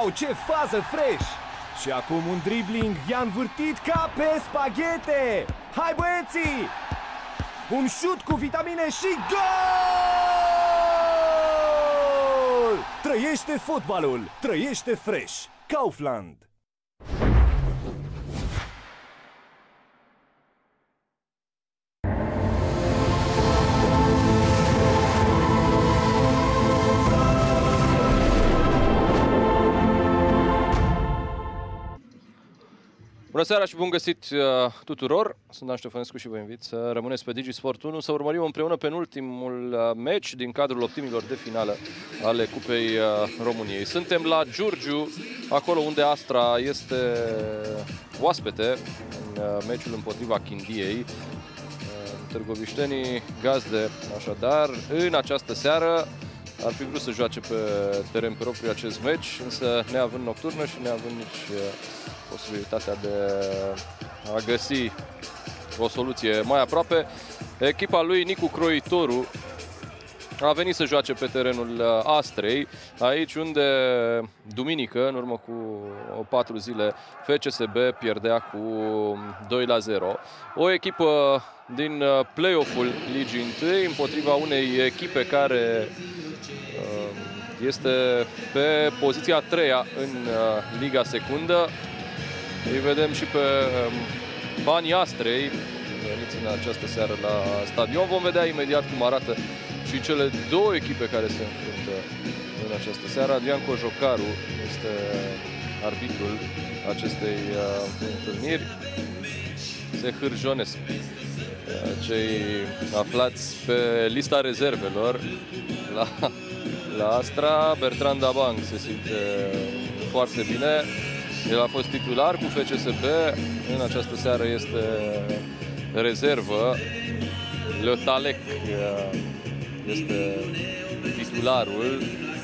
Wow, ce fază fresh! Și acum un dribbling, i-a învârtit ca pe spaghete! Hai băieții! Un șut cu vitamine și gol! Trăiește fotbalul! Trăiește fresh! Kaufland! Bună seara și bun găsit tuturor! Sunt Dan Ștefănescu și vă invit să rămâneți pe DigiSport 1 să urmărim împreună penultimul meci din cadrul optimilor de finală ale Cupei României. Suntem la Giurgiu, acolo unde Astra este oaspete în meciul împotriva Chindiei. Târgoviștenii gazde, așadar, în această seară ar fi vrut să joace pe teren propriu acest meci, însă neavând nocturnă și neavând nici posibilitatea de a găsi o soluție mai aproape, echipa lui Nicu Croitoru a venit să joace pe terenul Astrei, aici unde duminică, în urmă cu 4 zile, FCSB pierdea cu 2-0. O echipă din play-off-ul Ligii 1 împotriva unei echipe care este pe poziția a 3-a în Liga Secundă. Îi vedem și pe banii Astrei veniți în această seară la stadion. Vom vedea imediat cum arată și cele două echipe care se înfruntă în această seară. Adrian Cojocaru este arbitrul acestei întâlniri. Se hârjonesc cei aflați pe lista rezervelor la Astra. Bertrand Dabang se simte foarte bine. El a fost titular cu FCSB, în această seară este rezervă. Le Talec este titularul.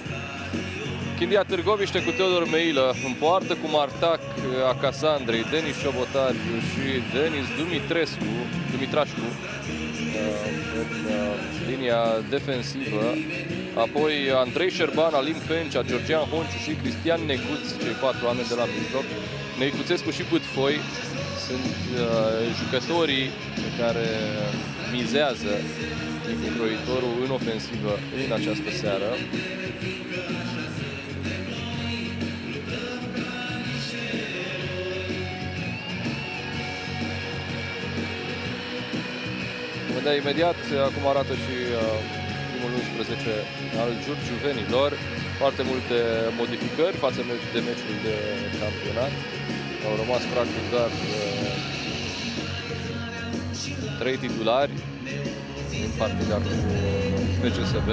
Chindia Târgoviște cu Teodor Meilă în poartă, cu Martac a Casandrei, Denis Ciobotariu și Denis Dumitrașcu în linia defensivă. Apoi Andrei Șerban, Alin Pencea, Georgian Honciu și Cristian Neguț, cei 4 oameni de la mijloc. Neicuțescu și Bâtfoi sunt jucătorii pe care mizează Nicu Croitoru în ofensivă în această seară. Vedea imediat cum arată și primul 11 al giurgiuvenilor. Foarte multe modificări față de meciul de campionat. Au rămas practic doar 3 titulari din partida cu FCSB.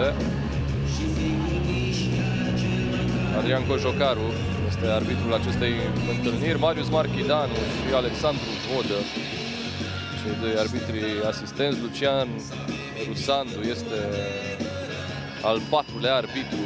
Adrian Cojocaru este arbitrul acestei întâlniri. Marius Marchidanu și Alexandru Vodă, cei doi arbitri asistenți. Lucian Rusandu este al 4-lea arbitru.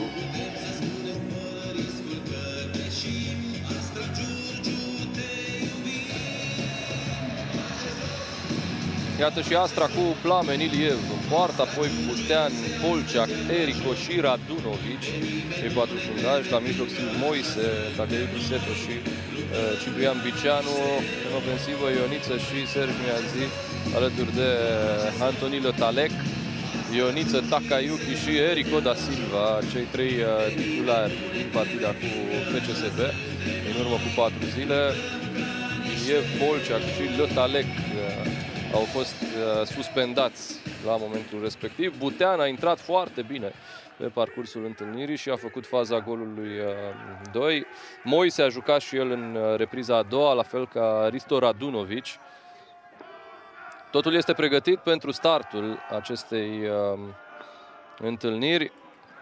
Iată și Astra cu Plamen Iliev în poartă, apoi Butean, Polceac, Erico și Radunovici, cei 4 fundași, la mijloc Silv Moise, Tadeu Biseto și Ciprian Bicianu, în ofensivă Ioniță și Sergiu Miazi, alături de Antoni Le Talec, Ioniță, Takayuki și Erico da Silva, cei 3 titulari din partida cu FCSB în urmă cu 4 zile. Iliev, Polceac și Le Talec au fost suspendați la momentul respectiv. Butean a intrat foarte bine pe parcursul întâlnirii și a făcut faza golului 2. Moise a jucat și el în repriza a doua, la fel ca Risto Radunovici. Totul este pregătit pentru startul acestei întâlniri.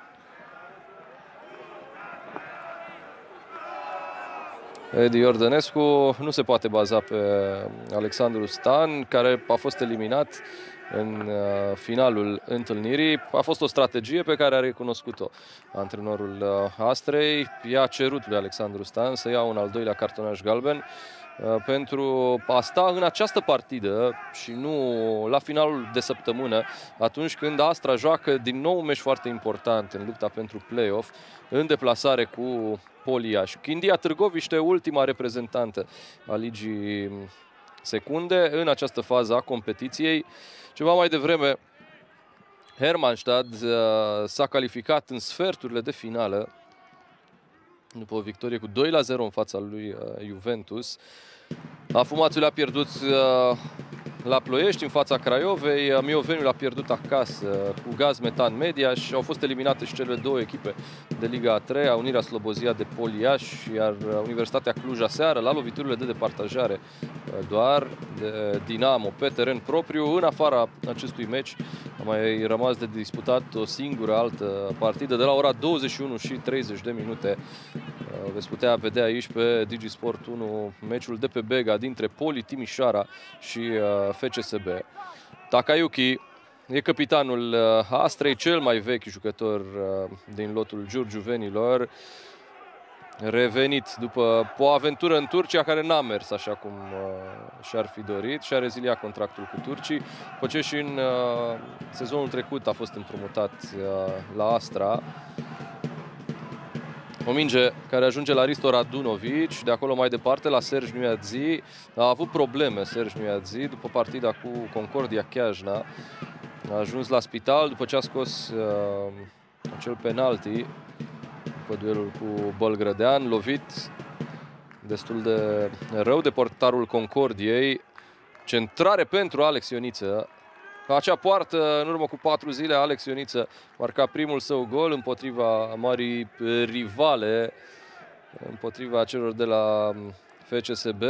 Edi Iordănescu nu se poate baza pe Alexandru Stan, care a fost eliminat în finalul întâlnirii. A fost o strategie pe care a recunoscut-o antrenorul Astrei. I-a cerut lui Alexandru Stan să ia un al doilea cartonaș galben. pentru a sta în această partidă și nu la finalul de săptămână, atunci când Astra joacă din nou un meci foarte important în lupta pentru play-off, în deplasare cu Poliaș. Chindia Târgoviște, ultima reprezentantă a Ligii Secunde în această fază a competiției. Ceva mai devreme, Hermannstad s-a calificat în sferturile de finală după o victorie cu 2-0 în fața lui Juventus. Afumațul a pierdut la Ploiești în fața Craiovei, Mioveniul a pierdut acasă cu Gaz Metan Media și au fost eliminate și cele două echipe de Liga a 3-a, Unirea Slobozia de Poliaș, iar Universitatea Cluj aseară la loviturile de departajare doar de Dinamo pe teren propriu. În afara acestui meci a mai rămas de disputat o singură altă partidă de la ora 21:30. Veți putea vedea aici pe Digisport 1 meciul de pe Bega dintre Poli Timișoara și FCSB. Takayuki e capitanul Astrei, cel mai vechi jucător din lotul giurgiuvenilor, revenit după o aventură în Turcia care n-a mers așa cum și-ar fi dorit și a reziliat contractul cu turcii, după ce și în sezonul trecut a fost împrumutat la Astra. O minge care ajunge la Risto Radunovic, de acolo mai departe la Serge Nuiadzi. A avut probleme Serge Nuiadzi după partida cu Concordia Chiajna. A ajuns la spital după ce a scos acel penalti după duelul cu Bălgrădean, lovit destul de rău de portarul Concordiei. Centrare pentru Alex Ioniță. Acea poartă, în urmă cu 4 zile, Alex Ioniță marca primul său gol împotriva marii rivale, împotriva celor de la FCSB.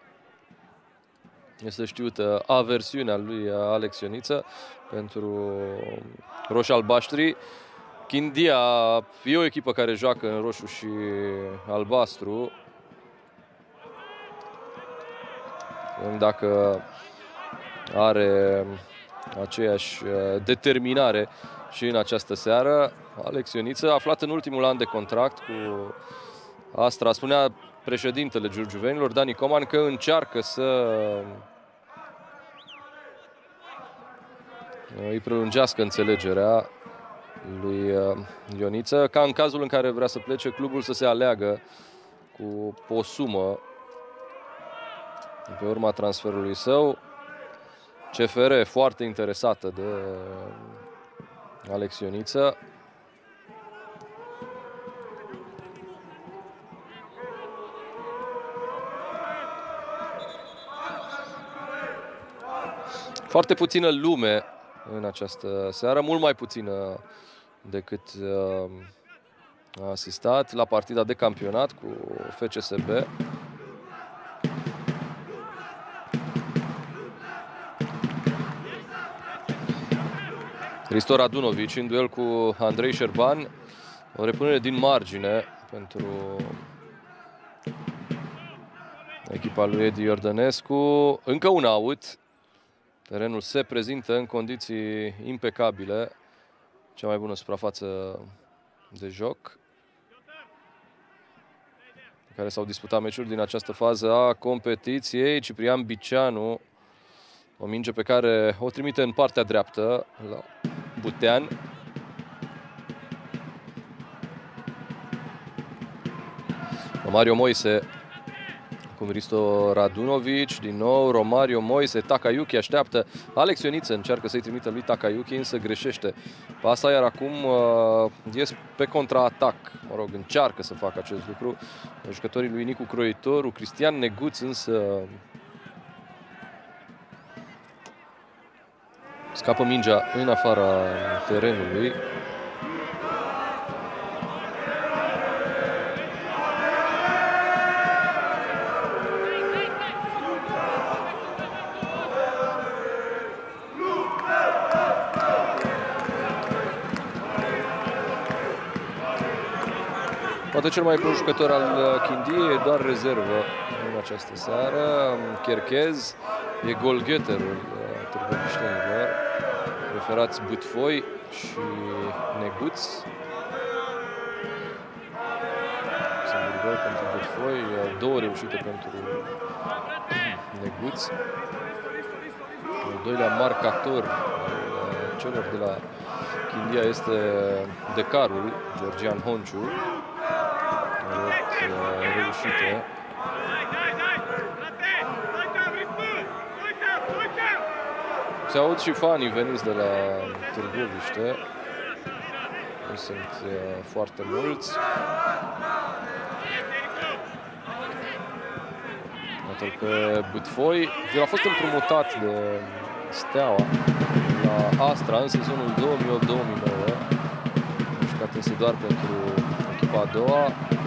Este știută aversiunea lui Alex Ioniță pentru roșii-albaștri. Chindia e o echipă care joacă în roșu și albastru. Dacă are aceeași determinare și în această seară. Alex Ioniță, aflat în ultimul an de contract cu Astra, spunea președintele giurgiuvenilor, Dani Coman, că încearcă să îi prelungească înțelegerea lui Ioniță, ca în cazul în care vrea să plece, clubul să se aleagă cu o sumă pe urma transferului său. CFR foarte interesată de Alex Ioniță. Foarte puțină lume în această seară, mult mai puțină decât a asistat la partida de campionat cu FCSB. Risto Radunovic în duel cu Andrei Șerban. O repunere din margine pentru echipa lui Edi Iordănescu. Încă un out. Terenul se prezintă în condiții impecabile. Cea mai bună suprafață de joc pe care s-au disputat meciuri din această fază a competiției. Ciprian Biceanu, o minge pe care o trimite în partea dreaptă la Butean. Romario Moise cu Risto Radunovic, din nou Romario Moise, Takayuki așteaptă, Alex Ioniță încearcă să-i trimită lui Takayuki, însă greșește pasa, iar acum ies pe contraatac, mă rog, încearcă să facă acest lucru jucătorii lui Nicu Croitoru. Cristian Neguț însă scapă mingea în afara terenului. Poate cel mai bun jucător al Chindiei, e doar rezervă în această seară. Cherchez e golgheterul târgoviștenilor, preferați Butfoi și Neguț. Singur gol pentru Butfoi, două reușite pentru Neguț. Al doilea marcator celor de la Chindia este decarul Georgian Honciu. Reușite. Se aud și fanii veniți de la Târgoviște. Nu sunt foarte mulți. Iată-l pe Bâtfoi. El a fost împrumutat de Steaua la Astra în sezonul 2008-2009. Jucat însă doar pentru echipa a doua.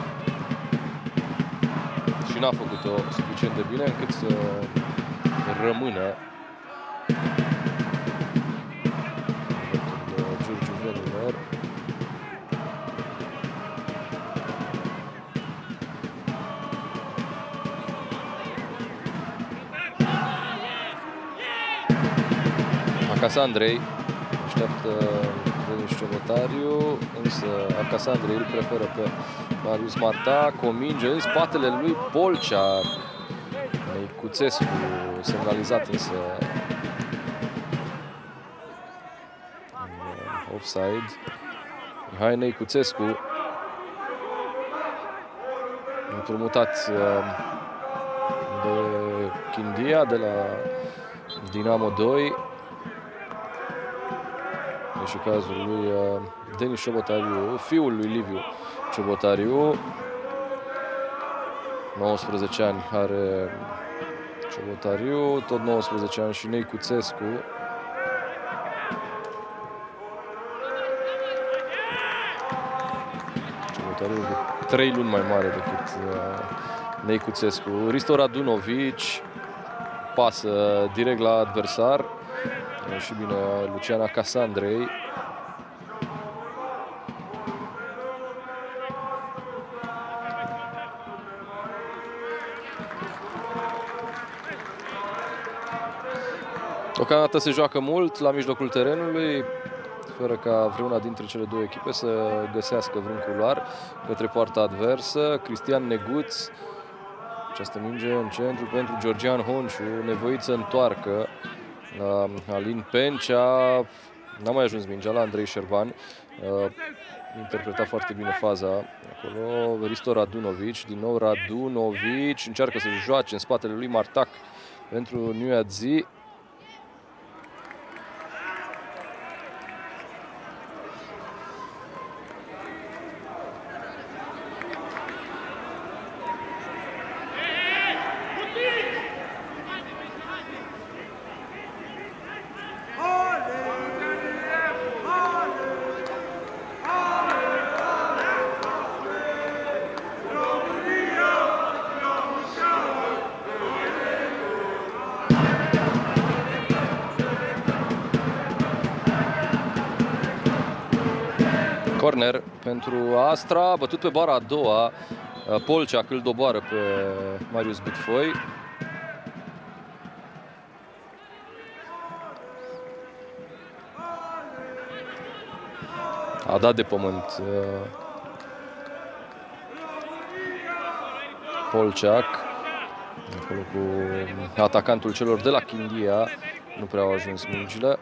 Și n-a făcut-o suficient de bine încât să rămână. Giurgiu Velimir. Acasandrei așteaptă Denis Ciobotariu, însă Acasandrei îl preferă pe Marius Martac, o minge în spatele lui Polcea. Neicuțescu semnalizat însă offside. Mihai Neicuțescu împrumutat de Chindia de la Dinamo 2. E și cazul lui Denis Ciobotariu, fiul lui Liviu Ciobotariu. 19 ani are Ciobotariu, tot 19 ani și Neicuțescu. Ciobotariu de 3 luni mai mare decât Neicuțescu. Risto Radunovic pasă direct la adversar. Și bine Lucian Acasandrei. Deocamdată se joacă mult la mijlocul terenului, fără ca vreuna dintre cele două echipe să găsească vreun culoar către poarta adversă. Cristian Neguț. Această minge în centru pentru Georgian Honciu, nevoit să întoarcă la Alin Pencea. N-a mai ajuns mingea la Andrei Șerban. Interpreta foarte bine faza acolo. Risto Radunovic, din nou Radunovic încearcă să joace în spatele lui Martac pentru Nuiadzi. Corner pentru Astra, bătut pe bara a doua. Polcea îl doboară pe Marius Bâtfoi. A dat de pământ Polceac. Acolo cu atacantul celor de la Chindia. Nu prea au ajuns mingile.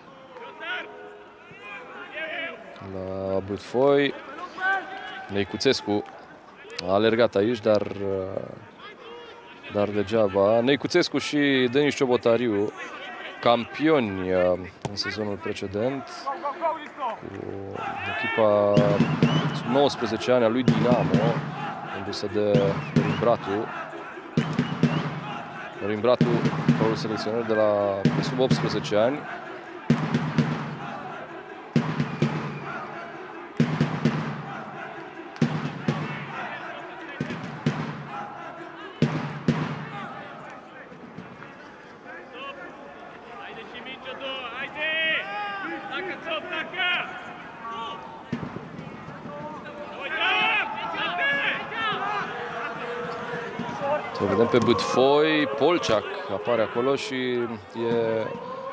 La Bâtfoi. Neicuțescu a alergat aici, dar degeaba. Neicuțescu și Denis Ciobotariu, campioni în sezonul precedent cu echipa sub 19 ani a lui Dinamo, condusă de Florin Bratu. Florin Bratu, proul selecționer de la sub 18 ani. Să vedem pe Bâtfoi. Polceac apare acolo și e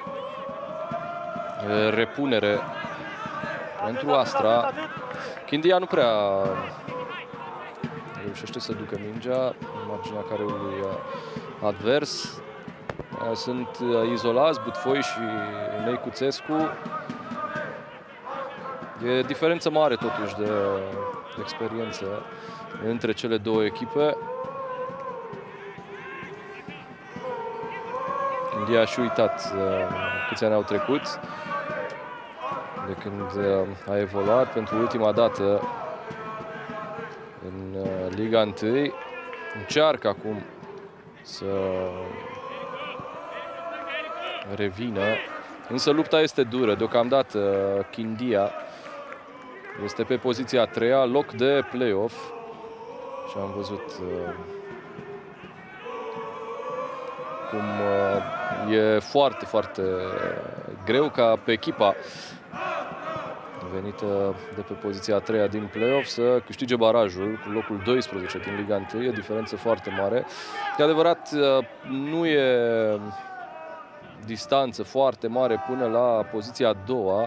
repunere pentru Astra. Chindia nu prea reușește să ducă mingea în marginea careului advers. sunt izolați, Butfoi și Neicuțescu. E diferență mare totuși de experiență între cele două echipe. India a și uitat câți ani au trecut de când a evoluat pentru ultima dată în Liga 1. Încearcă acum să revină, însă lupta este dură. Deocamdată Kindia este pe poziția a treia, loc de play-off, și am văzut cum e foarte, foarte greu ca pe echipa venită de pe poziția a treia din play-off să câștige barajul cu locul 12 din Liga 1. E o diferență foarte mare. De adevărat, nu e distanță foarte mare până la poziția a doua.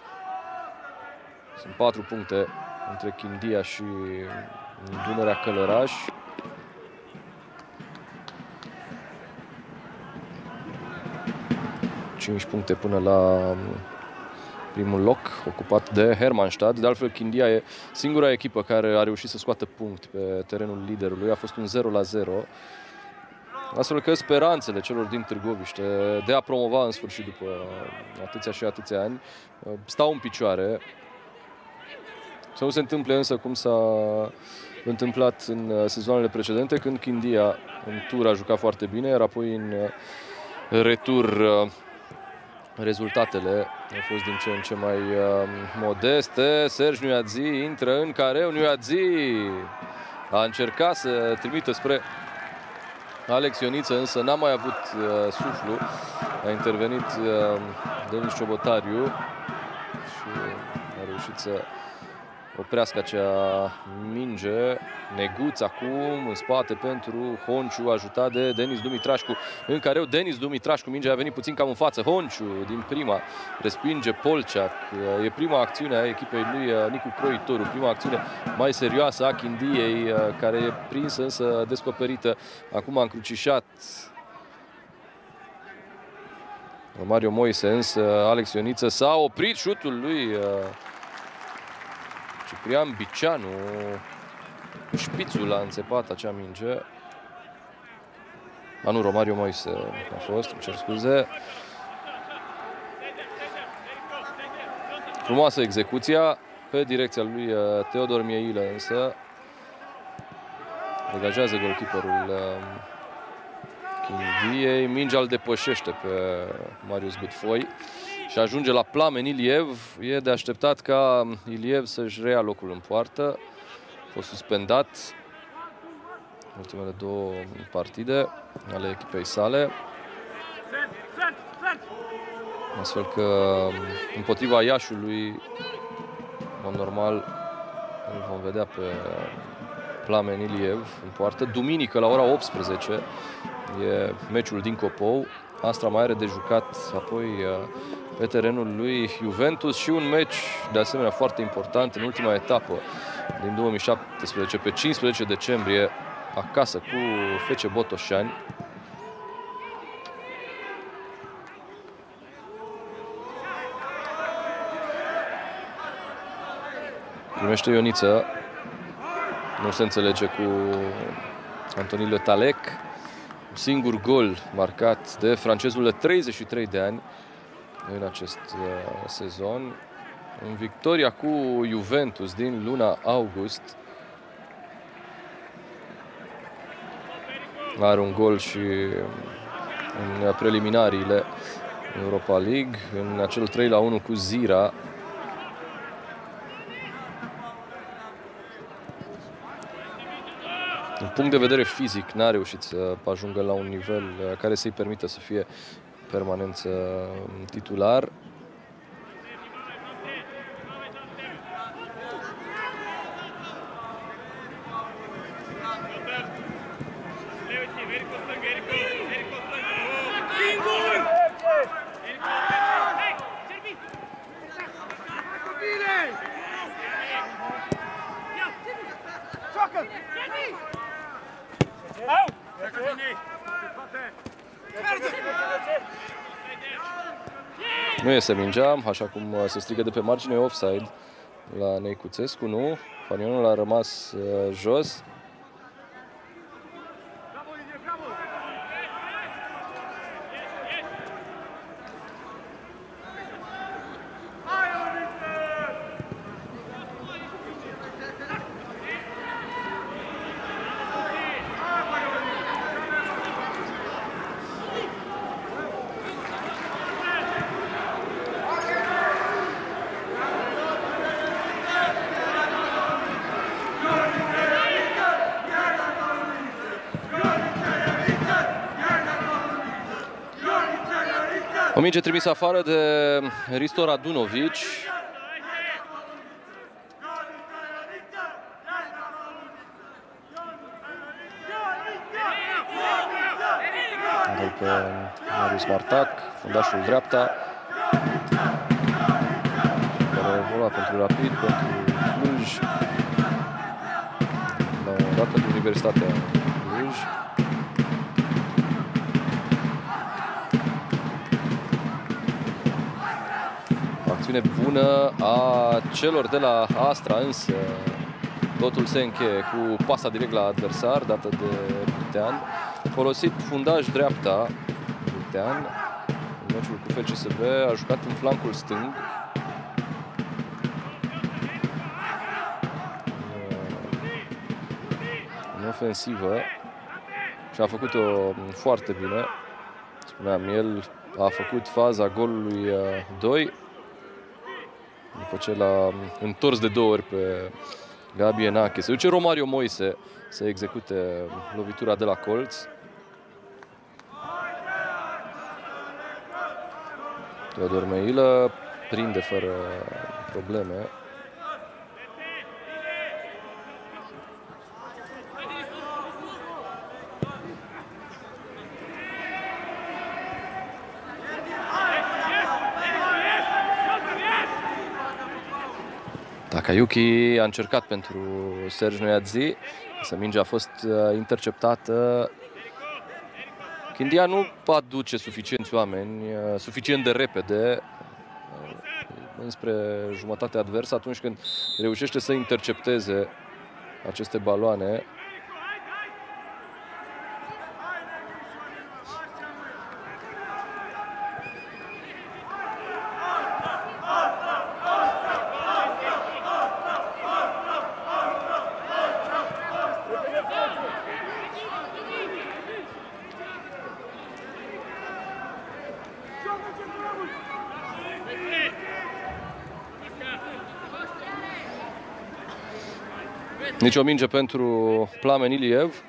Sunt 4 puncte între Kindia și Dunărea Călăraș. Cinci puncte până la primul loc, ocupat de Hermannstadt. De altfel, Kindia e singura echipă care a reușit să scoată punct pe terenul liderului. A fost un 0-0. Astfel că speranțele celor din Târgoviște de a promova în sfârșit după atâția și atâția ani stau în picioare. Să nu se întâmple însă cum s-a întâmplat în sezoanele precedente, când Kindia în tur a jucat foarte bine, iar apoi în retur rezultatele au fost din ce în ce mai modeste. Serge Nuiadzi intră în careu. Nuiadzi a încercat să trimită spre Alex Ioniță, însă n-a mai avut suflu. A intervenit Denis Ciobotariu și a reușit să oprească acea minge. Neguț acum în spate pentru Honciu, ajutat de Denis Dumitrașcu. În careu Denis Dumitrașcu, mingea a venit puțin cam în față. Honciu din prima respinge Polceac. E prima acțiune a echipei lui Nicu Croitoru, prima acțiune mai serioasă a Kindiei, care e prinsă însă descoperită. Acum a încrucișat Mario Moise, însă Alex Ioniță s-a oprit șutul lui Ciprian Bicianu. Șpițul a înțepat acea minge. Nu, Romario Moise a fost, îmi cer scuze. Frumoasă execuția pe direcția lui Teodor Mieilă, însă degajează golkeeperul Kindiei. Mingea îl depășește pe Marius Butfoi și ajunge la Plamen Iliev. E de așteptat ca Iliev să-și reia locul în poartă. A fost suspendat ultimele două partide ale echipei sale. Astfel că împotriva Iașului, normal, îl vom vedea pe Plamen Iliev în poartă. Duminică la ora 18 e meciul din Copou. Astra mai are de jucat apoi pe terenul lui Juventus și un meci de asemenea foarte important în ultima etapă din 2017, pe 15 decembrie, acasă cu FC Botoșani. Primește Ioniță. Nu se înțelege cu Antonin Le Talec. Un singur gol marcat de francezul de 33 de ani în acest sezon. În victoria cu Juventus din luna august. Are un gol și în preliminariile Europa League, în acel 3-1 cu Zira. Din punct de vedere fizic, n-a reușit să ajungă la un nivel care să-i permită să fie permanent titular. Nu iese mingea, așa cum se strigă de pe margine, offside la Neicuțescu, nu. Fanionul a rămas jos. O minge trimisă afară de Risto Radunovic. Pe Marius Martac, fundașul dreapta, care a evoluat pentru Rapid, pentru Cluj, la un dat pentru Universitatea Cluj. Acțiune bună a celor de la Astra, însă totul se încheie cu pasa direct la adversar, dată de Britean. Folosit fundaș dreapta, Britean, în meciul cu FCSB, a jucat în flancul stâng. În ofensivă și a făcut-o foarte bine. Spuneam, el a făcut faza golului 2. După ce l-a întors de 2 ori pe Gabi Enache. Se duce Romario Moise să execute lovitura de la colț. Teodor Meilă prinde fără probleme. Takayuki a încercat pentru Serge Noiadzi, însă mingea a fost interceptată. Chindia nu aduce suficienți oameni, suficient de repede înspre jumătatea adversă atunci când reușește să intercepteze aceste baloane. Nici o minge pentru Plamen Iliev.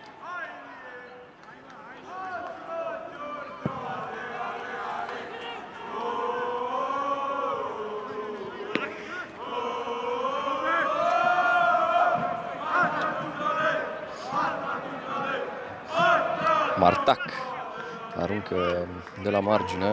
Martac aruncă de la margine.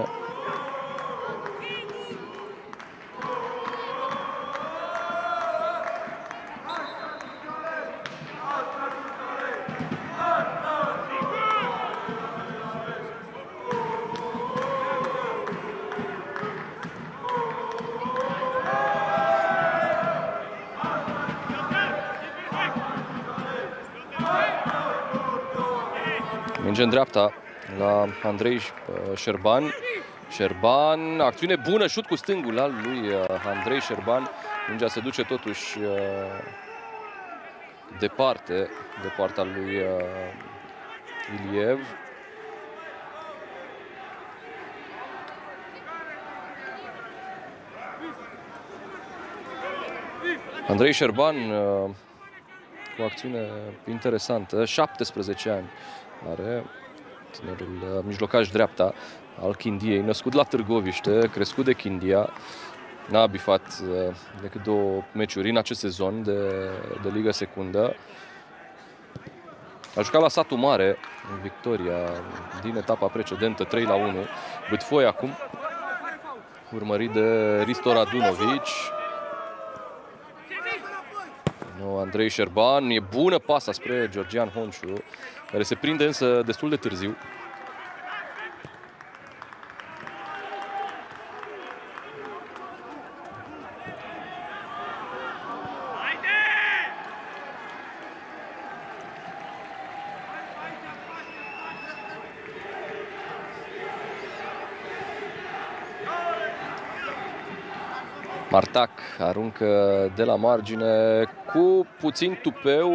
Minge în dreapta la Andrei Șerban. Șerban, acțiune bună, șut cu stângul al lui Andrei Șerban. Mingea se duce totuși departe de poarta lui Iliev. Andrei Șerban cu o acțiune interesantă, 17 ani are tinerul mijlocaș dreapta al Chindiei, născut la Târgoviște, crescut de Chindia. N-a bifat decât 2 meciuri în acest sezon de Liga Secundă. A jucat la Satul Mare în victoria din etapa precedentă, 3-1. Bâtfoi acum, urmărit de Risto Radunovic. Andrei Șerban, e bună pasa spre Georgian Honciu, care se prinde însă destul de târziu. Martac aruncă de la margine cu puțin tupeu.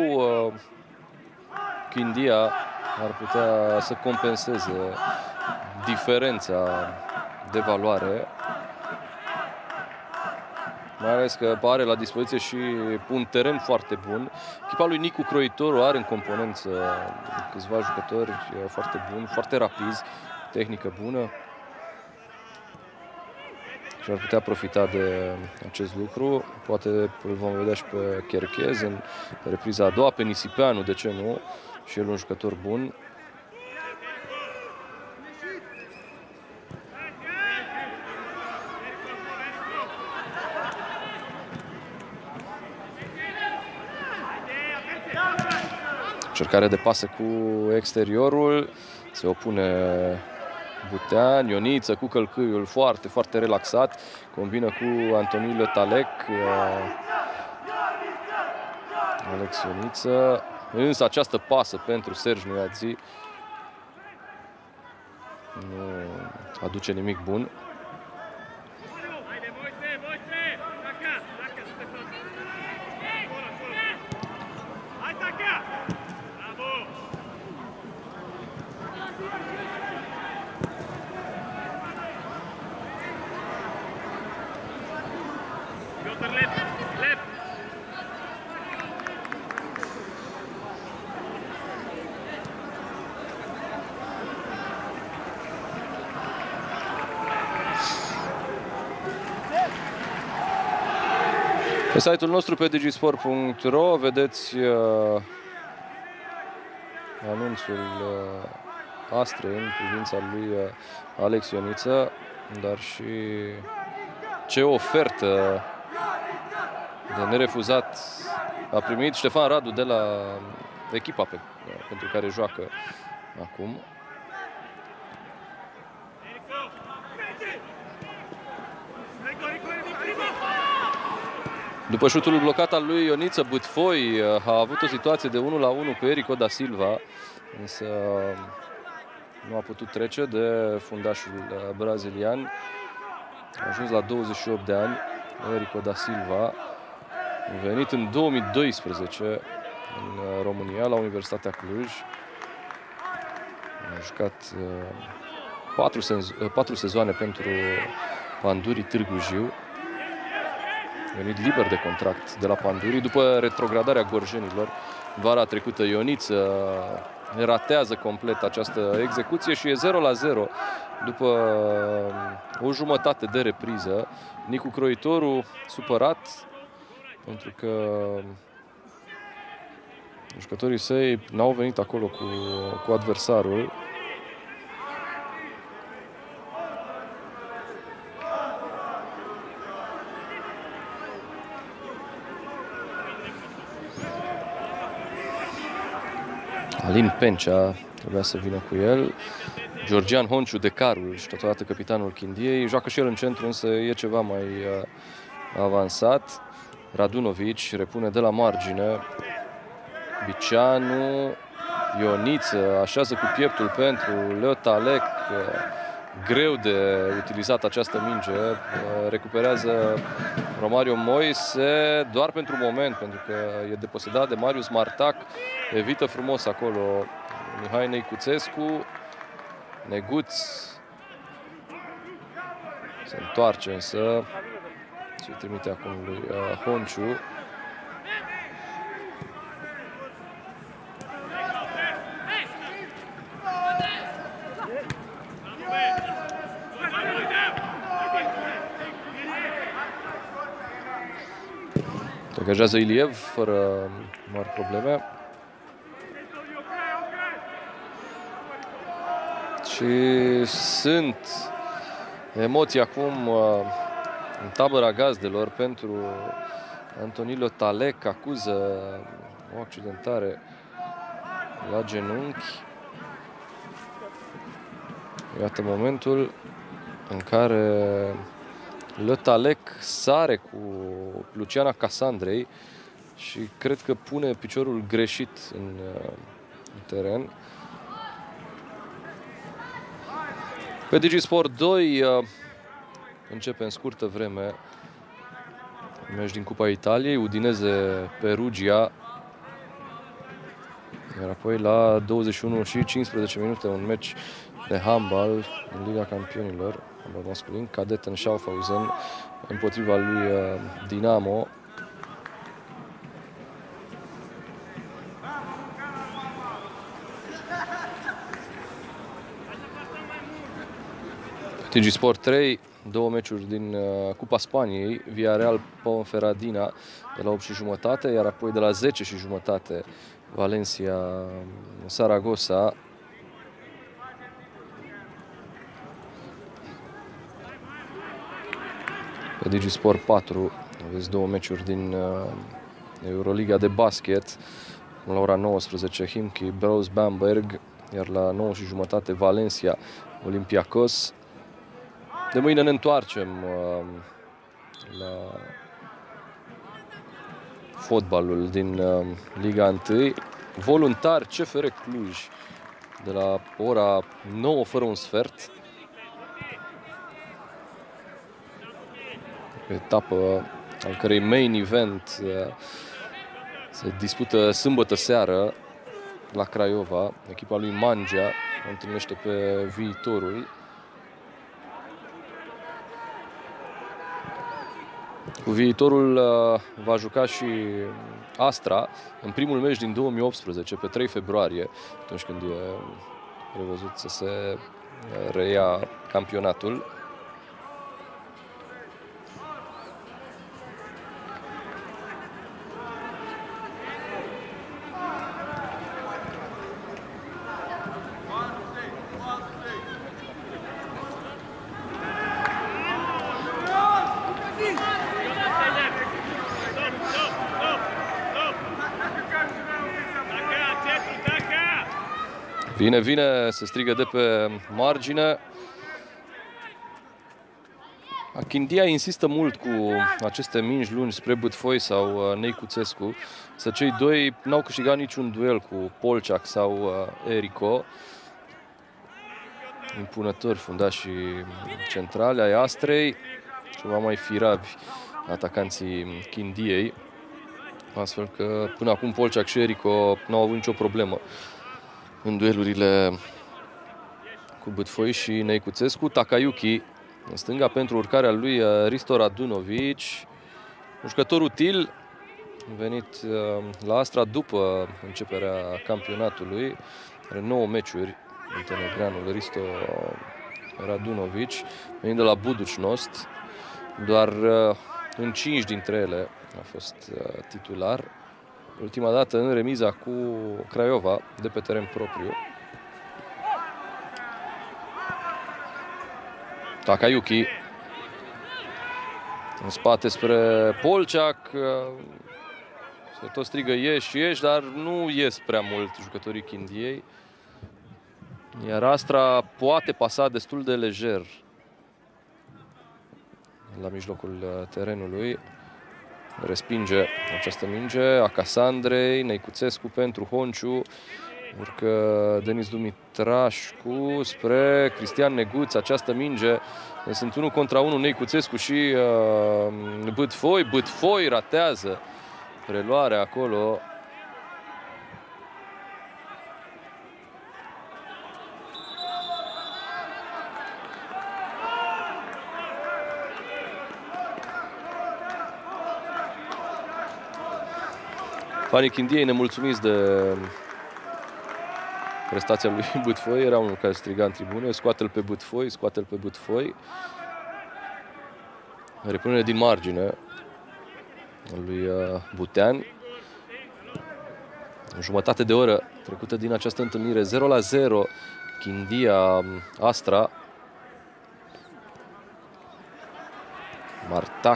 Chindia ar putea să compenseze diferența de valoare. Mai ales că are la dispoziție și un teren foarte bun. Echipa lui Nicu Croitoru are în componență câțiva jucători foarte buni, foarte rapizi, tehnică bună. Și ar putea profita de acest lucru. Poate îl vom vedea și pe Cherchez în repriza a doua, pe Nisipeanu, de ce nu? Și el un jucător bun. Încercare de pasă cu exteriorul. Se opune Butean. Ioniță cu călcâiul foarte, foarte relaxat. Combină cu Antonin Le Talec. Alex Ioniță. Însă această pasă pentru Serge Nuiazi nu aduce nimic bun. Pe site-ul nostru, pe digisport.ro, vedeți anunțul Astrei în privința lui Alex Ioniță, dar și ce ofertă de nerefuzat a primit Ștefan Radu de la echipa pentru care joacă acum. După șutul blocat al lui Ioniță, Butfoi a avut o situație de 1-1 cu Erico da Silva, însă nu a putut trece de fundașul brazilian. A ajuns la 28 de ani, Erico da Silva, venit în 2012 în România, la Universitatea Cluj. A jucat 4 sezoane pentru Pandurii Târgu Jiu. A venit liber de contract de la Pandurii după retrogradarea gorjenilor vara trecută. Ioniță ratează complet această execuție și e 0-0 după o jumătate de repriză. Nicu Croitoru supărat pentru că jucătorii săi n-au venit acolo cu adversarul. Alin Pencea trebuia să vină cu el. Georgian Honciu, decarul și totodată capitanul Chindiei. Joacă și el în centru, însă e ceva mai avansat. Radunovici repune de la margine. Bicianu. Ioniță așează cu pieptul pentru Le Talec. Greu de utilizat această minge. Recuperează Romario Moise doar pentru moment, pentru că e deposedat de Marius Martac. Evită frumos acolo Mihai Neicuțescu. Neguț se întoarce însă și trimite acum lui Honciu. Degajează Iliev fără mari probleme. Și sunt emoții acum în tabăra gazdelor pentru Antonin Le Talec. Acuză o accidentare la genunchi. Iată momentul în care Le Talec sare cu Luciana Casandrei și cred că pune piciorul greșit în teren. Pe Digisport 2 începe în scurtă vreme Meci din Cupa Italiei, Udineze Perugia. Iar apoi la 21 și 15 minute un meci de handbal în Liga Campionilor, handbal masculin, cadet în Schaffhausen împotriva lui Dinamo. TG Sport 3, două meciuri din Cupa Spaniei, Villarreal Ponferradina de la 8:30, iar apoi de la 10:30 Valencia Saragossa. Pe Digi Sport 4 aveți două meciuri din Euroliga de basket. La ora 19 Chimki Brose Bamberg, iar la 9:30 Valencia Olympiacos. De mâine ne întoarcem la fotbalul din Liga 1. Voluntar CFR Cluj de la ora 9 fără un sfert. Etapă al cărei main event se dispută sâmbătă seară la Craiova. Echipa lui Mangea o întâlnește pe Viitorul. Cu Viitorul va juca și Astra în primul meci din 2018, pe 3 februarie, atunci când e prevăzut să se reia campionatul. Vine, se strigă de pe margine. Chindia insistă mult cu aceste mingi lungi spre Bâtfoi sau Neicuțescu, să cei doi n-au câștigat niciun duel cu Polceac sau Erico, impunători fundașii centrali ai Astrei, ceva mai firabi atacanții Chindiei, astfel că până acum Polceac și Erico n-au avut nicio problemă în duelurile cu Bâtfoi și Neicuțescu. Takayuki în stânga pentru urcarea lui Risto Radunovic, un jucător util, venit la Astra după începerea campionatului. Are 9 meciuri montenegreanul Risto Radunovic, venind de la Budućnost. Doar în 5 dintre ele a fost titular. Ultima dată în remiza cu Craiova de pe teren propriu. Takayuki în spate spre Polceac. Se tot strigă ieși, dar nu ies prea mult jucătorii Chindiei. Iar Astra poate pasa destul de lejer la mijlocul terenului. Respinge această minge Acasandrei, Neicuțescu pentru Honciu. Urcă Denis Dumitrașcu spre Cristian Neguț. Această minge, sunt 1 contra 1 Neicuțescu și Bâtfoi. Bâtfoi ratează preluarea acolo. Fanii Chindiei nemulțumiți de prestația lui Bâtfoi. Era unul care striga în tribune: scoate-l pe Bâtfoi, scoate-l pe Bâtfoi. Repunere din margine lui Butean. Jumătate de oră trecută din această întâlnire. 0-0 Chindia Astra. Martac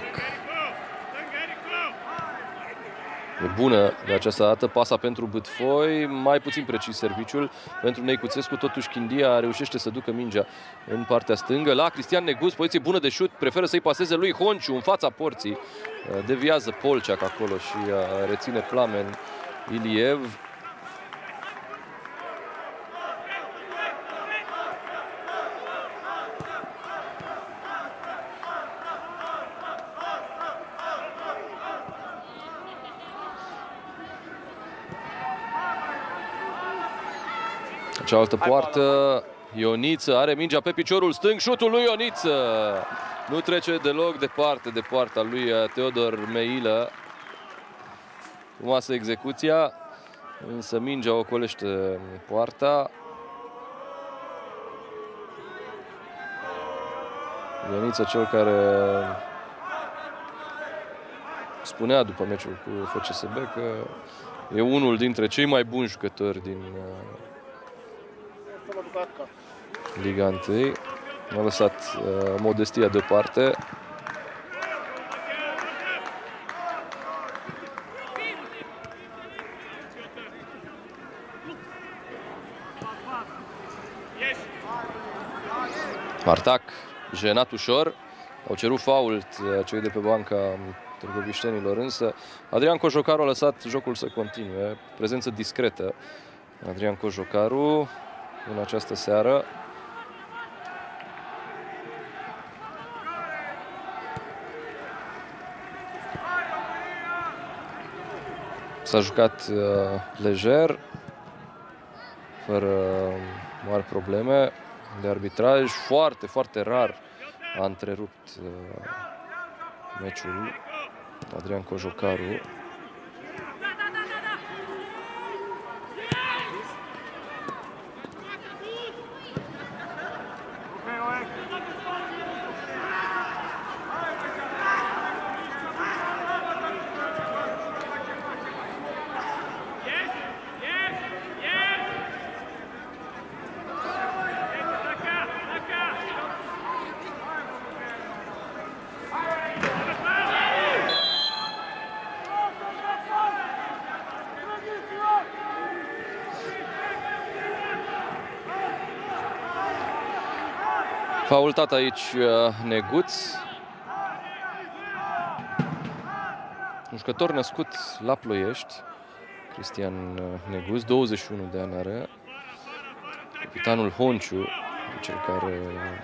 e bună de această dată, pasa pentru Bâtfoi, mai puțin precis serviciul pentru Neicuțescu, totuși Chindia reușește să ducă mingea în partea stângă. La Cristian Neguț, poziție bună de șut, preferă să-i paseze lui Honciu în fața porții. Deviază Polceac acolo și reține Plamen Iliev. cealaltă poartă, Ioniță are mingea pe piciorul stâng, șutul lui Ioniță nu trece deloc departe de poarta lui Teodor Meilă. Frumoasă execuția, însă mingea ocolește poarta. Ioniță, cel care spunea după meciul cu FCSB că e unul dintre cei mai buni jucători din Liga 1. A lăsat modestia deoparte. Spartak, jenat ușor. Au cerut fault cei de pe banca târgoviștenilor, însă Adrian Cojocaru a lăsat jocul să continue. Prezență discretă Adrian Cojocaru în această seară. S-a jucat lejer, fără mari probleme de arbitraj. Foarte, foarte rar a întrerupt meciul Adrian Cojocaru. Faultat aici Neguț, un jucător născut la Ploiești, Cristian Neguț, 21 de ani are. Capitanul Honciu, cel care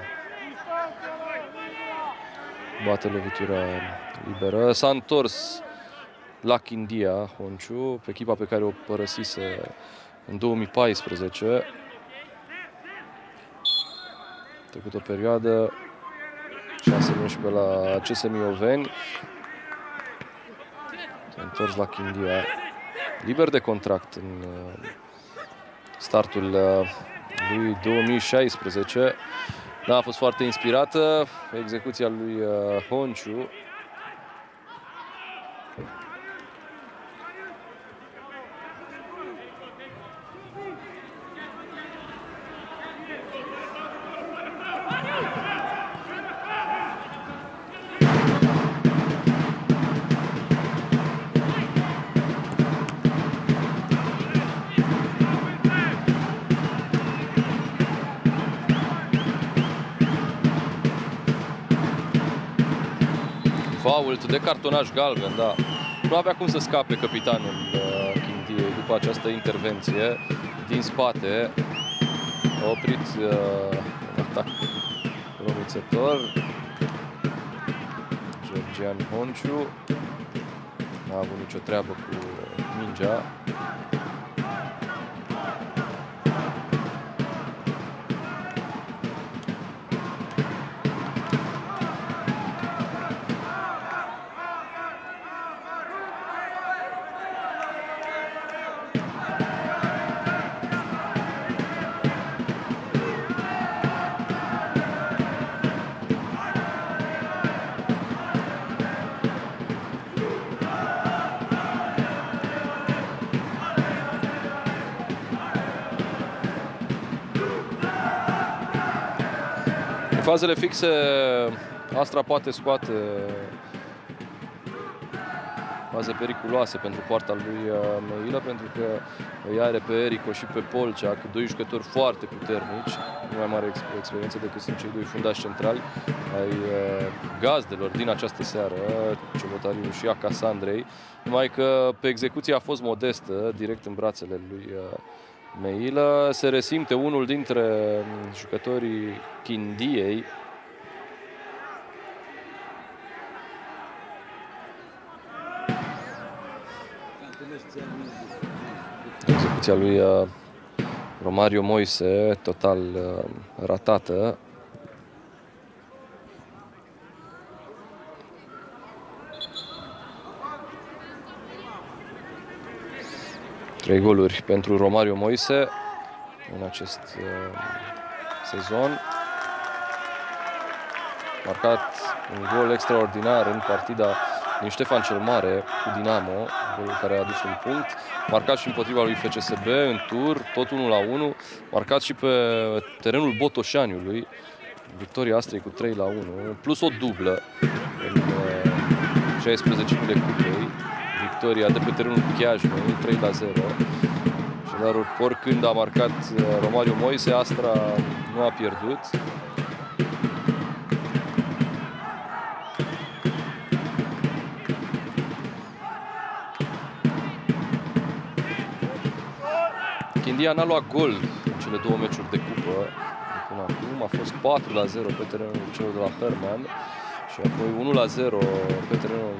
bate lovitura liberă. S-a întors la Chindia Honciu, pe echipa pe care o părăsise în 2014. A trecut o perioadă, 6 luni și pe la CSM Oveni. S-a întors la Chindia, liber de contract în startul lui 2016. Da, a fost foarte inspirată execuția lui Honciu. Fault de cartonaj galben, da. Nu avea cum să scape capitanul Chindiei după această intervenție din spate. A oprit un atac promițător. Georgian Honciu n-a avut nicio treabă cu mingea. În fazele fixe, Astra poate scoate faze periculoase pentru poarta lui Meilă, pentru că îi are pe Erico și pe Polceac, doi jucători foarte puternici, nu mai mare experiență decât sunt cei doi fundași centrali ai gazdelor din această seară, Ciobotariu și a Casandrei, numai că pe execuție a fost modestă, direct în brațele lui Meilă. Se resimte unul dintre jucătorii Chindiei. Execuția lui Romario Moise, total ratată. Trei goluri pentru Romario Moise în acest sezon. Marcat un gol extraordinar în partida din Ștefan cel Mare cu Dinamo, golul care a adus un punct. Marcat și împotriva lui FCSB în tur, tot 1-1. Marcat și pe terenul Botoșaniului, victoria Astrei cu 3-1, plus o dublă în 16 de cupei. Victoria de pe terenul Chiajnei, 3-0. Și dar oricând a marcat Romario Moise, Astra nu a pierdut. Chindia n-a luat gol în cele două meciuri de cupă până acum. A fost 4-0 pe terenul celor de la Herman și apoi 1-0 pe terenul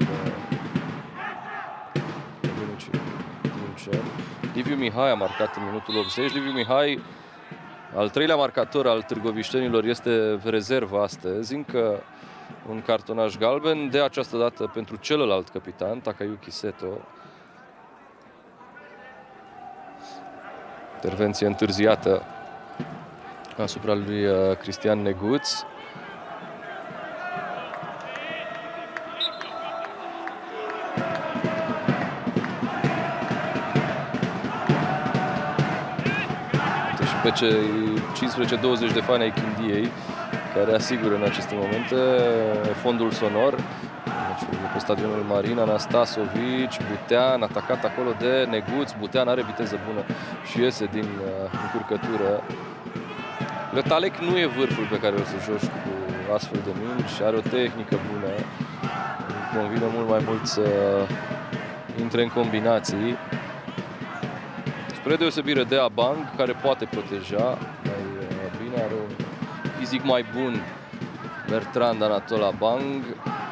Dincel. Liviu Mihai a marcat în minutul 80. Liviu Mihai, al treilea marcator al târgoviștenilor, este rezervă astăzi. Încă un cartonaj galben, de această dată pentru celălalt capitan, Takayuki Seto. Intervenție întârziată asupra lui Cristian Neguț. Deci pe cei 15-20 de fani ai Chindiei, care asigură în aceste momente fondul sonor. Pe stadionul Marin, Anastasovici, Butean, atacat acolo de Neguț. Butean are viteză bună și iese din încurcătură. Le Talec nu e vârful pe care o să joci cu astfel de mingi, are o tehnică bună. Îmi convine mult mai mult să intre în combinații. Spre deosebire de Abang, care poate proteja mai bine, are un fizic mai bun Bertrand Anatol Abang.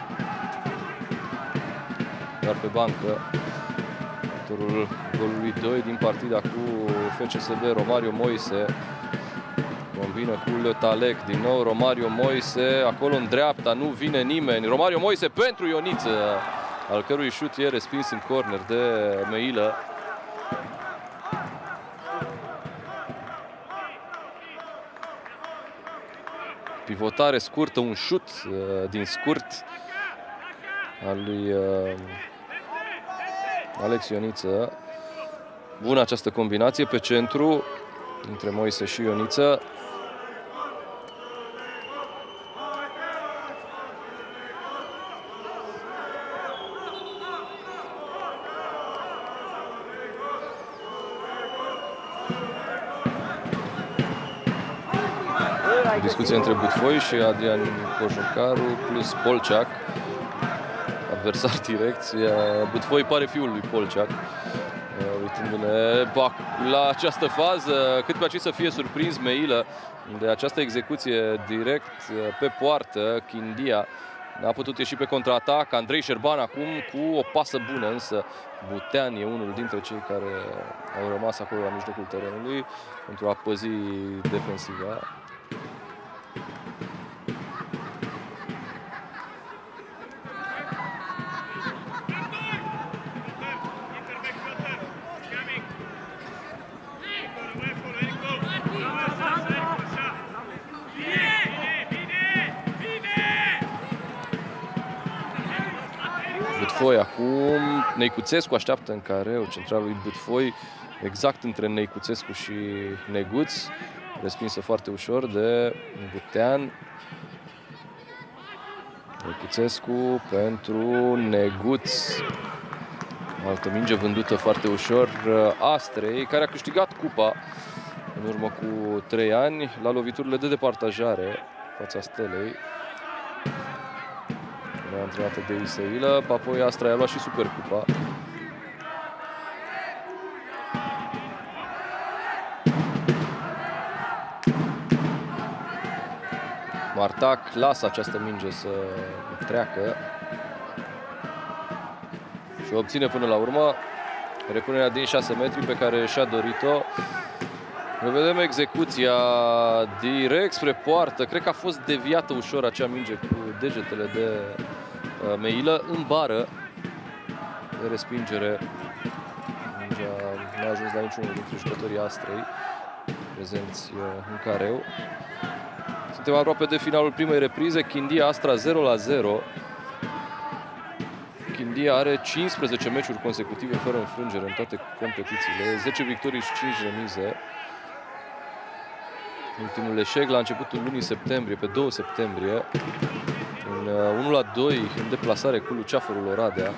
Dar pe bancă, autorul golului 2 din partida cu FCSB, Romario Moise, combină cu Le Talec, din nou Romario Moise, acolo în dreapta, nu vine nimeni. Romario Moise pentru Ioniță, al cărui șut e respins în corner de Meilă. Pivotare scurtă, un șut din scurt al lui Alex Ioniță. Bună această combinație pe centru între Moise și Ioniță. Discuție între Butfoi și Adrian Cojocaru plus Polceac, adversar direct. Butfoi pare fiul lui Polceac. Uitându-ne la această fază, cât pe aici să fie surprins Meilă de această execuție direct pe poartă. Chindia n-a putut ieși pe contraatac. Andrei Șerban acum cu o pasă bună, însă Butean e unul dintre cei care au rămas acolo la mijlocul terenului pentru a păzi defensiva. Butfoi acum, Neicuțescu așteaptă în careu, centralul lui Butfoi, exact între Neicuțescu și Neguț, respinsă foarte ușor de Butean. Neicuțescu pentru Neguț, altă minge vândută foarte ușor Astrei, care a câștigat cupa în urmă cu 3 ani la loviturile de departajare fața Stelei. Antrenată de Isailă, apoi Astra i-a luat și Supercupa. Martac lasă această minge să treacă și obține până la urmă repunerea din 6 metri pe care și-a dorit-o. Vedem execuția direct spre poartă. Cred că a fost deviată ușor acea minge cu degetele de Meilă în bară de respingere. Mingea nu a ajuns la niciunul dintre jucătorii Astrei prezenți în careu. Suntem aproape de finalul primei reprize. Chindia Astra 0-0. Chindia are 15 meciuri consecutive fără înfrângere în toate competițiile, 10 victorii și 5 remize. Ultimul eșec la începutul lunii septembrie, pe 2 septembrie, în 1-2 în deplasare cu Luceafărul Oradea.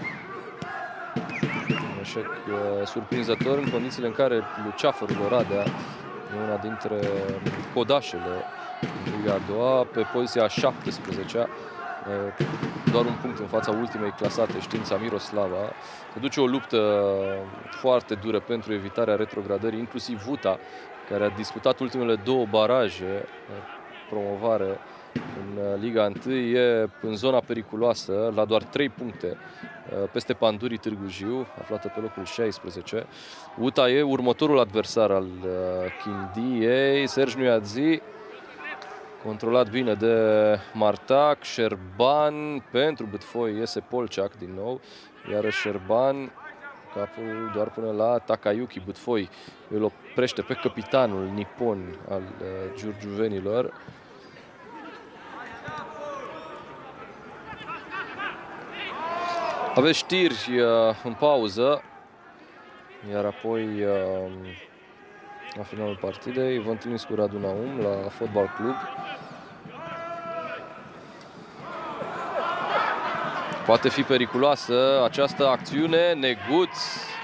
Un eșec surprinzător în condițiile în care Luceafărul Oradea e una dintre codașele în Liga a doua, pe poziția 17-a, doar un punct în fața ultimei clasate, Știința Miroslava. Se duce o luptă foarte dură pentru evitarea retrogradării, inclusiv Vuta, care a disputat ultimele 2 baraje promovare în Liga 1, e în zona periculoasă, la doar 3 puncte peste Pandurii Târgu Jiu, aflată pe locul 16. Vuta e următorul adversar al Chindiei, Serge Nuiadzi, controlat bine de Martac. Șerban pentru Bâtfoi, iese Polceac din nou, iar Șerban, capul doar până la Takayuki. Bâtfoi îl oprește pe capitanul nipon al giurgiuvenilor. Aveți știri în pauză, iar apoi la finalul partidei vă întâlniți cu Radu Naum la Fotbal Club. Poate fi periculoasă această acțiune. Neguț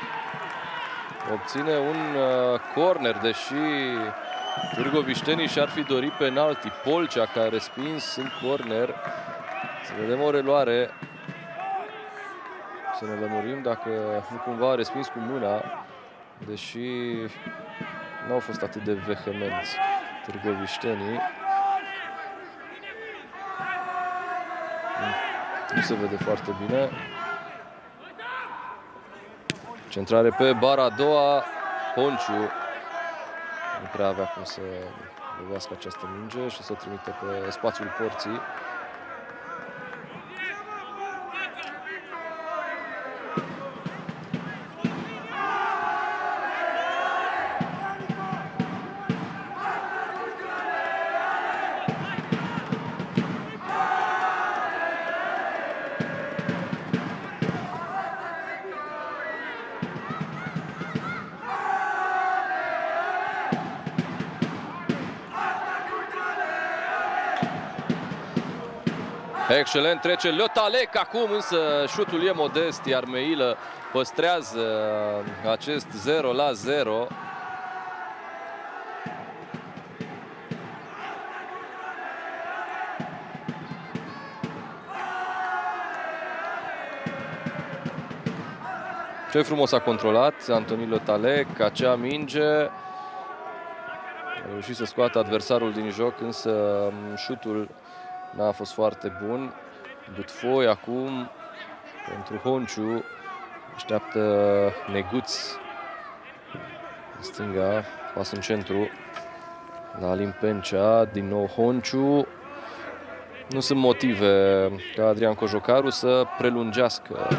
obține un corner, deși târgoviștenii și-ar fi dorit penalti. Polcea a respins în corner. Să vedem o reluare. Să ne lămurim dacă nu cumva a respins cu mâna, deși nu au fost atât de vehemenți târgoviștenii. Nu se vede foarte bine. Centrare pe bara a doua. Honciu nu prea avea cum să lovească această minge și să o trimite pe spațiul porții. Excelent, trece Le Talec acum, însă șutul e modest, iar Meilă păstrează acest 0-0. Ce frumos a controlat Antonin Le Talec acea minge. A reușit să scoată adversarul din joc, însă șutul n-a fost foarte bun. Bâtfoi acum pentru Honciu. Așteaptă Neguț în stânga, pas în centru la Alin Pencea. Din nou Honciu. Nu sunt motive ca Adrian Cojocaru să prelungească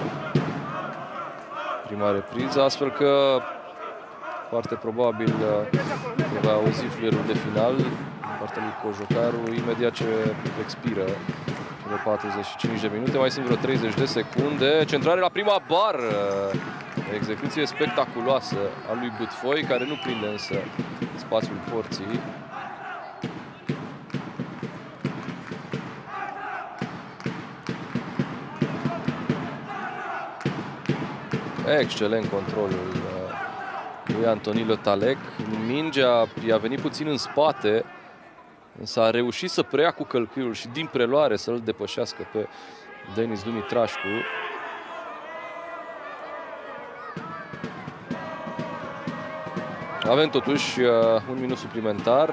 prima repriză, astfel că foarte probabil va auzi fluierul de final partea lui Cojocaru imediat ce expiră cele 45 de minute. Mai sunt vreo 30 de secunde. Centrare la prima bară. Execuție spectaculoasă a lui Bâtfoi, care nu prinde însă spațiul porții. Excelent controlul lui Antonin Le Talec. Mingea i-a venit puțin în spate, însă a reușit să preia cu călcâiul și din preluare să-l depășească pe Denis Dumitrașcu. Avem totuși un minut suplimentar.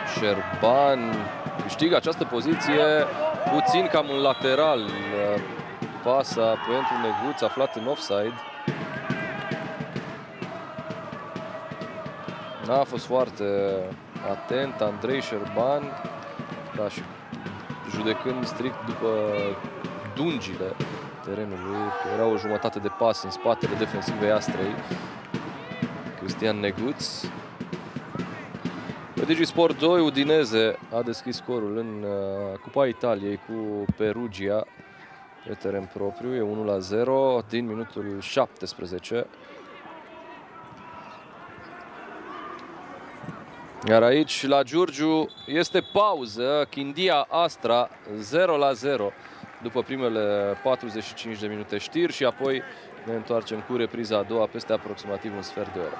Șerban câștigă această poziție puțin cam în lateral. pasa pentru Neguț, aflat în offside. N-a fost foarte atent Andrei Șerban, da, și judecând strict după dungile terenului. Era o jumătate de pas în spatele defensivei Astrei. Cristian Neguț. Pe DigiSport 2, Udineze a deschis scorul în Cupa Italiei cu Perugia pe teren propriu. E 1-0 din minutul 17. Iar aici la Giurgiu este pauză. Chindia Astra 0-0 după primele 45 de minute știri și apoi ne întoarcem cu repriza a doua peste aproximativ un sfert de oră.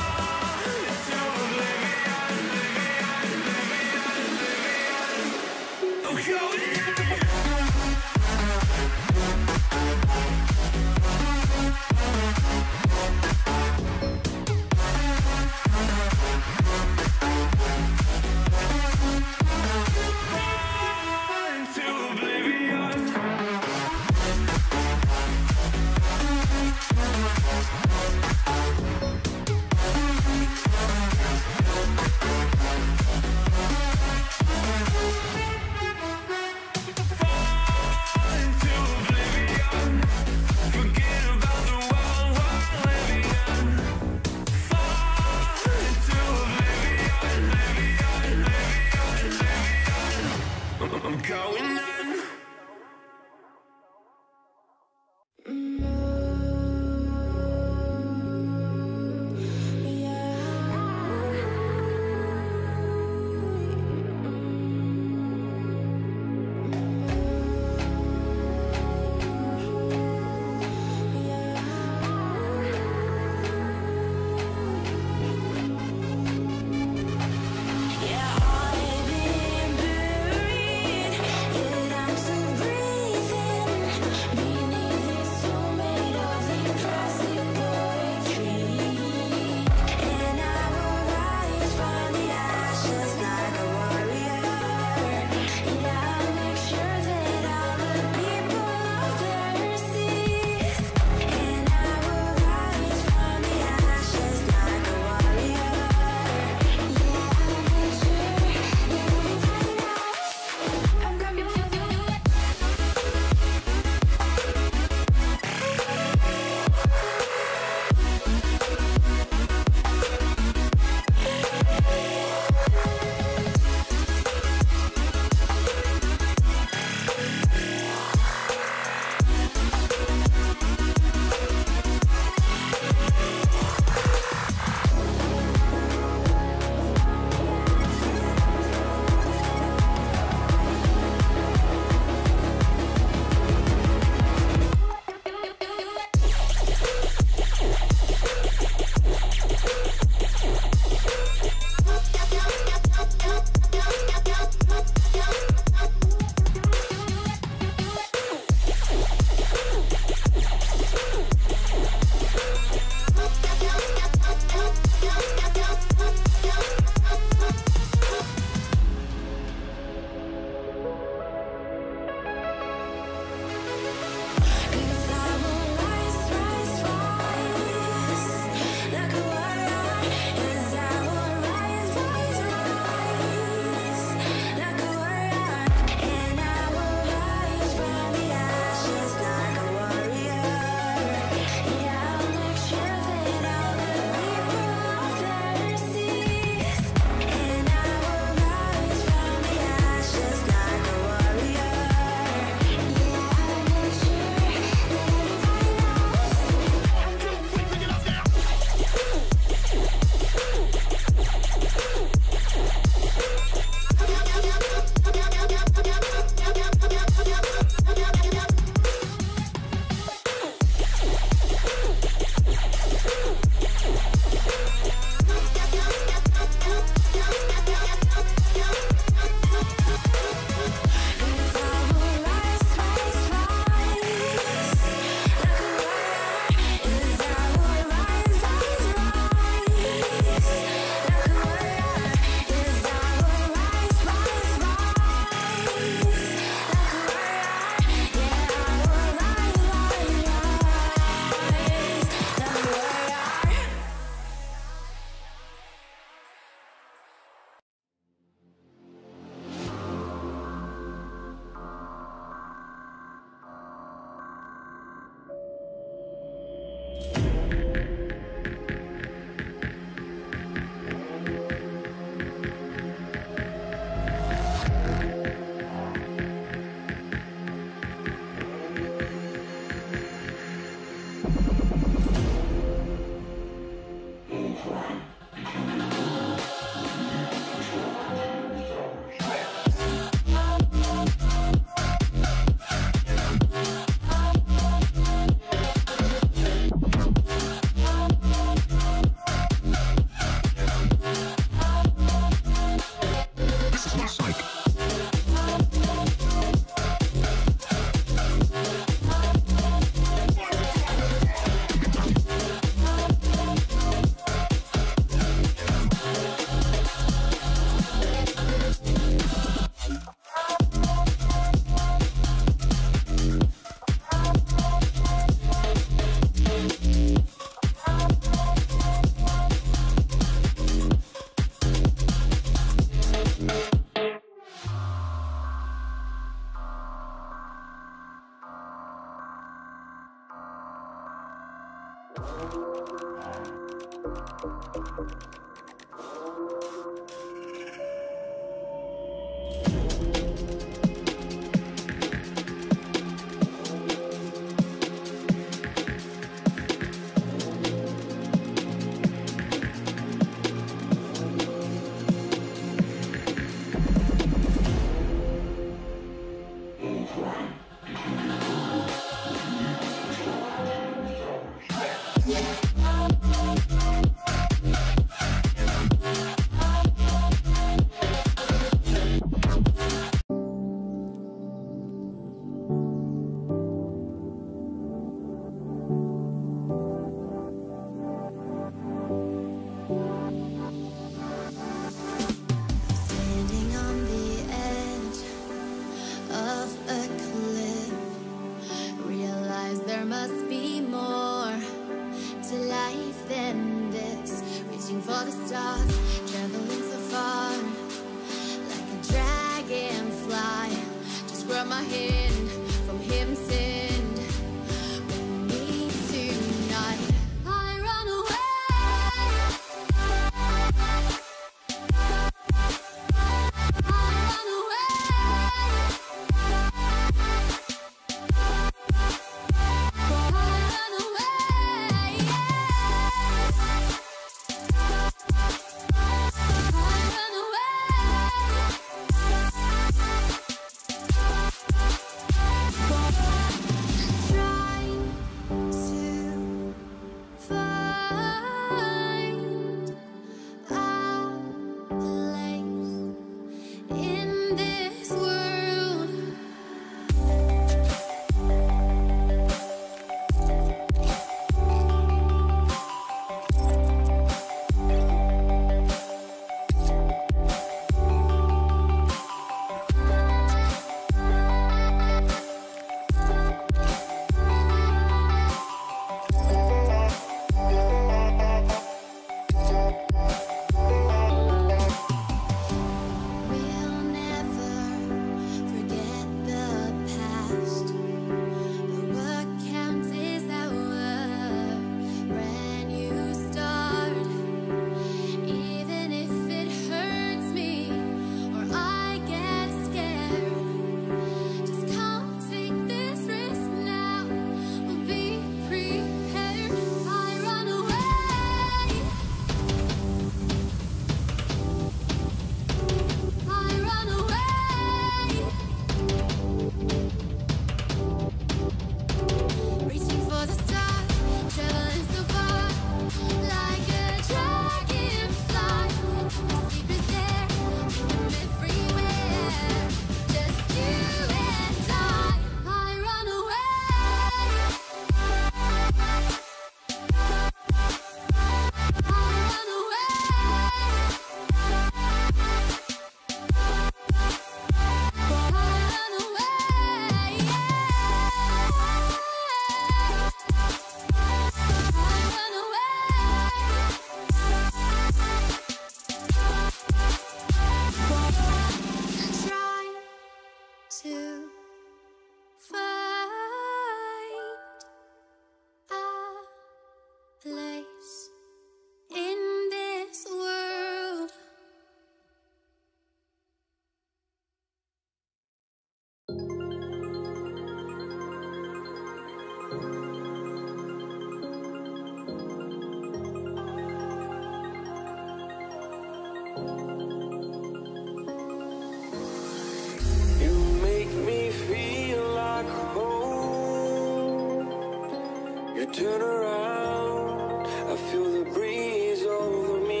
You turn around, I feel the breeze over me.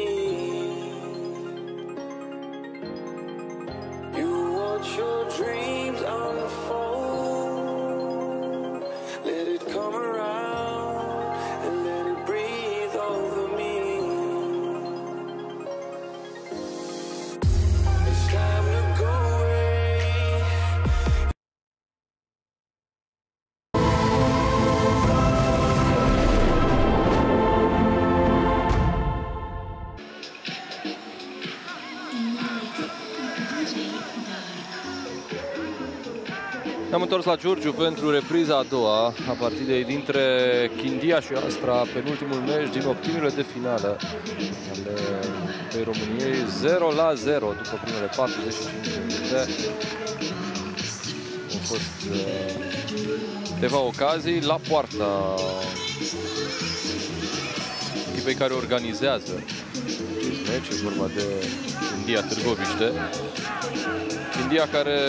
You watch your dreams unfold. Let it come around and let it breathe over me. It's time to go away. Ne-am întors la Giurgiu pentru repriza a doua a partidei dintre Chindia și Astra, penultimul meci din optimile de finală ale României. 0-0 după primele 45 de minute. Au fost câteva ocazii la poarta echipei care organizează acest meci. E vorba de Chindia Târgoviște. Chindia care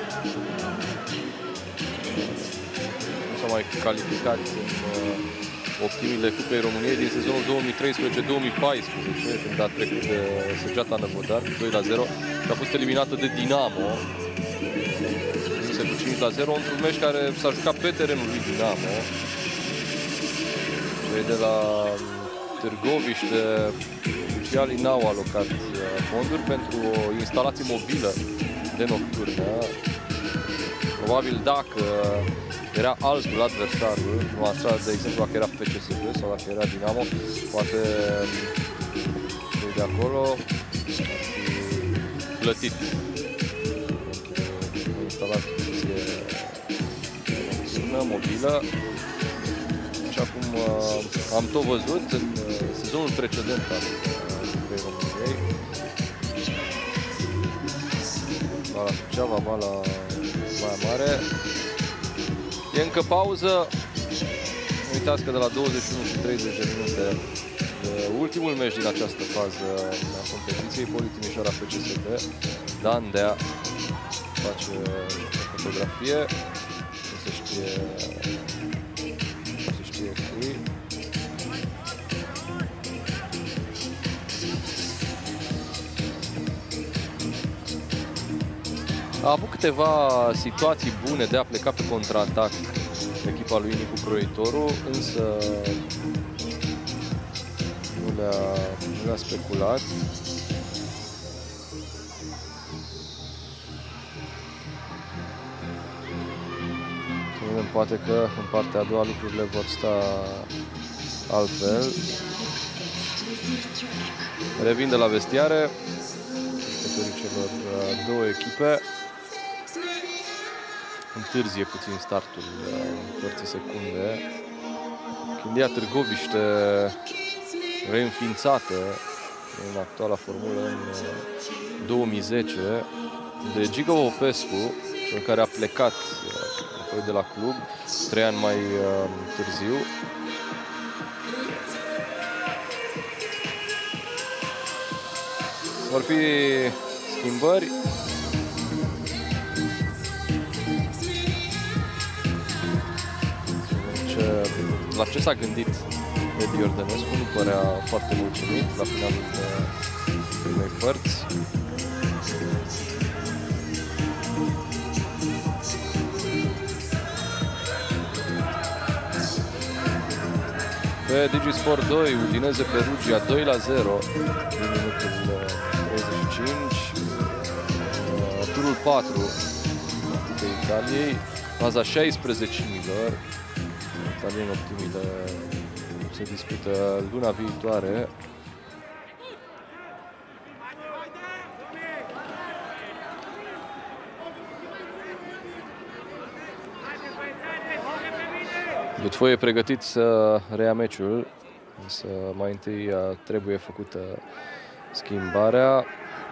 mai calificat în optimile Cupei României din sezonul 2013-2014, când a trecut de Săgeata Năvodar cu 2-0 și a fost eliminată de Dinamo cu 5-0 într-un meci care s-a jucat pe terenul lui Dinamo. Cei de la Târgoviște oficialii n-au alocat fonduri pentru o instalație mobilă de nocturnă. Probabil dacă era altul adversarul, nu asta, de exemplu, dacă era FCSB sau dacă era Dinamo, poate cei de acolo ar fi plătit pentru o instalație mobilă. Așa cum am tot văzut în sezonul precedent al Cupei României, ba la Suceava, ba la Baia Mare. E încă pauză. Nu uitați că de la 21 și 30 de minute ultimul meci din această fază a competiției, Poli Timișoara FCSB. Dan Dea face o fotografie. Nu se știe cui. A avut câteva situații bune de a pleca pe contraatac echipa lui Nicu Croitoru, însă nu le-a speculat. Să vedem, poate că în partea a doua lucrurile vor sta altfel. Revin de la vestiare jucătorii celor două echipe. Întârzie puțin startul în părții secunde. Chindia Târgoviște reînființată în actuala formulă în 2010 de Giga Popescu, cel care a plecat apoi de la club 3 ani mai târziu. Vor fi schimbări. La ce s-a gândit Edi Iordănescu, nu părea foarte mulțumit la finalul primei părți. Pe Digisport 2, Udinese Perugia 2-0 din minutul 35. Turul 4 de Italiei, faza 16.000. Italieni optimile se discută luna viitoare. Butfoi e pregătit să reia meciul, însă mai întâi trebuie făcută schimbarea.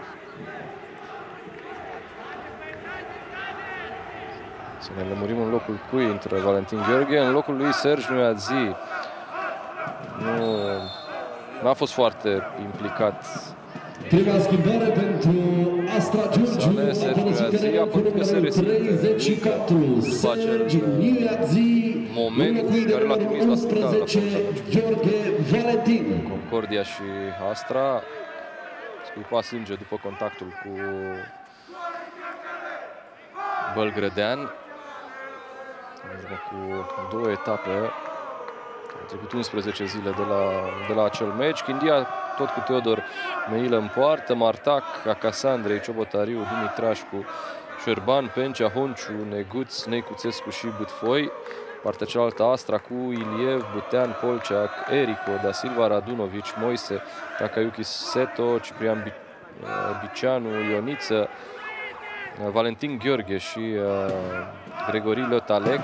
Să ne lămurim în locul cui intră Valentin Gheorghe, în locul lui Serge Nuiazi. Nu a fost foarte implicat Prima schimbare pentru Astra Giurgiu, a părăsit terenul cu numărul 34, Sergi Niazi, moment care l-a trimis la stânga, 11, Gheorghe Valentin. Concordia și Astra scuipa sânge după contactul cu Bălgrădean. În urmă cu 2 etape. Au trecut 11 zile de la acel meci. Chindia tot cu Teodor Meilă în poartă, Martac, Acasandrei, Ciobotariu, Dumitrașcu, Șerban, Pencea, Honciu, Neguț, Neicuțescu și Butfoi. Partea cealaltă Astra cu Iliev, Butean, Polceac, Erico, Da Silva, Radunovici, Moise, Takayuki Seto, Ciprian Bicianu, Ioniță, Valentin Gheorghe și Gregori Lotalec.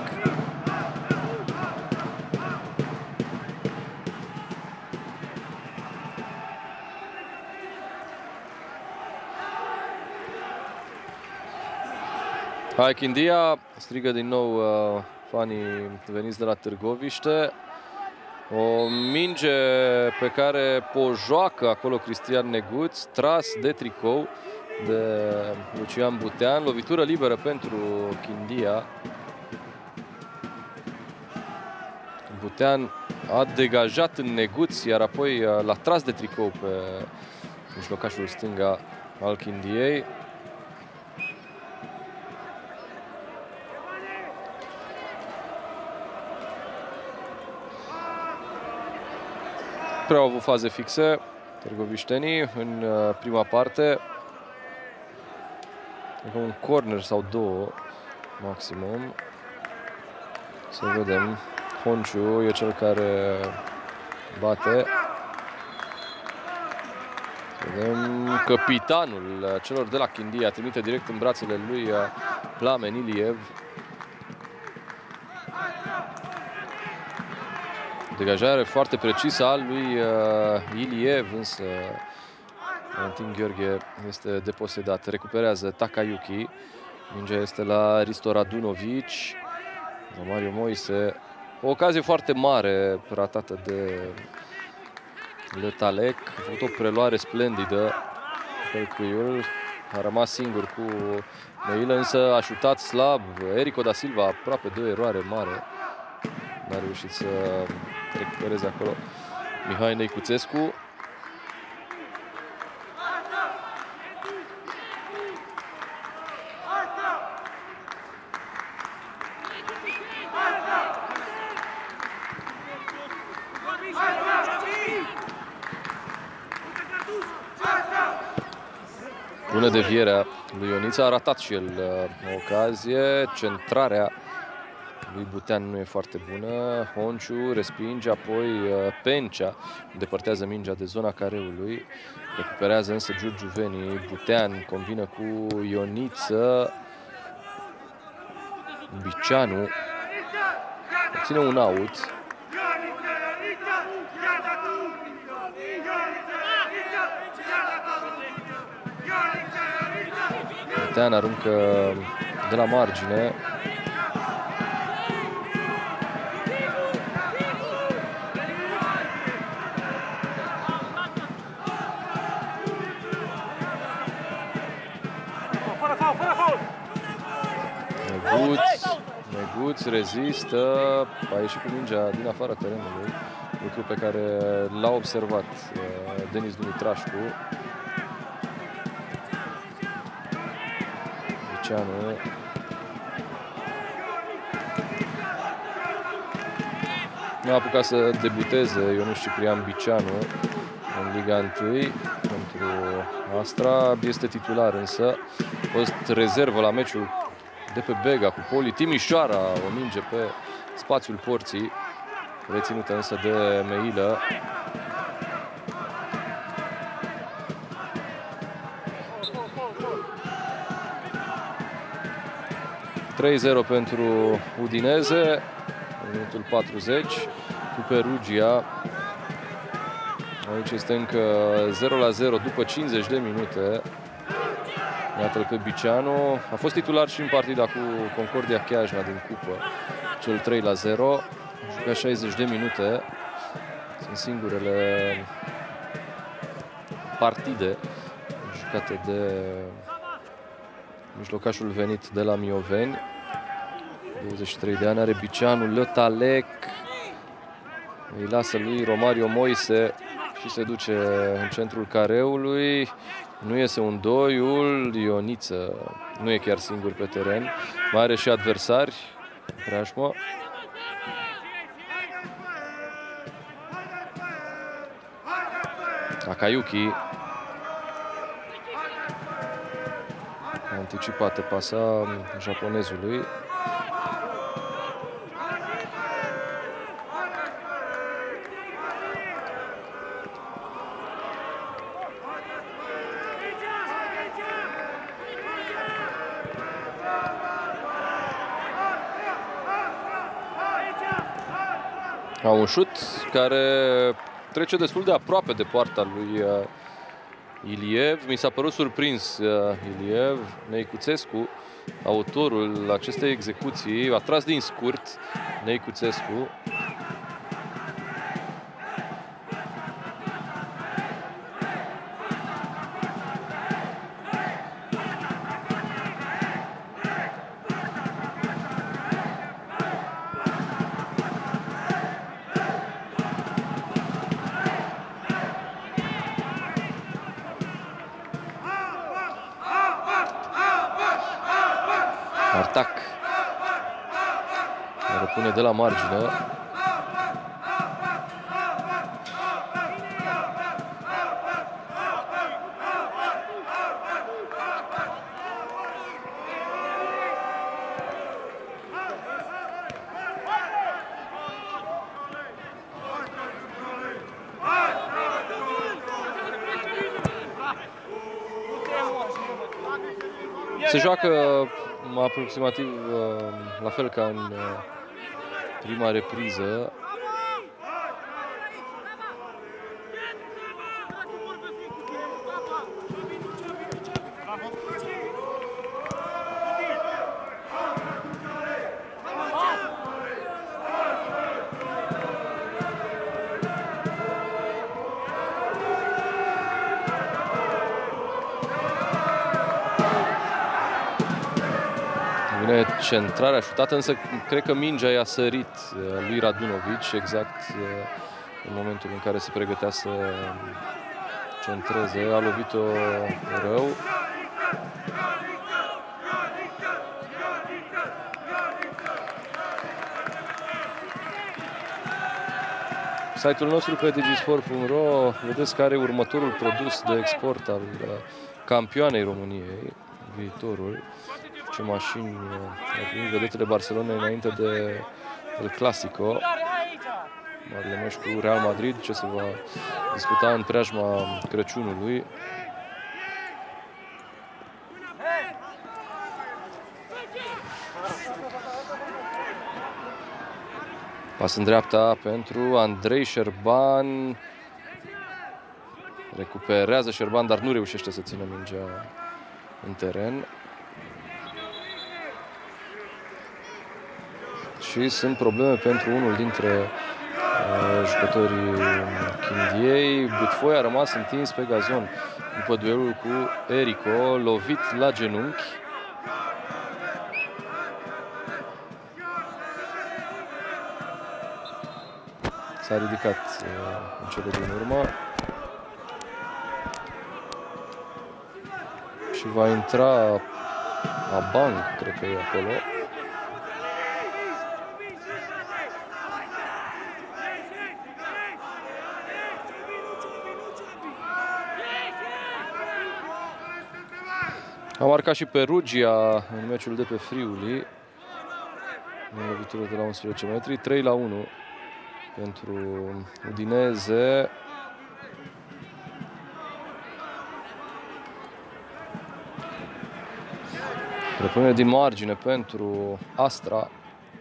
Hai Chindia, strigă din nou fanii veniți de la Târgoviște. O minge pe care o joacă acolo Cristian Neguț, tras de tricou de Lucian Butean. Lovitură liberă pentru Chindia. Butean a degajat în Neguț, iar apoi l-a tras de tricou pe mijlocașul stânga al Chindiei. Prea au avut faze fixe târgoviștenii în prima parte. Un corner sau două maximum. Să vedem. Honciu e cel care bate. Vedem capitanul celor de la Chindia trimite direct în brațele lui Plamen Iliev. Degajare foarte precisă al lui Iliev, însă Valentin Gheorghe este deposedat. Recuperează Takayuki. Mingea este la Risto Radunovici. Mario Moise. O ocazie foarte mare ratată de Lotalec. A făcut o preluare splendidă. Pelcuiul a rămas singur cu Meilă, însă a șutat slab. Erico Da Silva aproape de o eroare mare. N-a reușit să recupereze acolo Mihai Neicuțescu. Bună devierea lui Ioniță, a ratat și el o ocazie. Centrarea lui Butean nu e foarte bună. Honciu respinge, apoi Pencea îndepărtează mingea de zona careului. Recuperează însă Giurgiuveni. Butean combină cu Ioniță. Bicianu obține un out. Butean aruncă de la margine. Neguț rezistă, a ieșit cu mingea din afara terenului, lucru pe care l-a observat Denis Dumitrașcu. Bicianu. Nu a apucat să debuteze Ionuț Ciprian Bicianu în Liga 1 pentru Astra. Este titular însă, a fost rezervă la meciul de pe Bega cu Poli Timișoara, o minge pe spațiul porții, reținută însă de Meilă. (3-0) pentru Udineze, în minutul 40, cu Perugia. Aici este încă 0-0 după 50 de minute. Iată-l pe Bicianu. A fost titular și în partida cu Concordia Chiajna din cupă. Cel 3-0. A jucat 60 de minute. Sunt singurele partide jucate de mijlocașul venit de la Mioveni. 23 de ani are Bicianu, Lătalec. Îi lasă lui Romario Moise și se duce în centrul careului. Nu iese un doiul, Ioniță nu e chiar singur pe teren. Mai are și adversari, preajmă. Takayuki. Anticipată pasa japonezului. Un șut care trece destul de aproape de poarta lui Iliev. Mi s-a părut surprins Iliev. Neicuțescu, autorul acestei execuții, a tras din scurt Neicuțescu. Artac răpune de la margine. Se joacă aproximativ la fel ca în prima repriză. Centrarea șutată, însă cred că mingea i-a sărit lui Radunovici exact în momentul în care se pregătea să centreze. A lovit-o rău. Site-ul nostru pe digisport.ro vedeți care e următorul produs de export al campioanei României, viitorul. Ce mașini au primit vedetele Barcelonei înainte de El Clasico. Marele meci cu Real Madrid, ce se va disputa în preajma Crăciunului. Pas în dreapta pentru Andrei Șerban. Recuperează Șerban, dar nu reușește să țină mingea în teren. Și sunt probleme pentru unul dintre jucătorii Chindiei. Butfoi a rămas întins pe gazon după duelul cu Erico, lovit la genunchi. S-a ridicat în cele din urmă. Și va intra Abang, cred că e acolo. A marcat și Perugia în meciul de pe Friuli. În lovitură de la 11 metri. 3-1 pentru Udineze. Repunere din margine pentru Astra.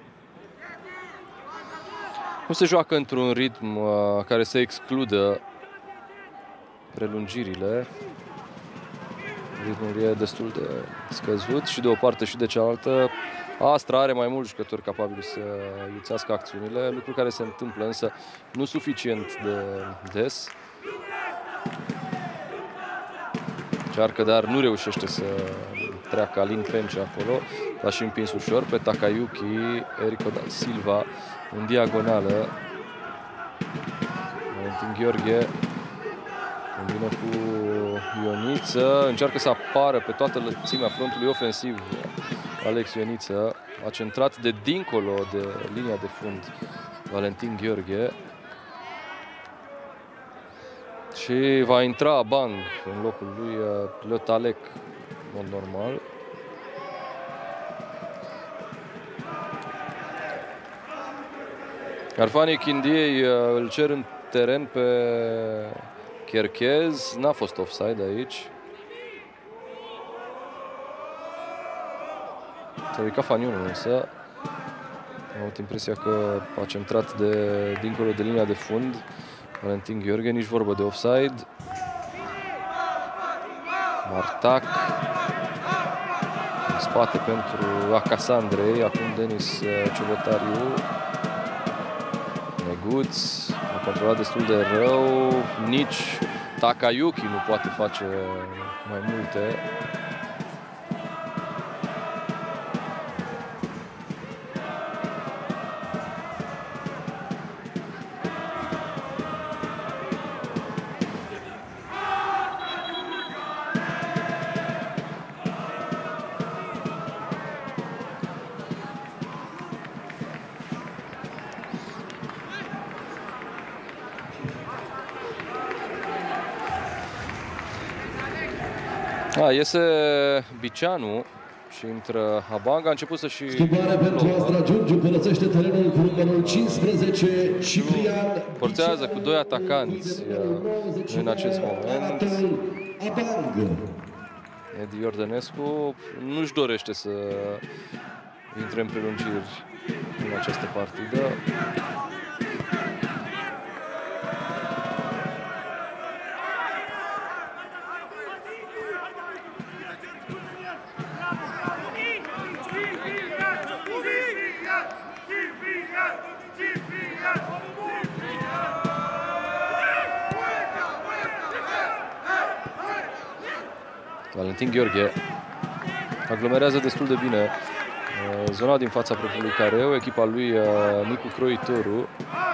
Nu se joacă într-un ritm care să excludă prelungirile. Ritmul e destul de scăzut și de o parte și de cealaltă. Astra are mai mulți jucători capabili să iuțească acțiunile, lucru care se întâmplă însă nu suficient de des. Încearcă, dar nu reușește să treacă Alin Pence acolo. L-a și împins ușor pe Takayuki. Erico da Silva în diagonală. Valentin Gheorghe combină cu Ioniță. Încearcă să apară pe toată lățimea frontului ofensiv. Alex Ioniță a centrat de dincolo de linia de fund Valentin Gheorghe. Și va intra Abang în locul lui Leotalec, în mod normal. Arfanii Chindiei îl cer în teren pe Cherkez. N-a fost offside aici. S-a ridicat fanionul însă. Am avut impresia că a centrat dincolo de linia de fund Valentin Gheorghe, nici vorbă de offside. Martac în spate pentru Acasandrei. Acum Denis Ciobotariu. Neguț a controlat destul de rău. Nici Takayuki nu poate face mai multe. Iese Bicianu și intră Abang. A început să și... Schimbare pentru Astra Giurgiu, părăsește terenul cu numărul 15, Ciprian. Forțează cu 2 atacanți în acest moment. Edi Iordănescu nu-și dorește să intre în prelungiri în această partidă. Valentin Gheorghe aglomerează destul de bine zona din fața propriului careu, echipa lui Nicu Croitoru.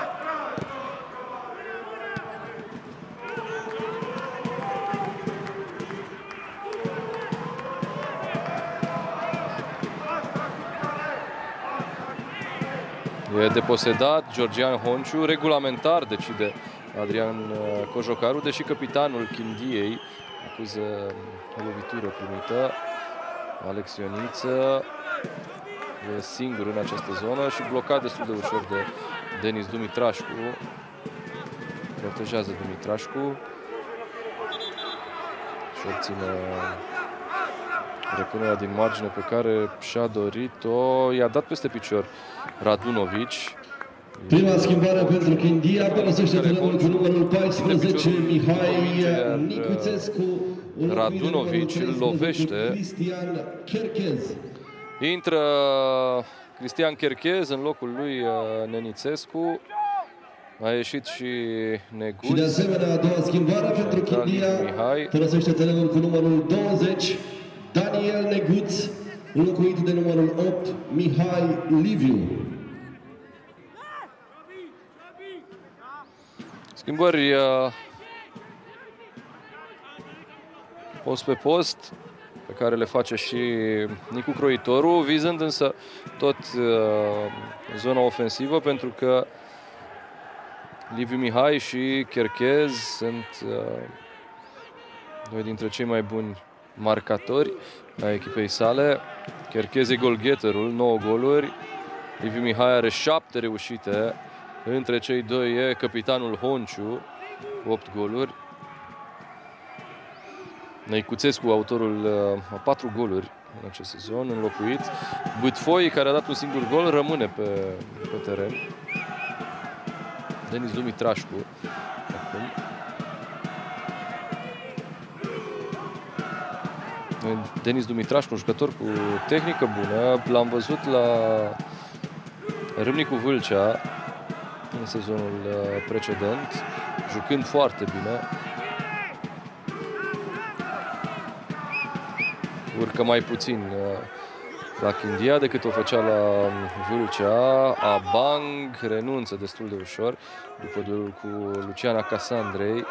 E deposedat Georgian Honciu, regulamentar decide Adrian Cojocaru, deși capitanul Chindiei acuză o lovitură primită. Alex Ioniță e singur în această zonă și blocat destul de ușor de Denis Dumitrașcu. Protejează Dumitrașcu și obține repunerea din margine pe care și-a dorit-o. I-a dat peste picior Radunovici. Prima schimbare pentru Chindia, părăsește terenul cu numărul 14, Mihai Nicuțescu. Radunovici îl lovește. Cristian Cherkez. Intră Cristian Cherkez în locul lui Nenițescu. A ieșit și Neguț. Și de asemenea, a doua schimbare pentru Chindia, părăsește terenul cu numărul 20, Daniel Neguț, înlocuit de numărul 8, Mihai Liviu. Schimbări post pe post pe care le face și Nicu Croitoru, vizând însă tot zona ofensivă, pentru că Liviu Mihai și Cherkez sunt doi dintre cei mai buni marcatori a echipei sale. Cherkez e goalgetterul, 9 goluri. Liviu Mihai are 7 reușite. Între cei doi e capitanul Honciu, 8 goluri. Neicuțescu, autorul a 4 goluri în acest sezon, înlocuit. Bâtfoi, care a dat un singur gol, rămâne pe teren. Denis Dumitrașcu acum. Denis Dumitrașcu, un jucător cu tehnică bună. L-am văzut la Râmnicu Vâlcea în sezonul precedent, jucând foarte bine. urcă mai puțin la Chindia decât o făcea la Vâlcea. Abang renunță destul de ușor după duelul cu Luciana Casandrei.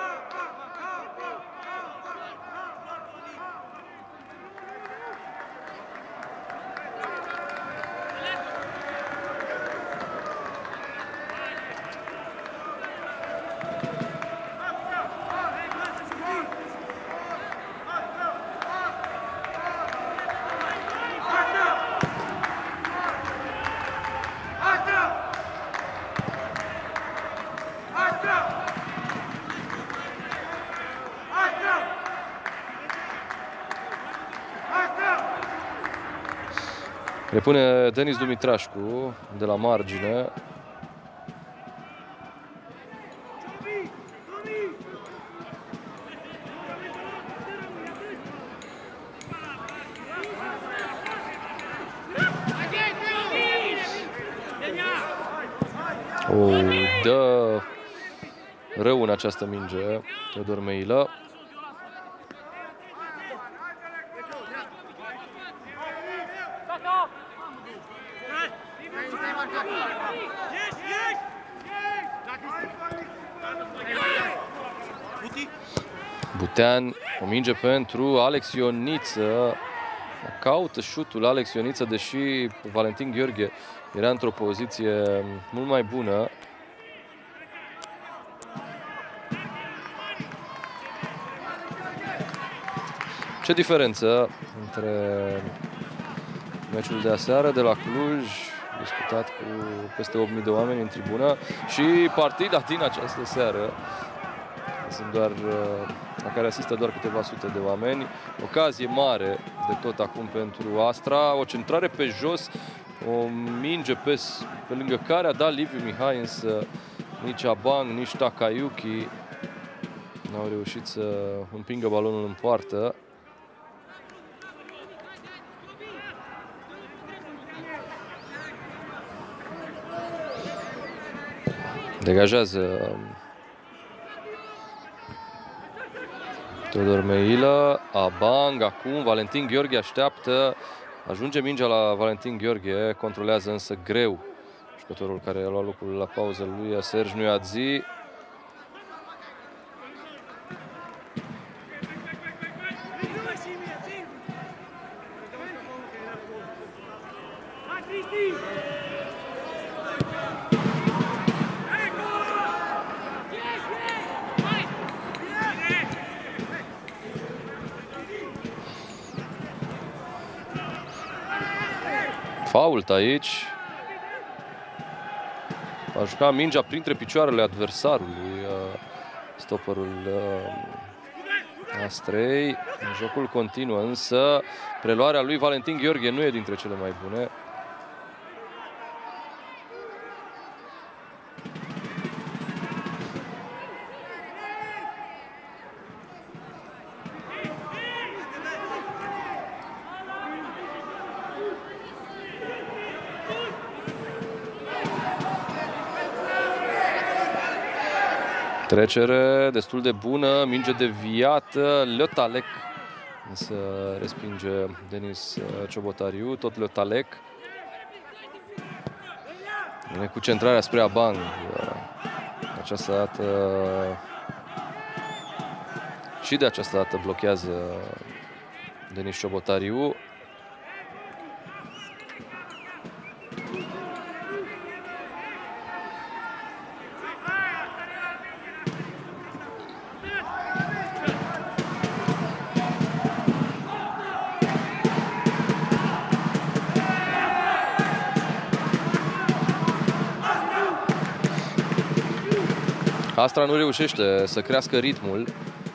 Repune Denis Dumitrașcu de la margine. Dă rău în această minge Teodor Meilă. Butean, o minge pentru Alex Ioniță. Caută șutul Alex Ioniță, deși Valentin Gheorghe era într-o poziție mult mai bună. Ce diferență între meciul de aseară de la Cluj, disputat cu peste 8.000 de oameni în tribună, și partida din această seară, sunt doar, la care asistă doar câteva sute de oameni. Ocazie mare de tot acum pentru Astra, o centrare pe jos, o minge pe lângă care a dat Liviu Mihai, însă nici Abang, nici Takayuki n-au reușit să împingă balonul în poartă. Degajează Teodor Meilă. Abang acum, Valentin Gheorghe așteaptă. Ajunge mingea la Valentin Gheorghe, controlează însă greu jucătorul care a luat locul la pauză lui Serge Nuiadzi. Fault aici. A jucat mingea printre picioarele adversarului, stopperul Astrei. Jocul continuă, însă preluarea lui Valentin Gheorghe nu e dintre cele mai bune. Trecere destul de bună, minge deviată, Leotalec, însă respinge Denis Ciobotariu, tot Leotalec. Vine cu centrarea spre Abang. Această dată și de această dată blochează Denis Ciobotariu. Astra nu reușește să crească ritmul.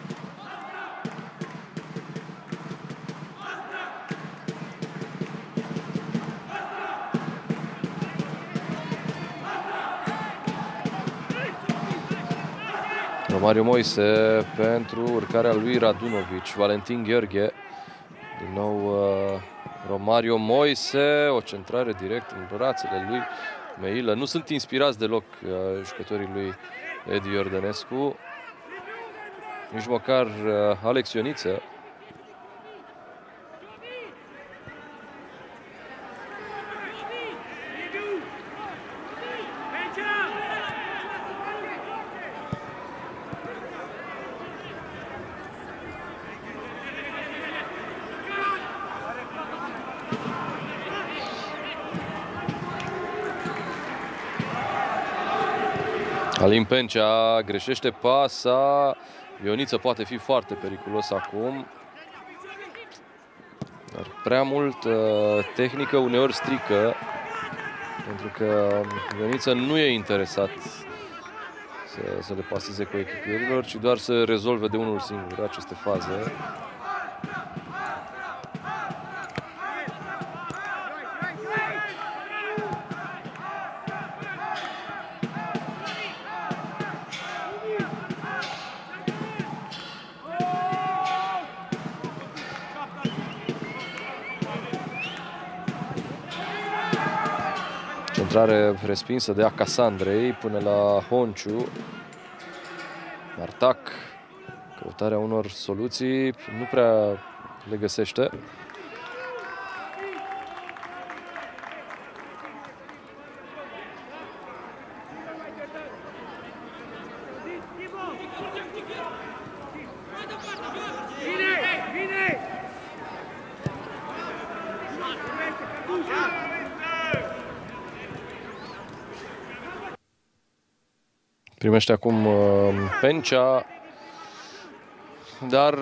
Romario Moise pentru urcarea lui Radunovic. Valentin Gheorghe. Din nou Romario Moise. O centrare direct în brațele lui Meilă. Nu sunt inspirați deloc jucătorii lui Edi Iordănescu. Nici măcar Alex Ioniță. Alin Pencea greșește pasa. Ioniță poate fi foarte periculos acum. Dar prea mult tehnică uneori strică. Pentru că Ioniță nu e interesat să le paseze cu echipierilor, ci doar să rezolve de unul singur aceste faze. Centrare respinsă de Acasandrei până la Honciu. Martac, căutarea unor soluții, nu prea le găsește. Primește acum Pencea, dar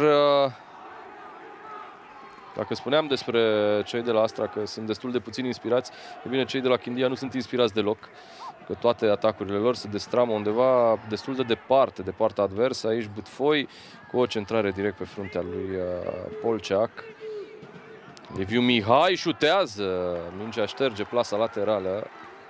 dacă spuneam despre cei de la Astra că sunt destul de puțin inspirați, e bine, cei de la Chindia nu sunt inspirați deloc, că toate atacurile lor se destramă undeva destul de departe, de partea adversă. Aici Butfoi cu o centrare direct pe fruntea lui Polceac. Liviu Mihai șutează, mingea șterge plasa laterală.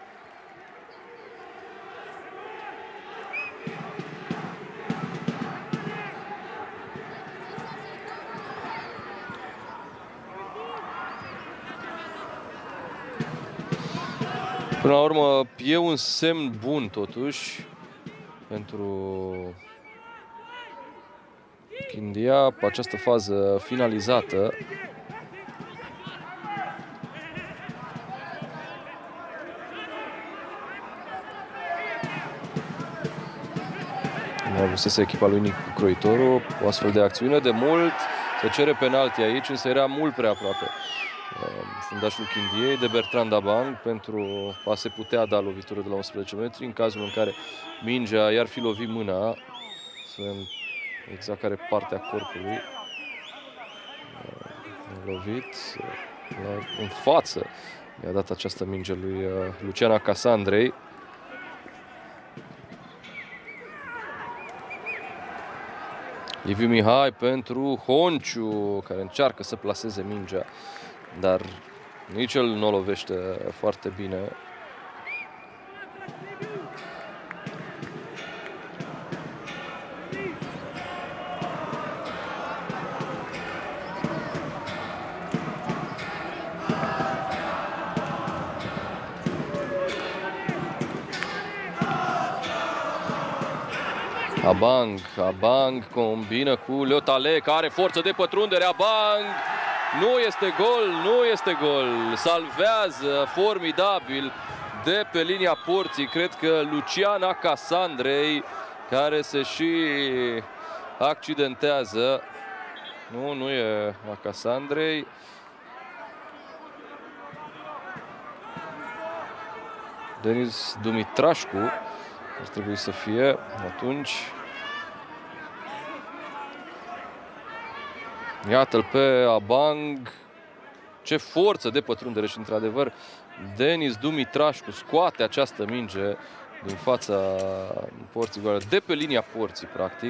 Până la urmă, e un semn bun, totuși, pentru Chindia, pe această fază finalizată. Nu avusese echipa lui Nicu Croitoru o astfel de acțiune de mult. Se cere penalti aici, însă era mult prea aproape fundașul Chindiei de Bertrand Abang pentru a se putea da lovitură de la 11 metri în cazul în care mingea i-ar fi lovit mâna, exact care parte a corpului lovit în față. I-a dat această minge lui Lucian Acasandrei. Liviu Mihai pentru Honciu, care încearcă să plaseze mingea, dar nici el nu o lovește foarte bine. Abang combină cu Leotale, care are forță de pătrundere. Abang, nu este gol. Salvează formidabil de pe linia porții, cred că Lucian Acasandrei, care se și accidentează. Nu e Acasandrei. Denis Dumitrașcu ar trebui să fie atunci. Iată-l pe Abang. Ce forță de pătrundere și, într-adevăr, Denis Dumitrașcu scoate această minge din fața porții goale, de pe linia porții, practic.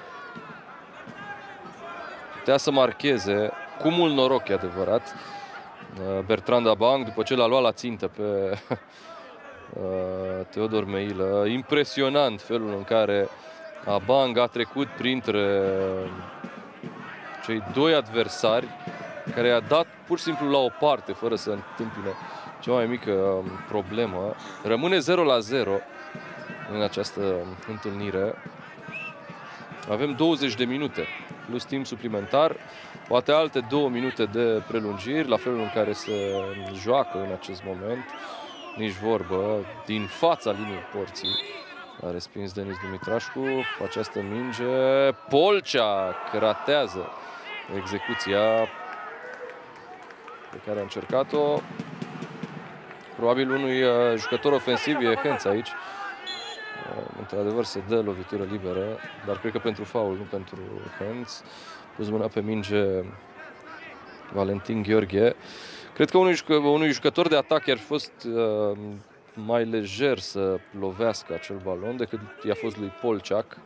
Putea să marcheze cu mult noroc, e adevărat, Bertrand Abang, după ce l-a luat la țintă pe Teodor Meilă. Impresionant felul în care Abang a trecut printre cei doi adversari, care i-a dat pur și simplu la o parte, fără să întâmpine cea mai mică problemă. Rămâne 0-0 în această întâlnire. Avem 20 de minute plus timp suplimentar, poate alte 2 minute de prelungiri, la felul în care se joacă în acest moment. Nici vorbă, din fața liniei porții a respins Denis Dumitrașcu această minge. Polceac ratează execuția pe care a încercat-o. Probabil unui jucător ofensiv, e Hens aici. într-adevăr se dă lovitură liberă, dar cred că pentru faul, nu pentru hands. Pus mâna pe minge Valentin Gheorghe. Cred că unui jucător de atac ar fi fost mai lejer să lovească acel balon decât i-a fost lui Polciac.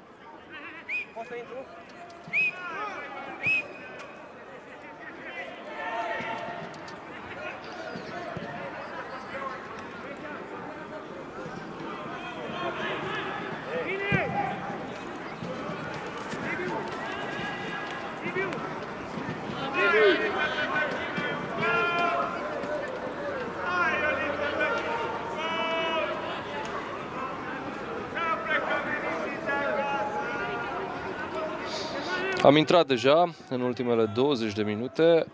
Am intrat deja în ultimele 20 de minute.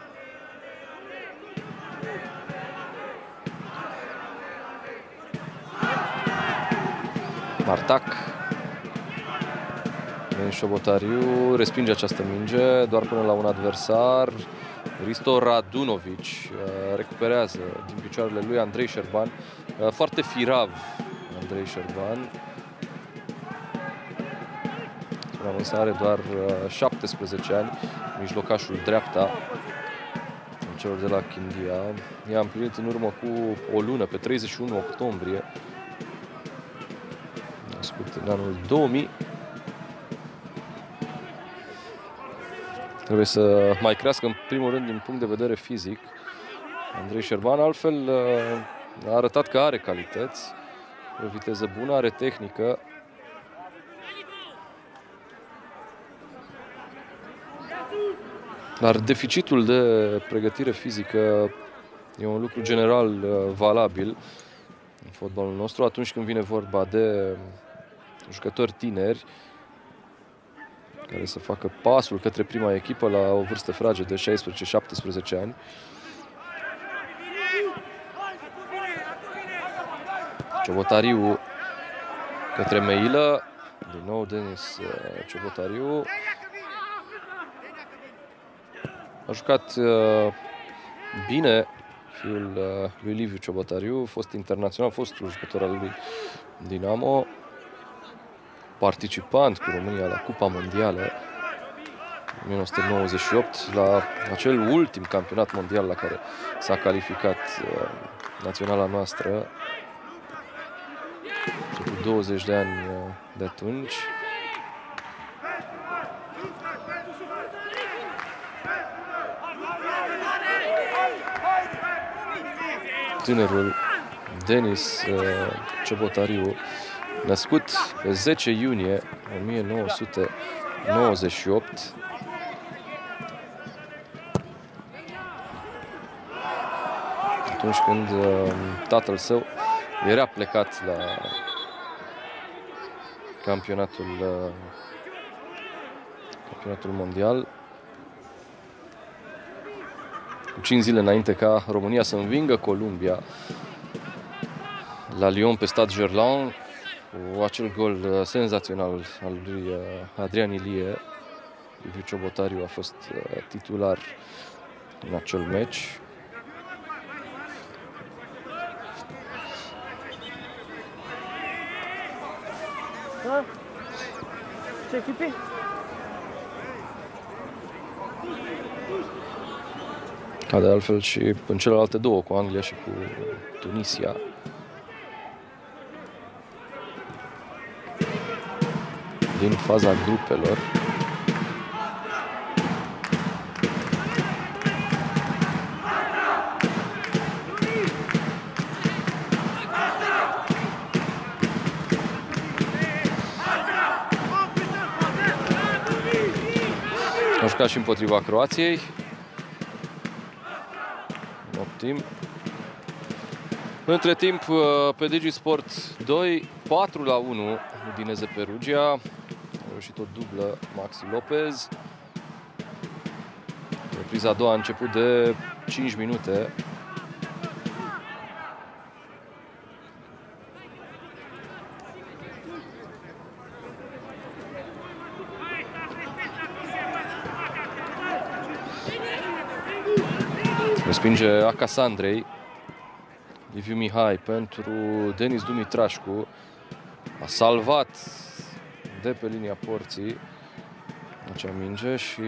Martac. Șobotariu respinge această minge doar până la un adversar. Risto Radunovic recuperează din picioarele lui Andrei Șerban. Foarte firav Andrei Șerban. Însă are doar 17 ani, mijlocașul dreapta celor de la Chindia. I-a împlinit în urmă cu o lună, pe 31 octombrie, născut în anul 2000. Trebuie să mai crească în primul rând din punct de vedere fizic Andrei Șerban, altfel a arătat că are calități, o viteză bună, are tehnică. Dar deficitul de pregătire fizică e un lucru general valabil în fotbalul nostru atunci când vine vorba de jucători tineri care să facă pasul către prima echipă la o vârstă fragedă de 16-17 ani. Ciobotariu către Meilă, din nou Denis Ciobotariu. A jucat bine fiul lui Liviu Ciobotariu, fost internațional, fostul jucător al lui Dinamo, participant cu România la Cupa Mondială 1998, la acel ultim campionat mondial la care s-a calificat naționala noastră, cu 20 de ani de atunci. Tânărul Denis Ciobotariu, născut pe 10 iunie 1998. Atunci când tatăl său era plecat la campionatul mondial, cu 5 zile înainte ca România să învingă Columbia la Lyon pe Stade Gerland, cu acel gol senzațional al lui Adrian Ilie. Liviu Ciobotariu a fost titular în acel meci. Ce echipe? Ca de altfel și în celelalte două, cu Anglia și cu Tunisia. Din faza grupelor. A jucat și împotriva Croației. Optim. Între timp, pe DigiSport 2, 4-1 Udinese Perugia. A reușit o dublă Maxi Lopez. Repriza a doua a început de 5 minute. Respinge Acasandrei. Liviu Mihai pentru Denis Dumitrașcu. a salvat de pe linia porții acea minge și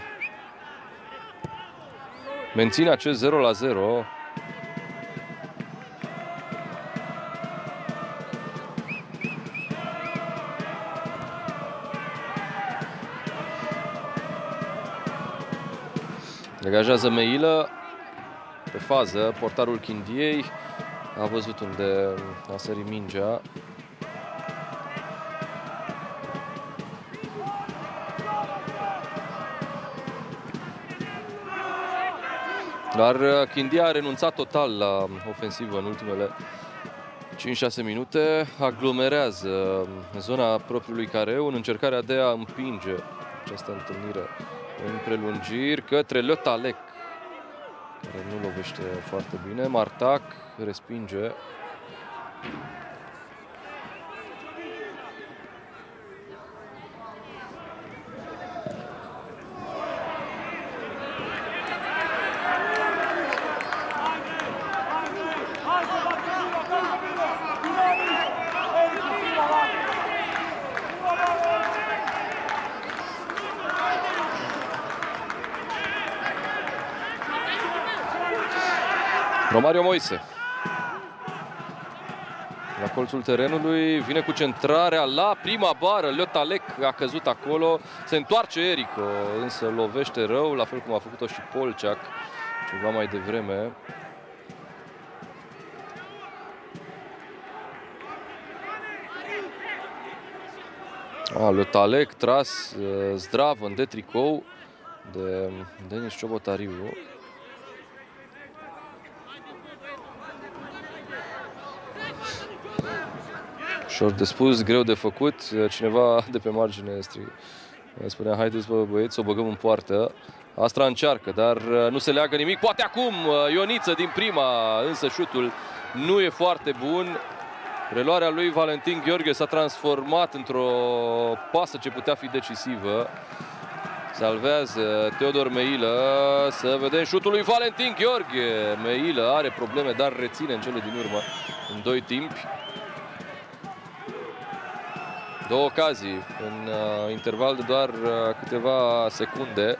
menține acest 0-0. Degajează Meilă pe fază, portarul Chindiei a văzut unde a sărit mingea. Dar Chindia a renunțat total la ofensivă în ultimele 5-6 minute. Aglomerează zona propriului careu în încercarea de a împinge această întâlnire în prelungiri către Le Talec, care nu lovește foarte bine. Martac respinge. Romario Moise. La colțul terenului vine cu centrarea la prima bară. Le Talec a căzut acolo. Se întoarce Erico, însă lovește rău, la fel cum a făcut-o și Polceac ceva mai devreme. Le Talec tras zdravăn de tricou de Denis Ciobotariu. Ușor de spus, greu de făcut. Cineva de pe margine spunea: haideți, bă, băieți, o băgăm în poartă. Astra încearcă, dar nu se leagă nimic. Poate acum Ioniță din prima, însă șutul nu e foarte bun. Reluarea lui Valentin Gheorghe s-a transformat într-o pasă ce putea fi decisivă. Salvează Teodor Meilă. Să vedem șutul lui Valentin Gheorghe. Meilă are probleme, dar reține în cele din urmă în doi timpi. Două ocazii în interval de doar câteva secunde.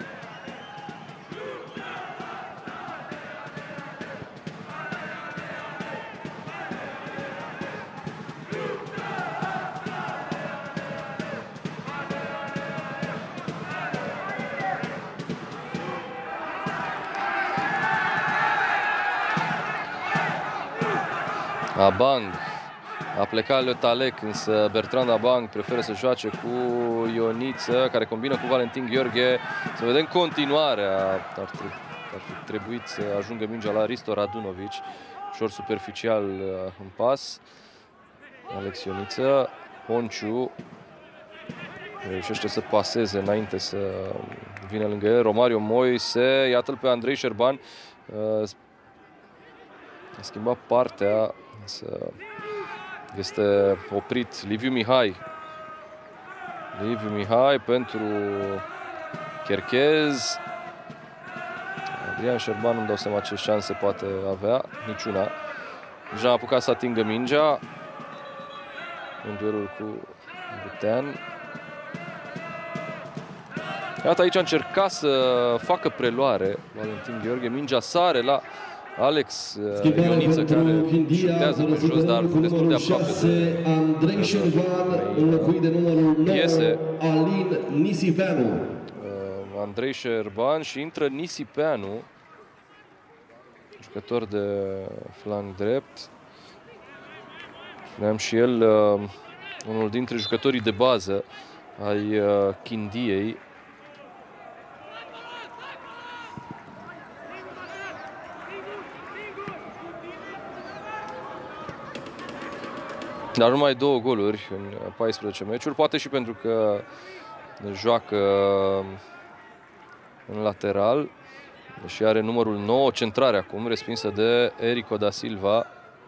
Abang. A plecat Le Talec, însă Bertrand Abang preferă să joace cu Ioniță, care combină cu Valentin Gheorghe. Să vedem continuarea. Ar fi trebuit să ajungă mingea la Risto Radunovic. Ușor superficial în pas. Alex Ioniță. Honciu reușește să paseze înainte să vină lângă el. Romario Moise. Iată-l pe Andrei Șerban. A schimbat partea, însă este oprit Liviu Mihai. Liviu Mihai pentru Cherchez. Adrian Șerban, nu-mi dau seama ce șanse poate avea. Niciuna. Deja a apucat să atingă mingea în duelul cu Butean. Iată, aici a încercat să facă preluare Valentin Gheorghe. Mingea sare la Alex Ioniță, care șutează pe jos, dar destul de aproape de Andrei Șerban, înlocuit de numărul 9, Alin Nisipeanu. Andrei Șerban și intră Nisipeanu, jucător de flanc drept. Spuneam și el, unul dintre jucătorii de bază ai Chindiei. Dar numai 2 goluri în 14 meciuri, poate și pentru că joacă în lateral și are numărul 9, centrare acum, respinsă de Erico da Silva.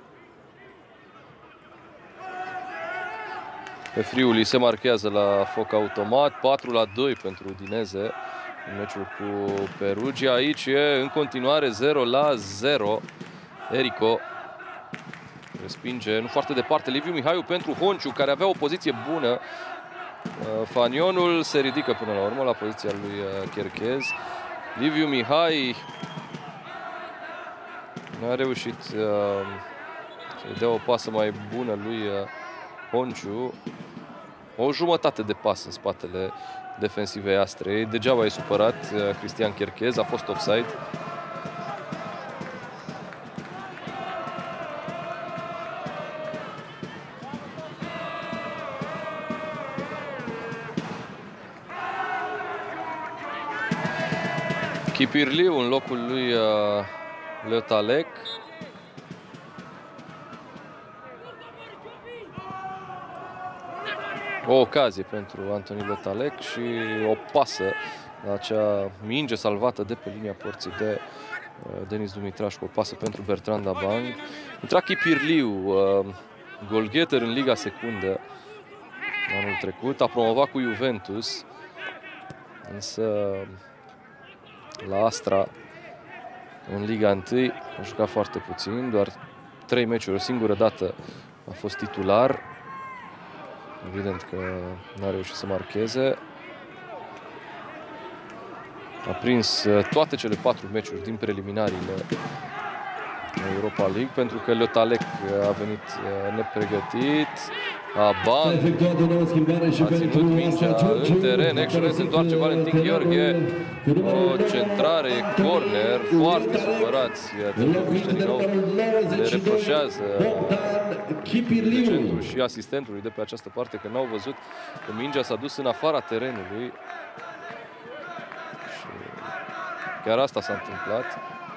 Pe Friuli se marchează la foc automat, 4-2 pentru Udineze în meciul cu Perugia. Aici e în continuare 0-0. Erico Respinge nu foarte departe Liviu Mihaiu pentru Honciu, care avea o poziție bună. Fanionul se ridică până la urmă la poziția lui Cherchez. Liviu Mihai n-a reușit să-i dea o pasă mai bună lui Honciu. O jumătate de pas în spatele defensivei Astrei. Degeaba e supărat Cristian Cherchez, a fost offside. Chipirliu în locul lui Le Talec. O ocazie pentru Anthony Le Talec și o pasă la acea minge salvată de pe linia porții de Denis Dumitrașcu. O pasă pentru Bertrand Abang. Intra Chipirliu, goalgetter în Liga Secundă anul trecut. A promovat cu Juventus, însă la Astra în Liga 1 a jucat foarte puțin, doar 3 meciuri, o singură dată a fost titular. Evident că n-a reușit să marcheze. A prins toate cele 4 meciuri din preliminariile Europa League, pentru că Le Talec a venit nepregătit. Abang a ținut mingea în teren, excelent, se întoarce Valentin Gheorghe. O centrare, corner, foarte supărați târgoviștenii din nou. Le reproșează dirigentul și asistentului de pe această parte că n-au văzut că mingea s-a dus în afara terenului. Și chiar asta s-a întâmplat.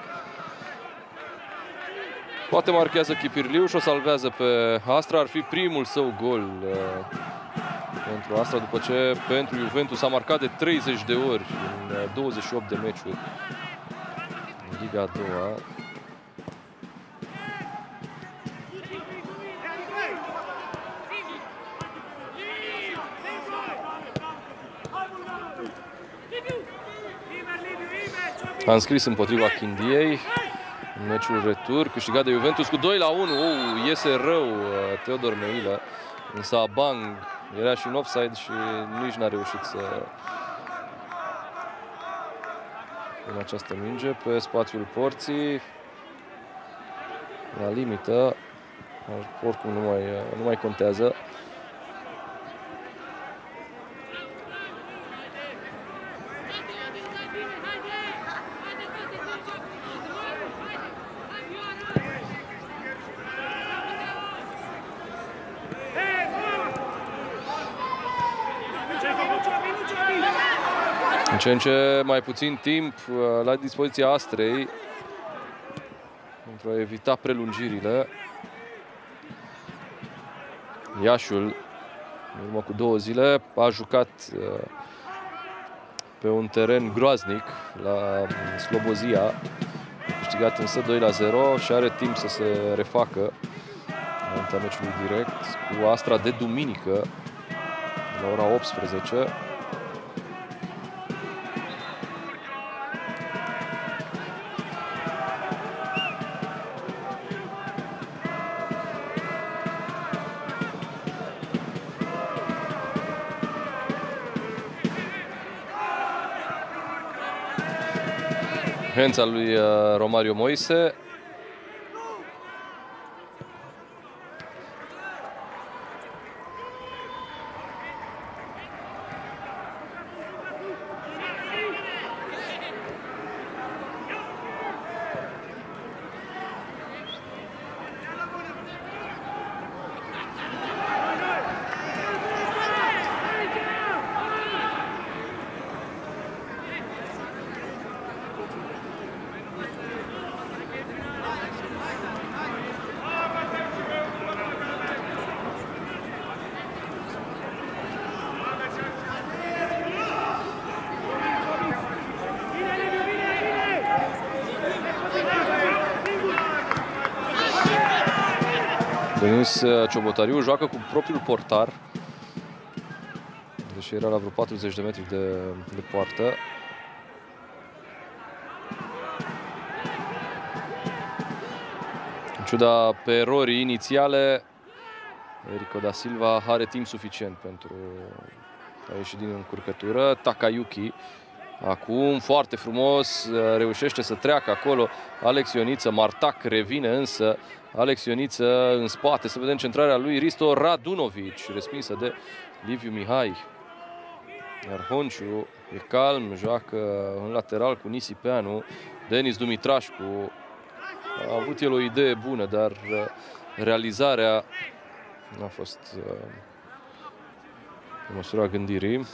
Poate marchează Chipirliu și o salvează pe Astra. Ar fi primul său gol pentru Astra, după ce pentru Juventus a marcat de 30 de ori în 28 de meciuri în Liga a doua. A înscris împotriva Chindiei în meciul retur, câștigat de Juventus cu 2-1. Iese rău Teodor Meilă, însă Abang era și în offside și nici n-a reușit să în această minge pe spațiul porții. La limită, oricum nu mai contează. În ce mai puțin timp la dispoziția Astrei pentru a evita prelungirile. Iașiul, în urmă cu 2 zile, a jucat pe un teren groaznic la Slobozia. A câștigat însă 2-0 și are timp să se refacă înaintea meciului direct cu Astra de duminică la ora 18. Hența lui Romario Moise. Denis Ciobotariu joacă cu propriul portar, deși era la vreo 40 de metri de poartă. În ciuda erorii inițiale, Erico da Silva are timp suficient pentru a ieși din încurcătură. Takayuki acum foarte frumos reușește să treacă acolo Alex Ioniță. Martac revine însă. Alex Ioniță în spate. Să vedem centrarea lui Risto Radunovic, respinsă de Liviu Mihai. Iar Honciu e calm, joacă în lateral cu Nisipeanu. Denis Dumitrașcu a avut el o idee bună, dar realizarea n-a fost în măsura gândirii.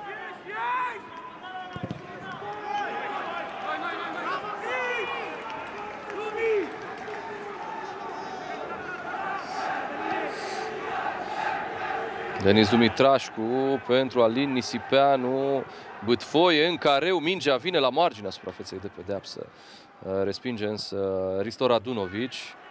Denis Dumitrașcu pentru Alin Nisipeanu. Bâtfoie în careu, mingea vine la marginea suprafeței de pedeapsă. Respinge însă Risto Radunovic.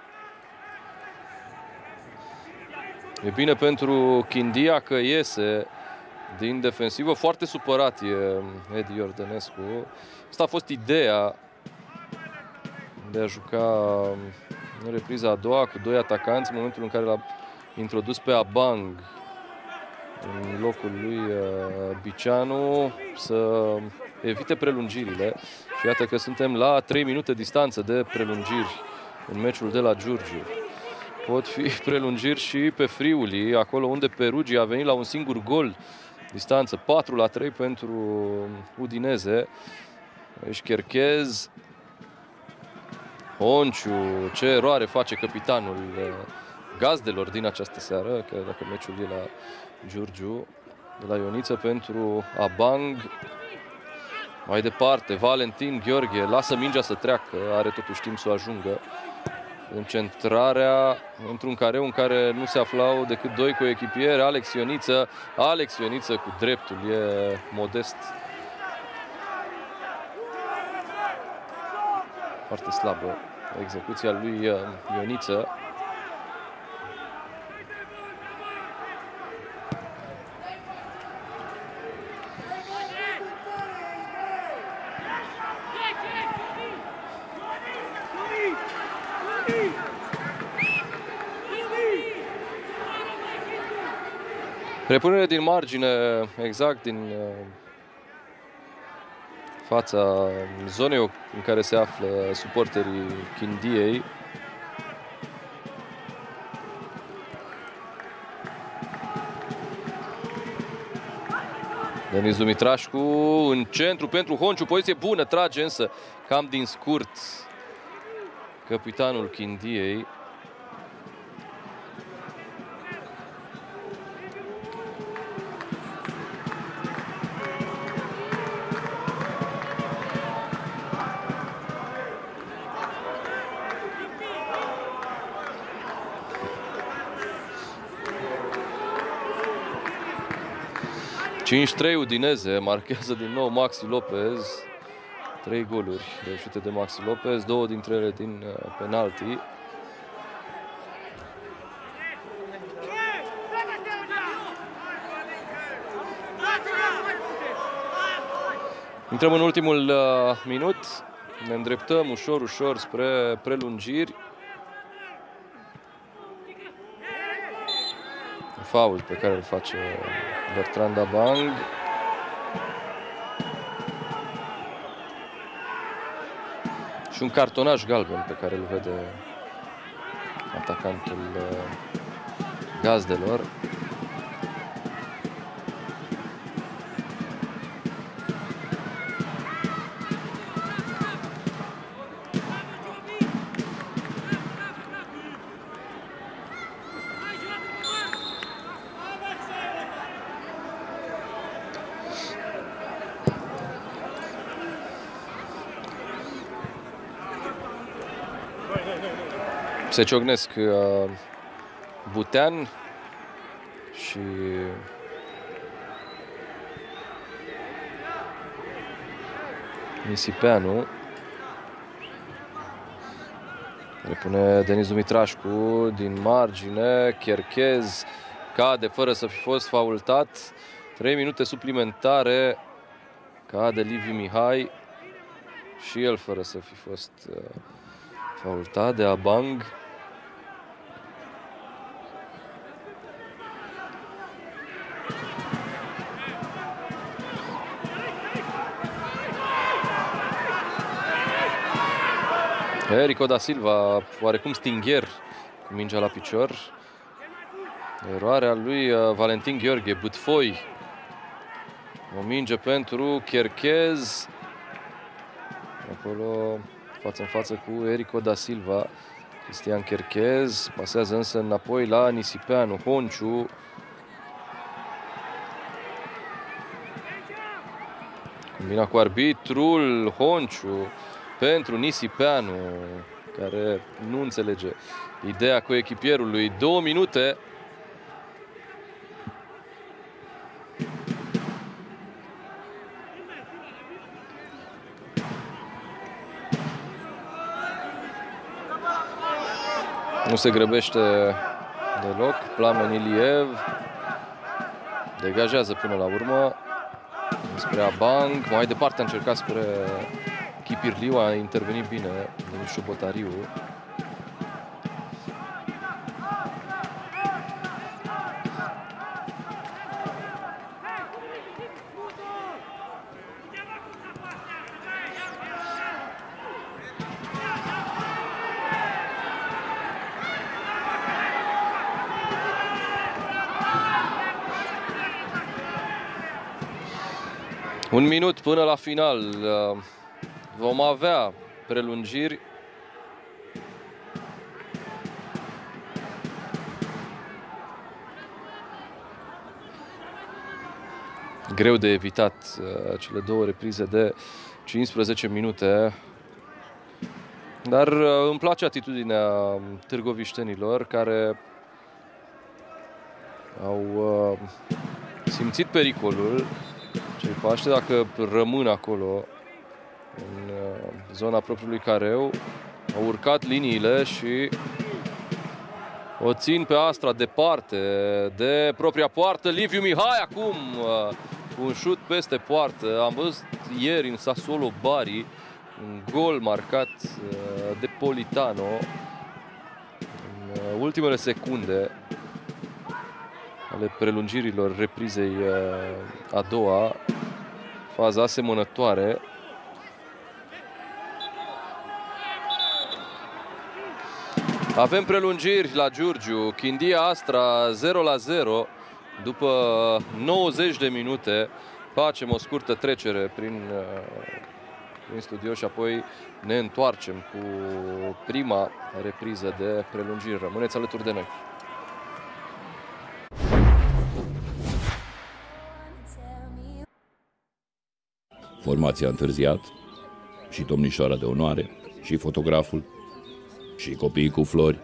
E bine pentru Chindia că iese din defensivă. Foarte supărat e Edi Iordănescu. Asta a fost ideea de a juca în repriza a doua cu doi atacanți, în momentul în care l-a introdus pe Abang în locul lui Bicianu, să evite prelungirile. Și iată că suntem la 3 minute distanță de prelungiri în meciul de la Giurgiu. Pot fi prelungiri și pe Friuli, acolo unde Perugia a venit la un singur gol distanță. 4-3 pentru Udineze. Aici Cherchez. Honciu, ce eroare face capitanul gazdelor din această seară, că dacă meciul e la Giurgiu. De la Ioniță pentru Abang. Mai departe, Valentin Gheorghe lasă mingea să treacă, are totuși timp să o ajungă. În centrarea într-un careu în care nu se aflau decât doi coechipieri. Alex Ioniță. Alex Ioniță cu dreptul, e modest. Foarte slabă execuția lui Ioniță. Repunere din margine, exact din fața zonei în care se află suporterii Chindiei. Denis Dumitrașcu în centru pentru Honciu, poziție bună, trage însă cam din scurt capitanul Chindiei. (5-3) Udineze, marchează din nou Maxi Lopez. 3 goluri reușite de Maxi Lopez, 2 dintre ele din penalti. Intrăm în ultimul minut, ne îndreptăm ușor, ușor spre prelungiri. Faul pe care îl face Bertrand Abang. Și un cartonaj galben pe care îl vede atacantul gazdelor. Se ciocnesc Butean și Nisipeanu. Repune Denis Dumitrașcu din margine. Cherchez cade fără să fi fost faultat. 3 minute suplimentare. Cade Liviu Mihai și el fără să fi fost faultat de Abang. Erico da Silva, oarecum stingher cu mingea la picior. Eroarea lui Valentin Gheorghe, Butfoi. O minge pentru Cherchez. Acolo, față în față cu Erico da Silva. Cristian Cherchez pasează însă înapoi la Nisipeanu. Honciu. Combina cu arbitrul. Honciu pentru Nisipeanu, care nu înțelege ideea cu echipierului. 2 minute. Nu se grăbește deloc. Plamen Iliev degajează până la urmă spre Abang. Mai departe a încercat spre Chipirliu, a intervenit bine Denis Șobotariu. Un minut până la final. Vom avea prelungiri. Greu de evitat cele 2 reprize de 15 minute. Dar îmi place atitudinea târgoviștenilor, care au simțit pericolul. Cei paște, dacă rămân acolo în zona propriului careu, au urcat liniile și o țin pe Astra departe de propria poartă. Liviu Mihai acum cu un șut peste poartă. Am văzut ieri în Sassuolo Bari un gol marcat de Politano în ultimele secunde ale prelungirilor reprizei a doua. Faza asemănătoare. Avem prelungiri la Giurgiu. Chindia Astra 0-0 după 90 de minute. Facem o scurtă trecere prin studio și apoi ne întoarcem cu prima repriză de prelungiri. Rămâneți alături de noi. Formația a întârziat, și domnișoara de onoare, și fotograful, și copiii cu flori.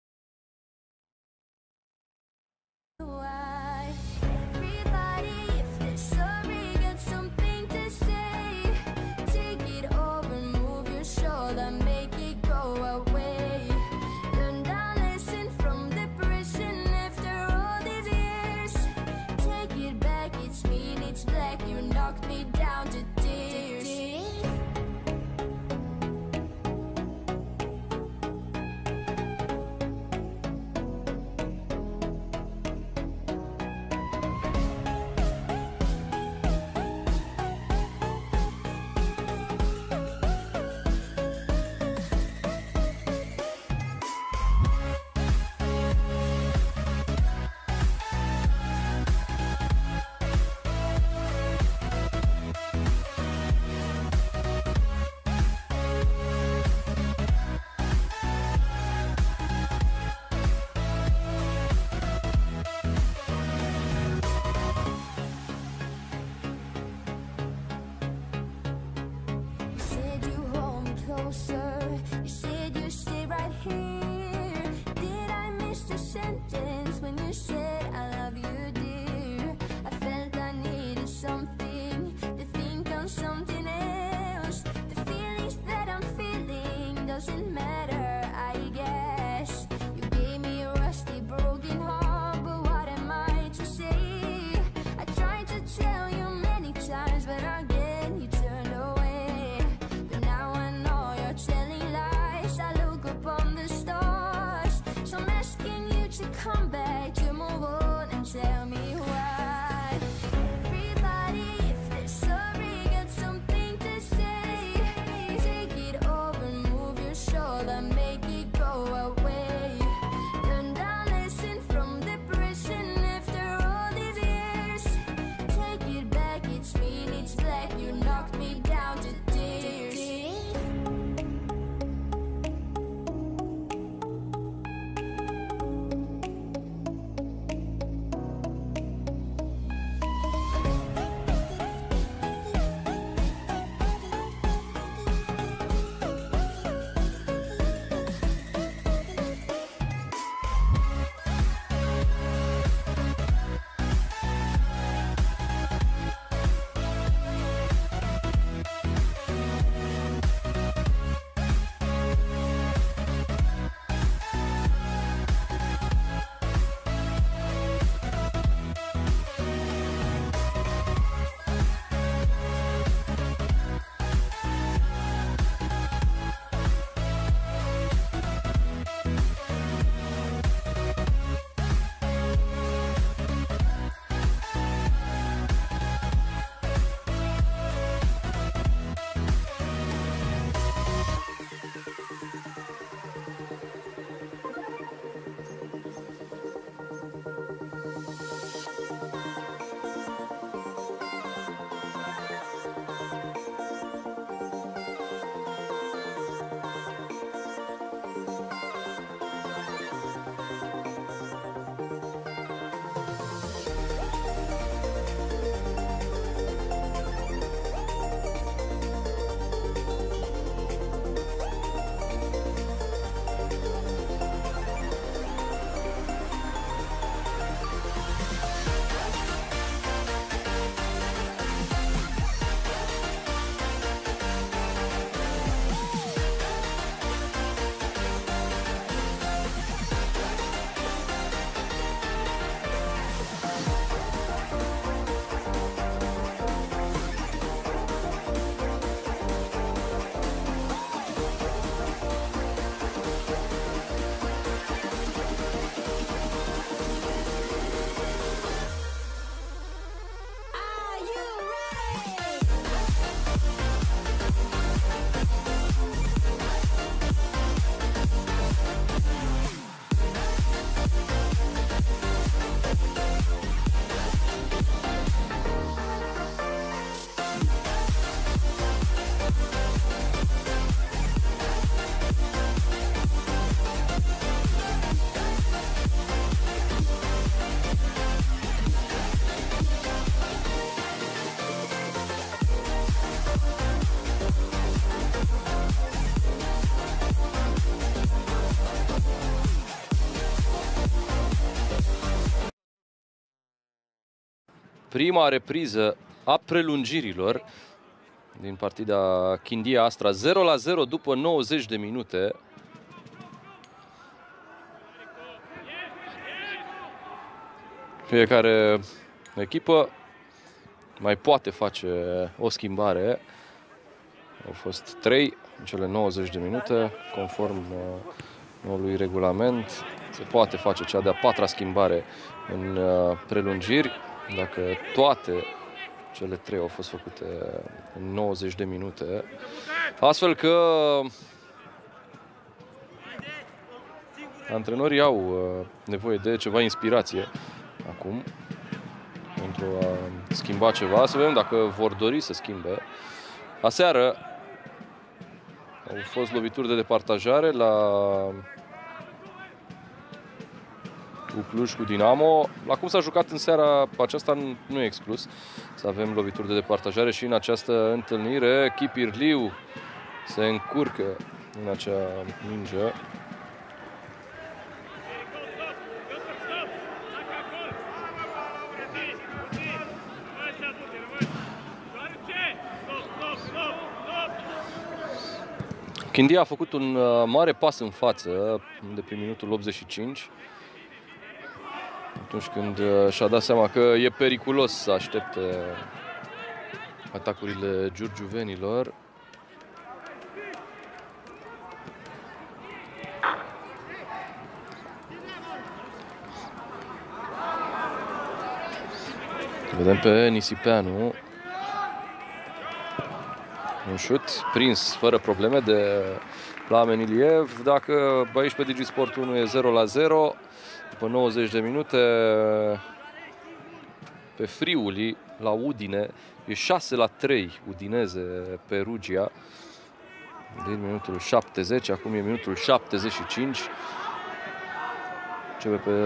You said you'd stay right here. Did I miss the sentence when you said I love you, dear? I felt I needed something to think on something else. The feelings that I'm feeling doesn't matter, I guess. You gave me a rusty, broken heart, but what am I to say? I tried to tell you many times, but again you turned away. But now I know you're telling lies. I look up on the stars, so I'm asking you to come back. prima repriză a prelungirilor din partida Chindia-Astra. 0-0 după 90 de minute. Fiecare echipă mai poate face o schimbare. Au fost 3 în cele 90 de minute, conform noului regulament. Se poate face cea de-a 4-a schimbare în prelungiri, dacă toate cele 3 au fost făcute în 90 de minute. Astfel că antrenorii au nevoie de ceva inspirație acum pentru a schimba ceva. Să vedem dacă vor dori să schimbe. Aseară au fost lovituri de departajare la Cluj cu Dinamo. La cum s-a jucat în seara aceasta nu e exclus să avem lovituri de departajare și în această întâlnire. Chipirliu se încurcă în acea minge. Chindia a făcut un mare pas în față de prin minutul 85, atunci când și-a dat seama că e periculos să aștepte atacurile giurgiuvenilor. Vedem pe Nisipeanu. Un șut prins fără probleme de Plamen Iliev. Dacă aici pe Digisport 1 e 0-0, după 90 de minute pe Friuli la Udine e 6-3 Udineze pe Rugia din minutul 70, acum e minutul 75. Începe pe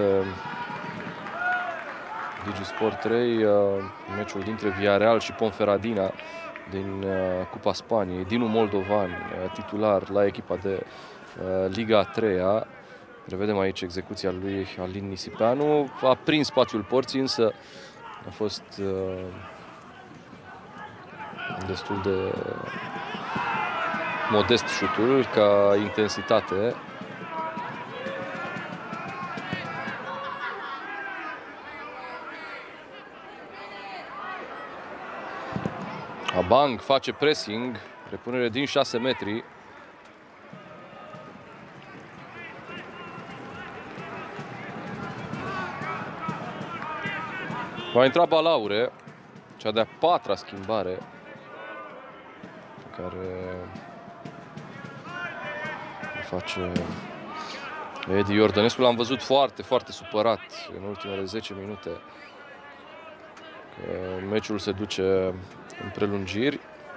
Digisport 3 meciul dintre Villarreal și Ponferradina din Cupa Spaniei. Dinu Moldovan, titular la echipa de Liga 3-a. Revedem aici execuția lui Alin Nisipeanu. A prins spațiul porții, însă a fost destul de modest șutul ca intensitate. Abang face pressing, repunere din 6 metri. Va intra Balaure, cea de-a 4-a schimbare care face Edi Iordănescu. L-am văzut foarte, foarte supărat în ultimele 10 minute. Că meciul se duce în prelungiri.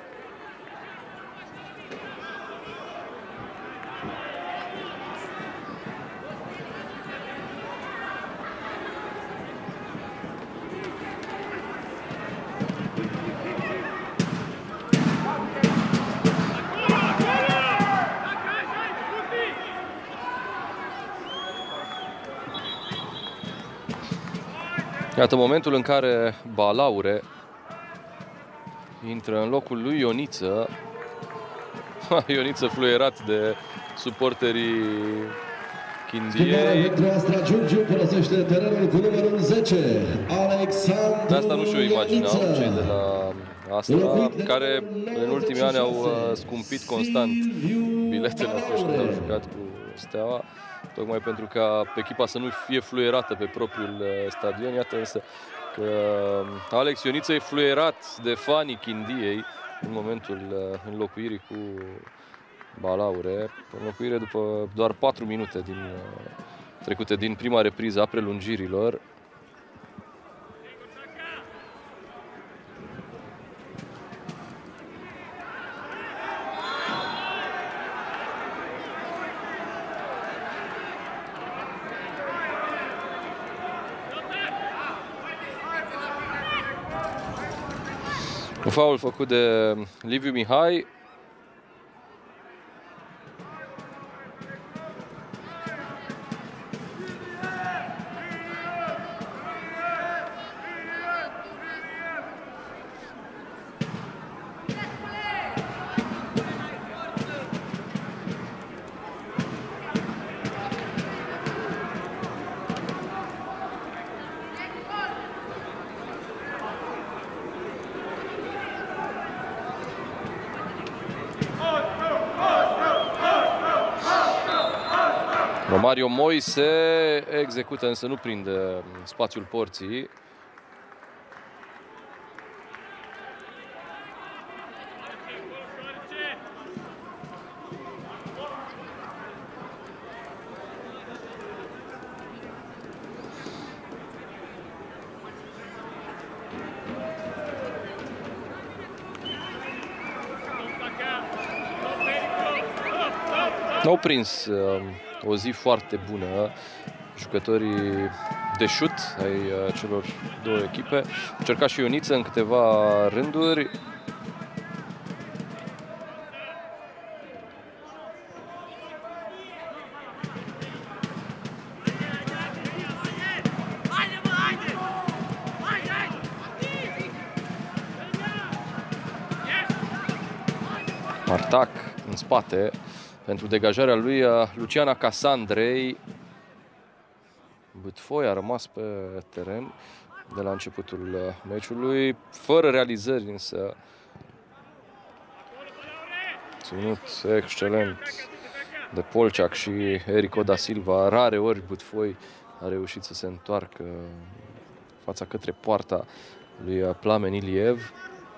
Iată momentul în care Balaure intră în locul lui Ioniță. Ioniță fluierat de suporterii Chindiei. Pentru Astra Giurgiu părăsește terenul cu numărul 10, Alexandru. De asta nu și-o imaginau cei de la Astra, care în ultimii ani au scumpit constant biletele atunci când au jucat cu Steaua, tocmai pentru ca echipa să nu fie fluierată pe propriul stadion. Iată însă că Alex Ioniță e fluierat de fanii Chindiei în momentul înlocuirii cu Balaure. Înlocuire după doar 4 minute trecute din prima repriză a prelungirilor. Un faul făcut de Liviu Mihai. Romario Moise execută, însă nu prinde spațiul porții. N-au prins o zi foarte bună jucătorii de șut ai celor două echipe. Încerca și Ioniță în câteva rânduri. Martac în spate pentru degajarea lui Luciana Casandrei. Butfoi a rămas pe teren de la începutul meciului, fără realizări, însă ținut excelent de Polciac și Erico da Silva. Rare ori Butfoi a reușit să se întoarcă fața către poarta lui Plamen Iliev.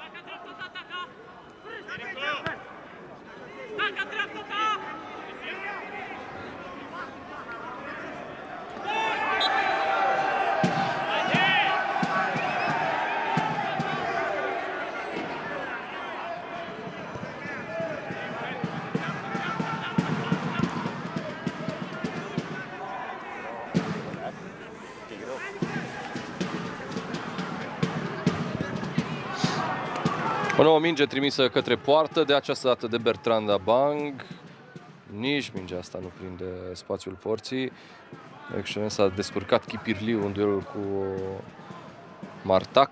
O nouă minge trimisă către poartă, de această dată de Bertrand Abang. Nici mingea asta nu prinde spațiul porții. Excelent, s-a descurcat Chipirliu în duelul cu Martac.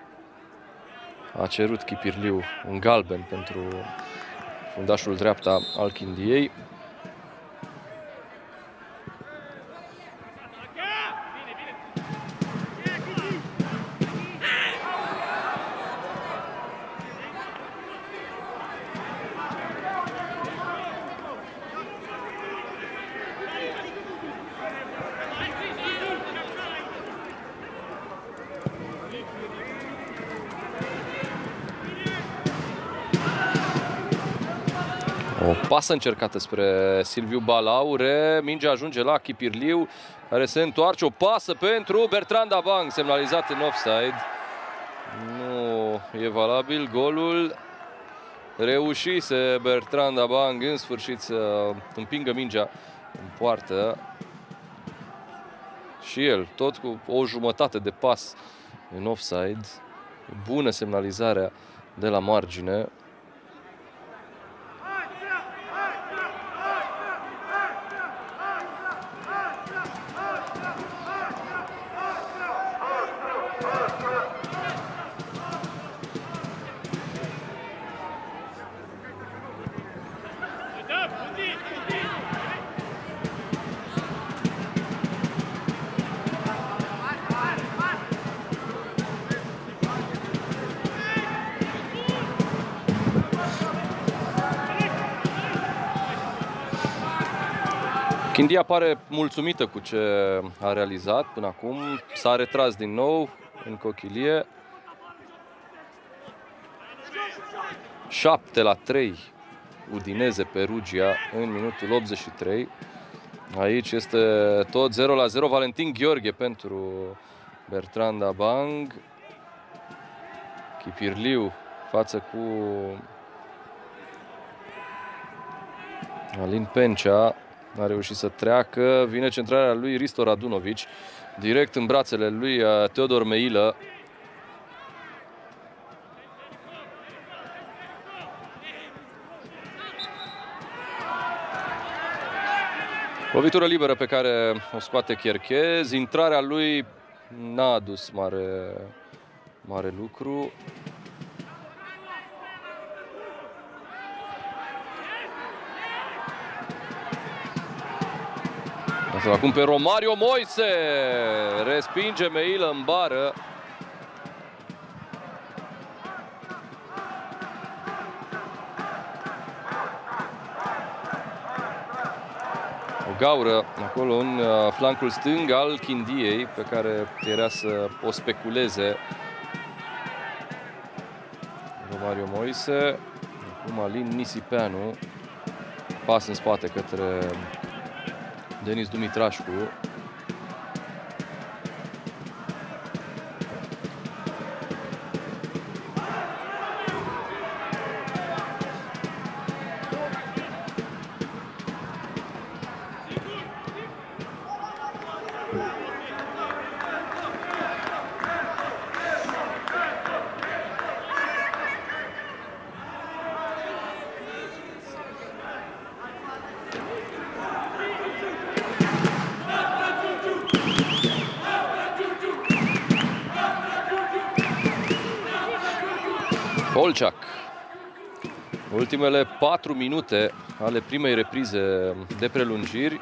A cerut Chipirliu un galben pentru fundașul dreapta al Chindiei. O pasă încercată spre Silviu Balaure, mingea ajunge la Chipirliu, care se întoarce, o pasă pentru Bertrand Abang, semnalizat în offside. Nu e valabil, golul reușise Bertrand Abang în sfârșit să împingă mingea în poartă. Și el, tot cu o jumătate de pas în offside. Bună semnalizarea de la margine. Chindia pare mulțumită cu ce a realizat până acum. S-a retras din nou în cochilie. 7-3 Udineze Perugia în minutul 83. Aici este tot 0-0. Valentin Gheorghe pentru Bertrand Abang. Chipirliu față cu Alin Pencea. A reușit să treacă. Vine centrarea lui Risto Radunovic. Direct în brațele lui Teodor Meilă. Lovitură liberă pe care o scoate Cherchez. Intrarea lui n-a adus mare lucru. Acum pe Romario Moise. Respinge Meilă în bară. O gaură acolo în flancul stâng al Chindiei, pe care era să o speculeze Romario Moise. Acum Alin Nisipeanu, pas în spate către Denis Dumitrașcu. Polciac. Ultimele 4 minute ale primei reprize de prelungiri.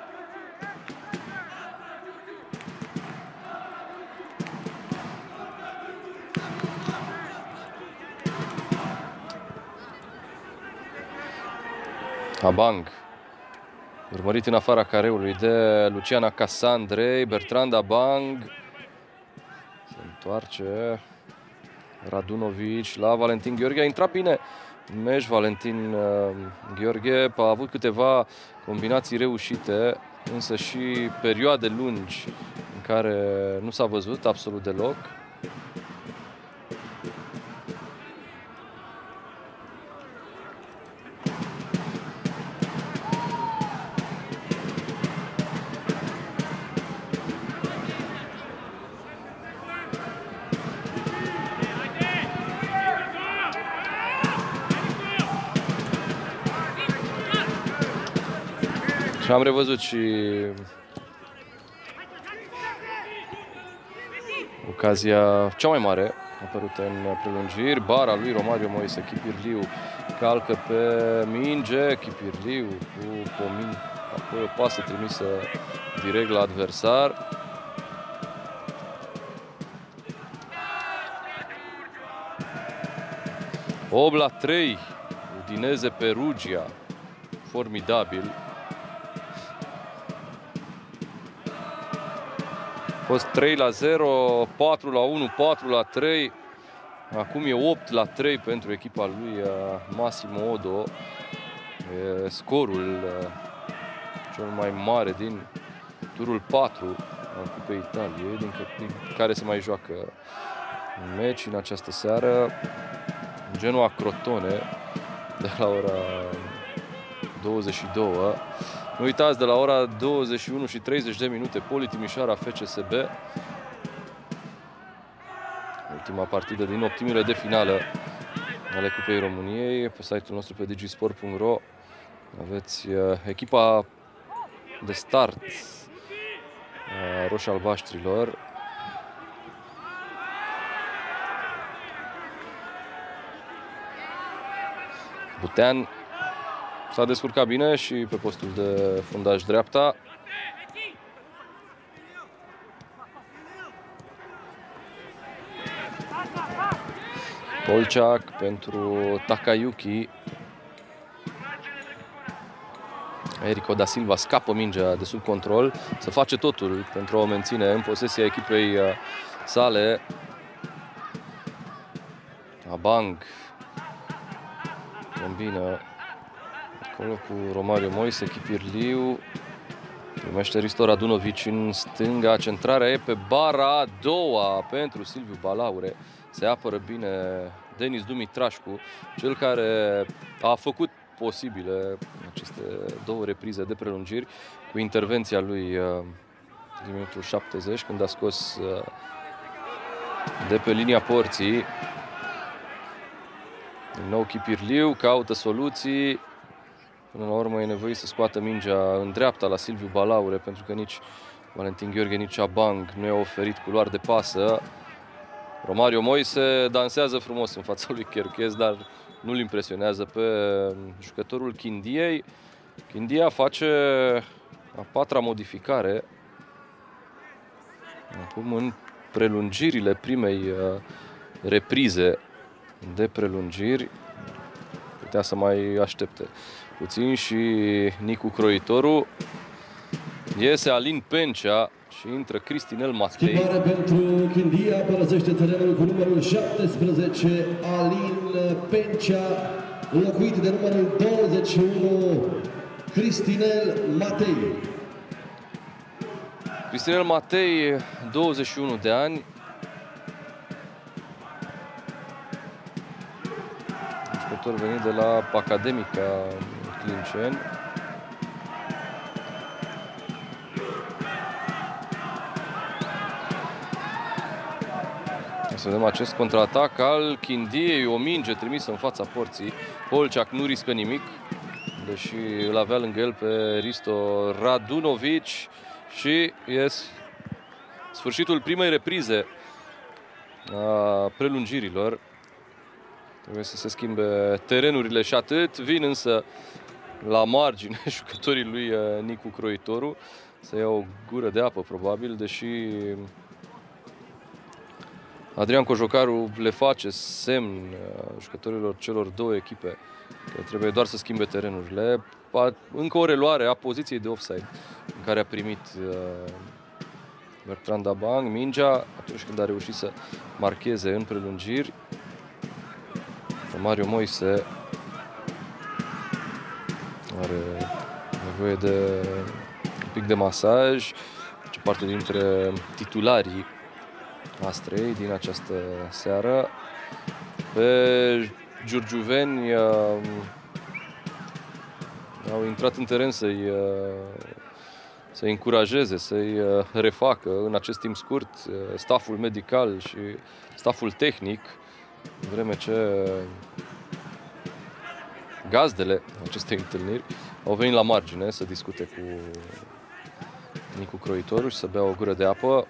Abang, urmărit în afara careului de Luciana Casandrei. Bertrand Abang se întoarce. Radunovic la Valentin Gheorghe. A intrat bine meci Valentin Gheorghe. A avut câteva combinații reușite, însă și perioade lungi în care nu s-a văzut absolut deloc. Și am revăzut și ocazia cea mai mare apărută în prelungiri. Bara lui Romario Moise. Chipirliu calcă pe minge. Chipirliu cu Pomin. Apoi o pasă trimisă direct la adversar. – 8-3. Udineze Perugia. Formidabil. A fost 3-0, 4-1, 4-3. Acum e 8-3 pentru echipa lui Massimo Odo. E scorul cel mai mare din turul 4 al Cupei Italiei, din care se mai joacă un meci în această seară. Genoa Crotone de la ora 22. Nu uitați, de la ora 21 și 30 de minute, Poli Timișoara FCSB. Ultima partidă din optimile de finală ale Cupei României. Pe site-ul nostru, pe digisport.ro, aveți echipa de start a roșii-albaștrilor. Butean s-a descurcat bine și pe postul de fundaș dreapta. Polciac pentru Takayuki. Erico da Silva scapă mingea de sub control. Se face totul pentru a o menține în posesia echipei sale. Abang combină acolo cu Romario Moise. Chipirliu primește Risto Radunovic în stânga. Centrarea e pe bara a doua pentru Silviu Balaure. Se apără bine Denis Dumitrașcu, cel care a făcut posibile aceste două reprize de prelungiri cu intervenția lui din minutul 70, când a scos de pe linia porții. Din nou Chipirliu caută soluții. Până la urmă e nevoie să scoată mingea în dreapta la Silviu Balaure, pentru că nici Valentin Gheorghe, nici Abang nu i-a oferit culoar de pasă. Romario Moise dansează frumos în fața lui Cherchez, dar nu-l impresionează pe jucătorul Chindiei. Chindia face a patra modificare acum în prelungirile primei reprize de prelungiri. Putea să mai aștepte puțin și Nicu Croitoru. Iese Alin Pencea și intră Cristinel Matei. Schimbare pentru Chindia, părăsește terenul cu numărul 17, Alin Pencea, înlocuit de numărul 21, Cristinel Matei. Cristinel Matei, 21 de ani. Jucător venit de la Academica Clinceni. Să vedem acest contraatac al Chindiei, o minge trimisă în fața porții. Polceac nu riscă nimic, deși îl avea lângă el pe Risto Radunovic și sfârșitul primei reprize a prelungirilor. Trebuie să se schimbe terenurile și atât. Vin însă la margine jucătorii lui Nicu Croitoru să ia o gură de apă probabil, deși Adrian Cojocaru le face semn jucătorilor celor două echipe că trebuie doar să schimbe terenurile. Încă o reluare a poziției de offside în care a primit Bertrand Abang mingea atunci când a reușit să marcheze în prelungiri. Mario Moise are nevoie de un pic de masaj. Ce parte dintre titularii Astrei din această seară. Pe giurgiuveni au intrat în teren să-i încurajeze, să-i refacă în acest timp scurt stafful medical și stafful tehnic, în vreme ce gazdele acestei întâlniri au venit la margine să discute cu Nicu Croitoru și să bea o gură de apă.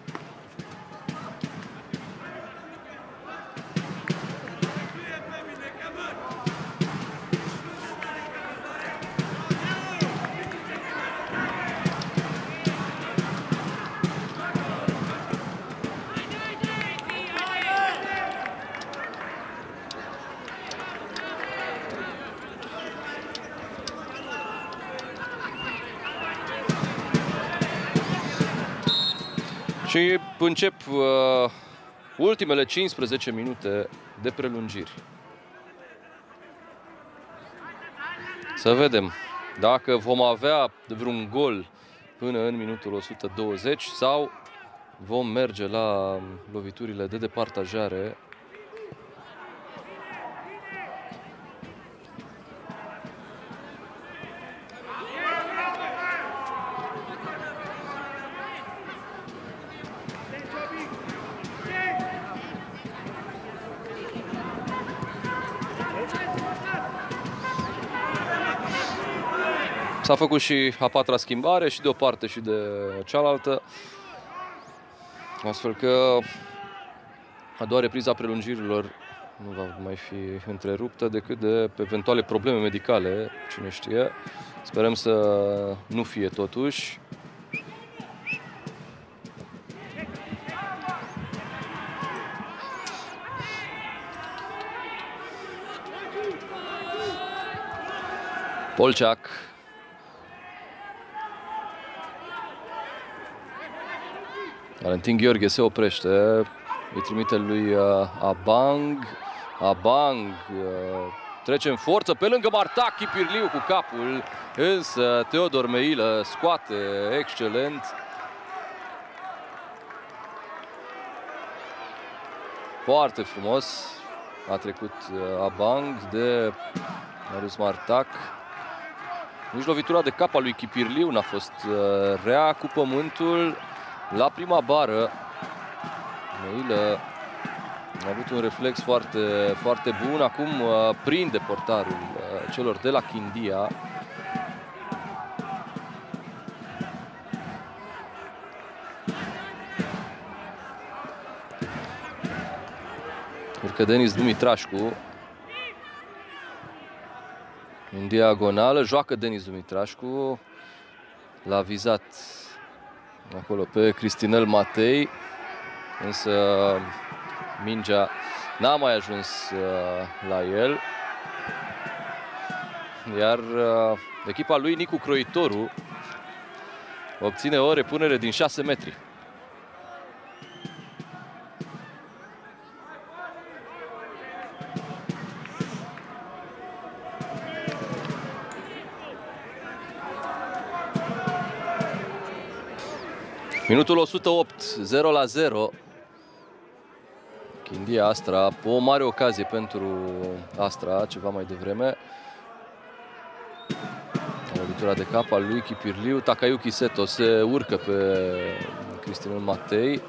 Și încep ultimele 15 minute de prelungiri. Să vedem dacă vom avea vreun gol până în minutul 120 sau vom merge la loviturile de departajare. S-a făcut și a patra schimbare și de o parte și de cealaltă. Astfel că a doua repriză a prelungirilor nu va mai fi întreruptă decât de eventuale probleme medicale, cine știe. Sperăm să nu fie totuși. Polceac. Valentin Gheorghe se oprește, îi trimite lui Abang. Abang trece în forță pe lângă Martac Chipirliu cu capul, însă Teodor Meilă scoate excelent. Foarte frumos a trecut Abang de Marius Martac. Nici lovitura de cap a lui Chipirliu n-a fost rea cu pământul. La prima bară, Meilă a avut un reflex foarte, foarte bun. Acum prinde portarul celor de la Chindia. Urcă Denis Dumitrașcu. În diagonală, joacă Denis Dumitrașcu. L-a vizat acolo pe Cristinel Matei, însă mingea n-a mai ajuns la el. Iar echipa lui Nicu Croitoru obține o repunere din 6 metri. Minutul 108, 0-0. Chindia Astra, o mare ocazie pentru Astra ceva mai devreme. Lovitura de cap al lui Chipirliu. Takayuki Seto se urcă pe Cristinel Matei.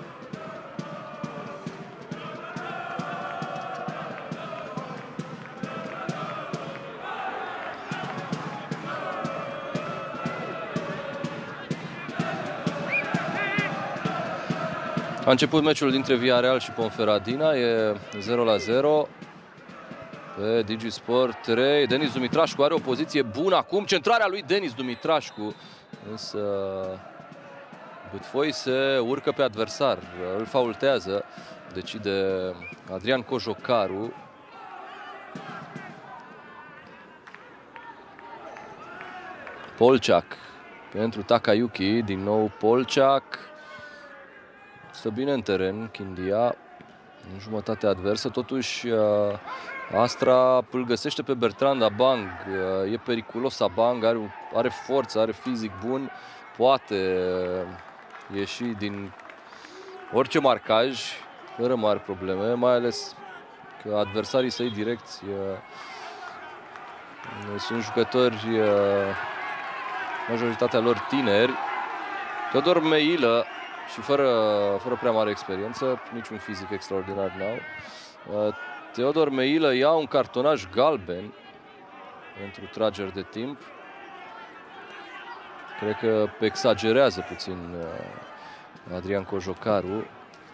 A început meciul dintre Villarreal și Ponferradina, e 0-0 pe Digisport 3. Denis Dumitrașcu are o poziție bună acum, centrarea lui Denis Dumitrașcu, însă Bâtfoi se urcă pe adversar, îl faultează, decide Adrian Cojocaru. Polciac pentru Takayuki, din nou Polciac. Stă bine în teren Chindia, în jumătatea adversă, totuși Astra îl găsește pe Bertrand Abang, e periculos Abang, are forță, are fizic bun, poate ieși din orice marcaj, fără mari probleme, mai ales că adversarii săi direcți sunt jucători, majoritatea lor tineri. Teodor Meilă, și fără prea mare experiență, niciun fizic extraordinar n-au. Teodor Meilă ia un cartonaj galben pentru trageri de timp. Cred că exagerează puțin Adrian Cojocaru.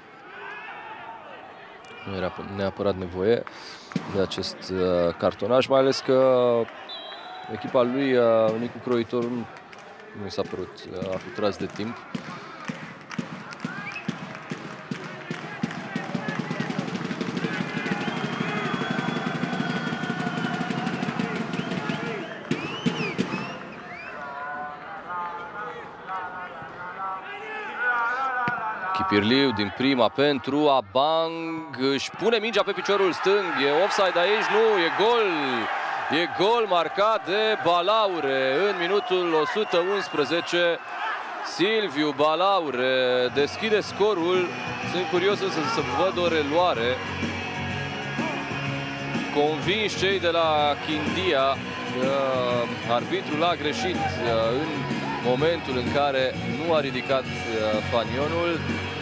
Nu era neapărat nevoie de acest cartonaj, mai ales că echipa lui, Nicu Croitoru, nu mi s-a părut a fi tras de timp. Chipirliu din prima pentru Abang, își pune mingea pe piciorul stâng, e offside aici, nu, e gol! E gol marcat de Balaure în minutul 111. Silviu Balaure deschide scorul. Sunt curios însă să văd o reluare. Convinși cei de la Chindia că arbitrul a greșit în momentul în care nu a ridicat fanionul.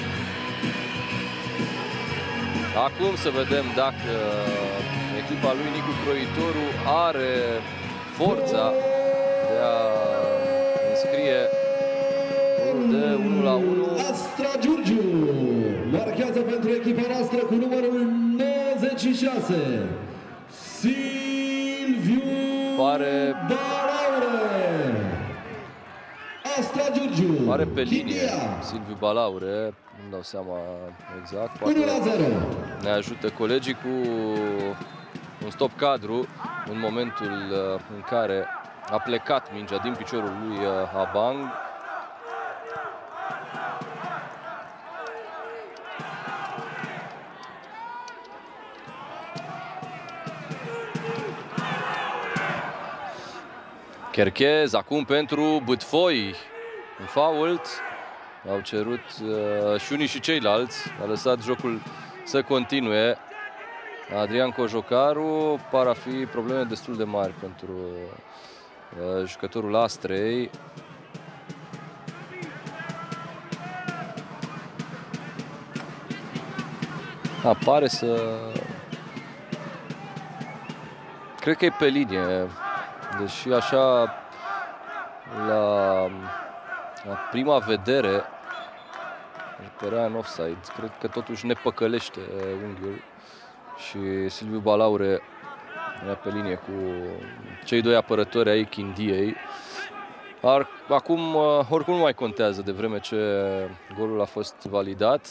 Acum să vedem dacă echipa lui Nicu Croitoru are forța de a înscrie de 1-1. Astra Giurgiu marchează pentru echipa noastră cu numărul 96. Silviu Balaure. Astra Giurgiu. Pare pe linie Silviu Balaure, nu dau seama exact. 1-0. Ne ajută colegii cu un stop cadru în momentul în care a plecat mingea din piciorul lui Abang. Cherchez acum pentru Bâtfoi. Un fault. Au cerut și unii și ceilalți. A lăsat jocul să continue. Adrian Cojocaru, par a fi probleme destul de mari pentru jucătorul Astrei. Pare să... Cred că e pe linie. Deși așa, la prima vedere, părea în offside. Cred că totuși ne păcălește unghiul. Și Silviu Balaure era pe linie cu cei doi apărători ai Chindiei. Acum, oricum nu mai contează, de vreme ce golul a fost validat.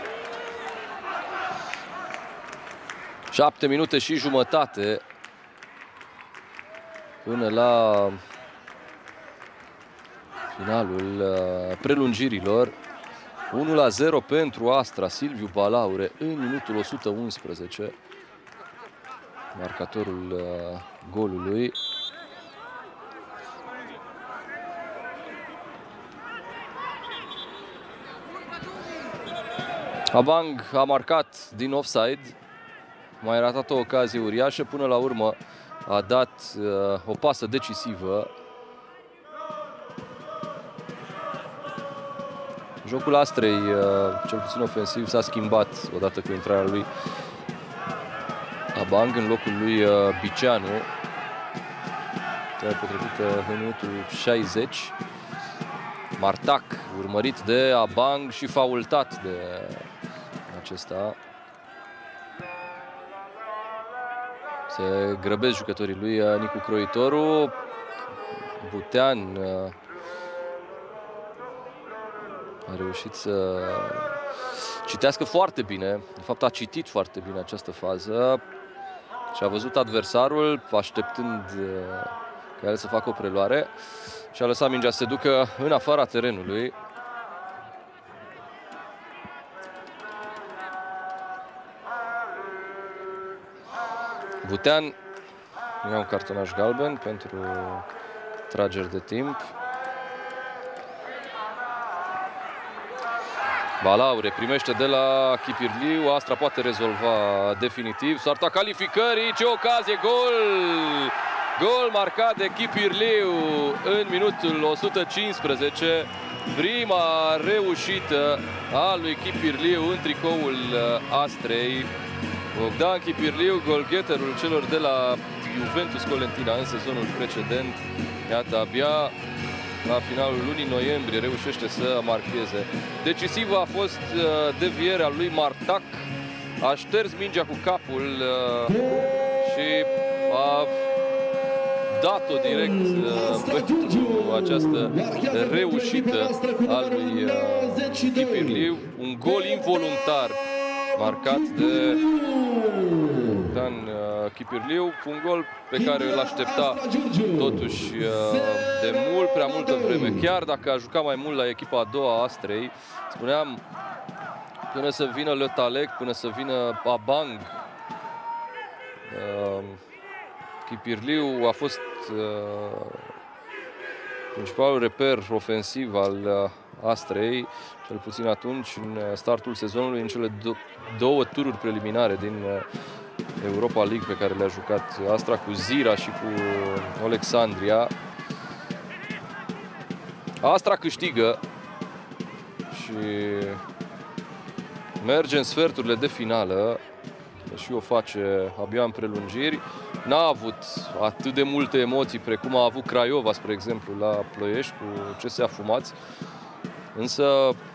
Șapte minute și jumătate până la finalul prelungirilor. 1-0 pentru Astra. Silviu Balaure în minutul 111. Marcatorul golului. Abang a marcat din offside. Mai ratat o ocazie uriașă. Până la urmă a dat o pasă decisivă. Jocul Astrei, cel puțin ofensiv, s-a schimbat odată cu intrarea lui Abang în locul lui Biceanu. Trebuie petrecută în minutul 60. Martac, urmărit de Abang și faultat de acesta. Se grăbesc jucătorii lui Nicu Croitoru. Butean a reușit să citească foarte bine. De fapt, a citit foarte bine această fază și a văzut adversarul așteptând ca el să facă o preluare și a lăsat mingea să se ducă în afara terenului. Butean ia un cartonaș galben pentru trageri de timp. Balaure primește de la Chipirliu. Astra poate rezolva definitiv. Soarta calificării. Ce ocazie! Gol! Gol marcat de Chipirliu în minutul 115. Prima reușită a lui Chipirliu în tricoul Astrei. Bogdan Chipirliu, golgheterul celor de la Juventus Colentina în sezonul precedent. Iată, abia la finalul lunii noiembrie reușește să marcheze. Decisivă a fost devierea lui Martac. A șters mingea cu capul și a dat-o direct pentru această reușită a lui Chipirliu. Un gol involuntar marcat de Dan Chipirliu, un gol pe care îl aștepta totuși de prea multă vreme. Chiar dacă a jucat mai mult la echipa a doua a Astrei, spuneam, până să vină Le Talec, până să vină Abang, Chipirliu a fost principalul reper ofensiv al Astrei, cel puțin atunci, în startul sezonului, în cele două tururi preliminare din Europa League pe care le-a jucat Astra, cu Zira și cu Alexandria. Astra câștigă și merge în sferturile de finală, și o face abia în prelungiri. N-a avut atât de multe emoții precum a avut Craiova, spre exemplu, la Ploiești cu CSA Fumați, însă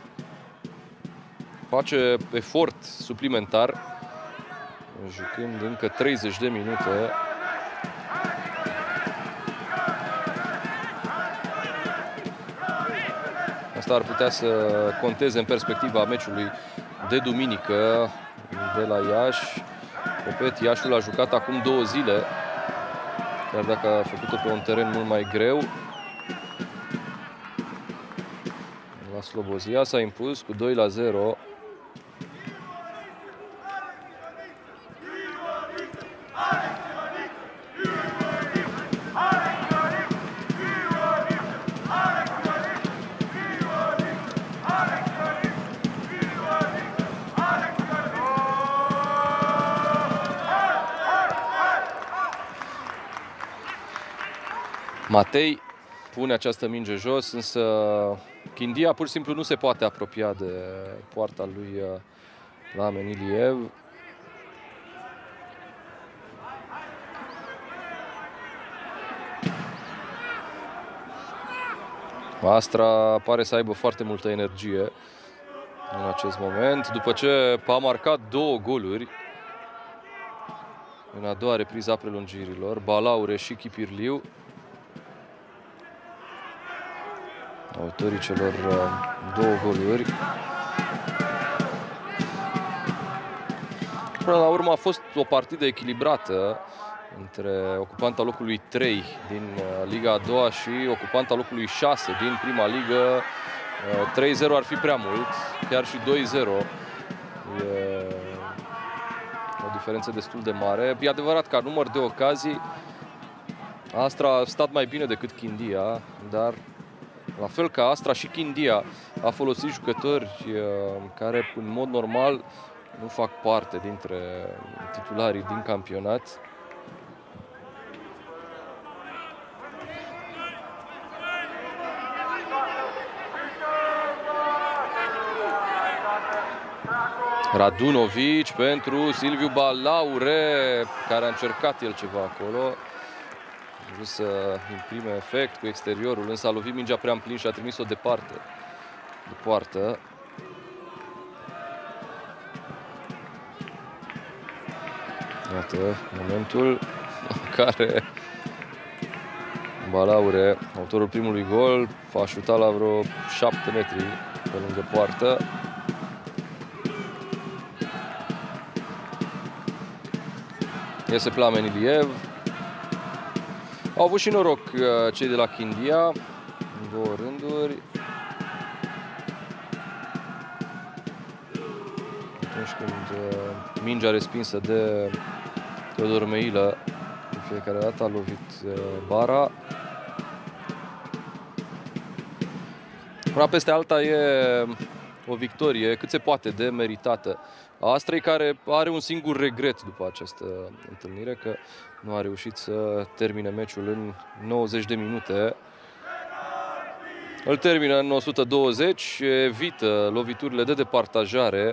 face efort suplimentar, jucând încă 30 de minute. Asta ar putea să conteze în perspectiva meciului de duminică de la Iași. Repet, Iașul a jucat acum 2 zile, chiar dacă a făcut-o pe un teren mult mai greu. La Slobozia s-a impus cu 2-0. Matei pune această minge jos, însă Chindia pur și simplu nu se poate apropia de poarta lui Lamen Iliev. Astra pare să aibă foarte multă energie în acest moment, după ce a marcat 2 goluri în a doua repriză a prelungirilor, Balaure și Chipirliu, autorii celor 2 goluri. Până la urmă a fost o partidă echilibrată între ocupanta locului 3 din Liga a doua și ocupanta locului 6 din prima ligă. 3-0 ar fi prea mult, chiar și 2-0. E o diferență destul de mare. E adevărat că număr de ocazii Astra a stat mai bine decât Chindia, dar la fel ca Astra și Chindia a folosit jucători care în mod normal nu fac parte dintre titularii din campionat. Radunovic pentru Silviu Balaure, care a încercat el ceva acolo. A vrut să imprime efect cu exteriorul, însă a lovit mingea prea în plin și a trimis-o departe de poartă. Iată momentul în care Balaure, autorul primului gol, va șuta la vreo 7 metri pe lângă poartă. Iese Plamen Iliev. Au avut și noroc cei de la Chindia în două rânduri. Atunci când mingea respinsă de Teodor Meilă, de fiecare dată a lovit bara. Una peste alta e o victorie cât se poate de meritată a Astrei, care are un singur regret după această întâlnire, că nu a reușit să termine meciul în 90 de minute. Îl termină în 120, evită loviturile de departajare.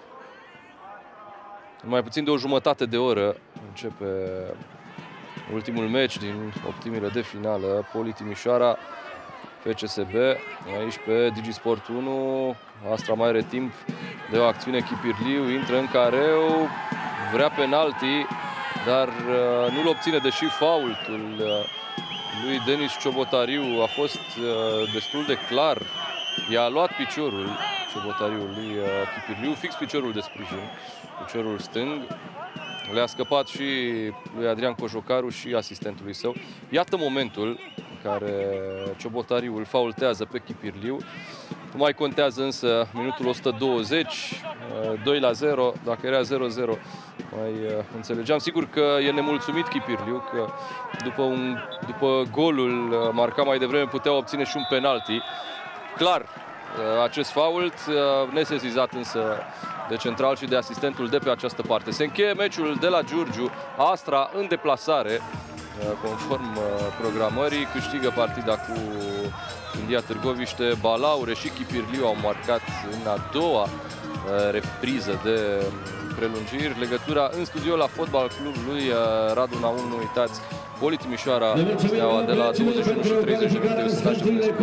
În mai puțin de o jumătate de oră începe ultimul meci din optimile de finală, Poli Timișoara FCSB. Aici pe Digisport 1, Astra mai are timp de o acțiune. Chipirliu intră în careu, vrea penalti, dar nu-l obține, deși faultul lui Denis Ciobotariu a fost destul de clar. I-a luat piciorul Ciobotariului Chipirliu, fix piciorul de sprijin, piciorul stâng. Le-a scăpat și lui Adrian Cojocaru și asistentului său. Iată momentul în care Ciobotariu îl faultează pe Chipirliu. Nu mai contează însă minutul 120, 2-0, dacă era 0-0 mai înțelegeam. Sigur că e nemulțumit Chipirliu, că după golul marcat mai devreme putea obține și un penalti. Clar, acest fault, nesesizat însă de central și de asistentul de pe această parte. Se încheie meciul de la Giurgiu. Astra în deplasare, conform programării, câștigă partida cu India Târgoviște. Balaure și Chipirliu au marcat în a doua repriză de prelungiri. Legătura în studio la Fotbal Clubului Radu Naum, nu uitați, Poli Timișoara, Steaua de la 21 și 30 de minute.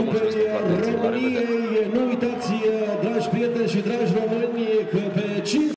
Nu uitați, dragi prieteni și dragi români, că pe 5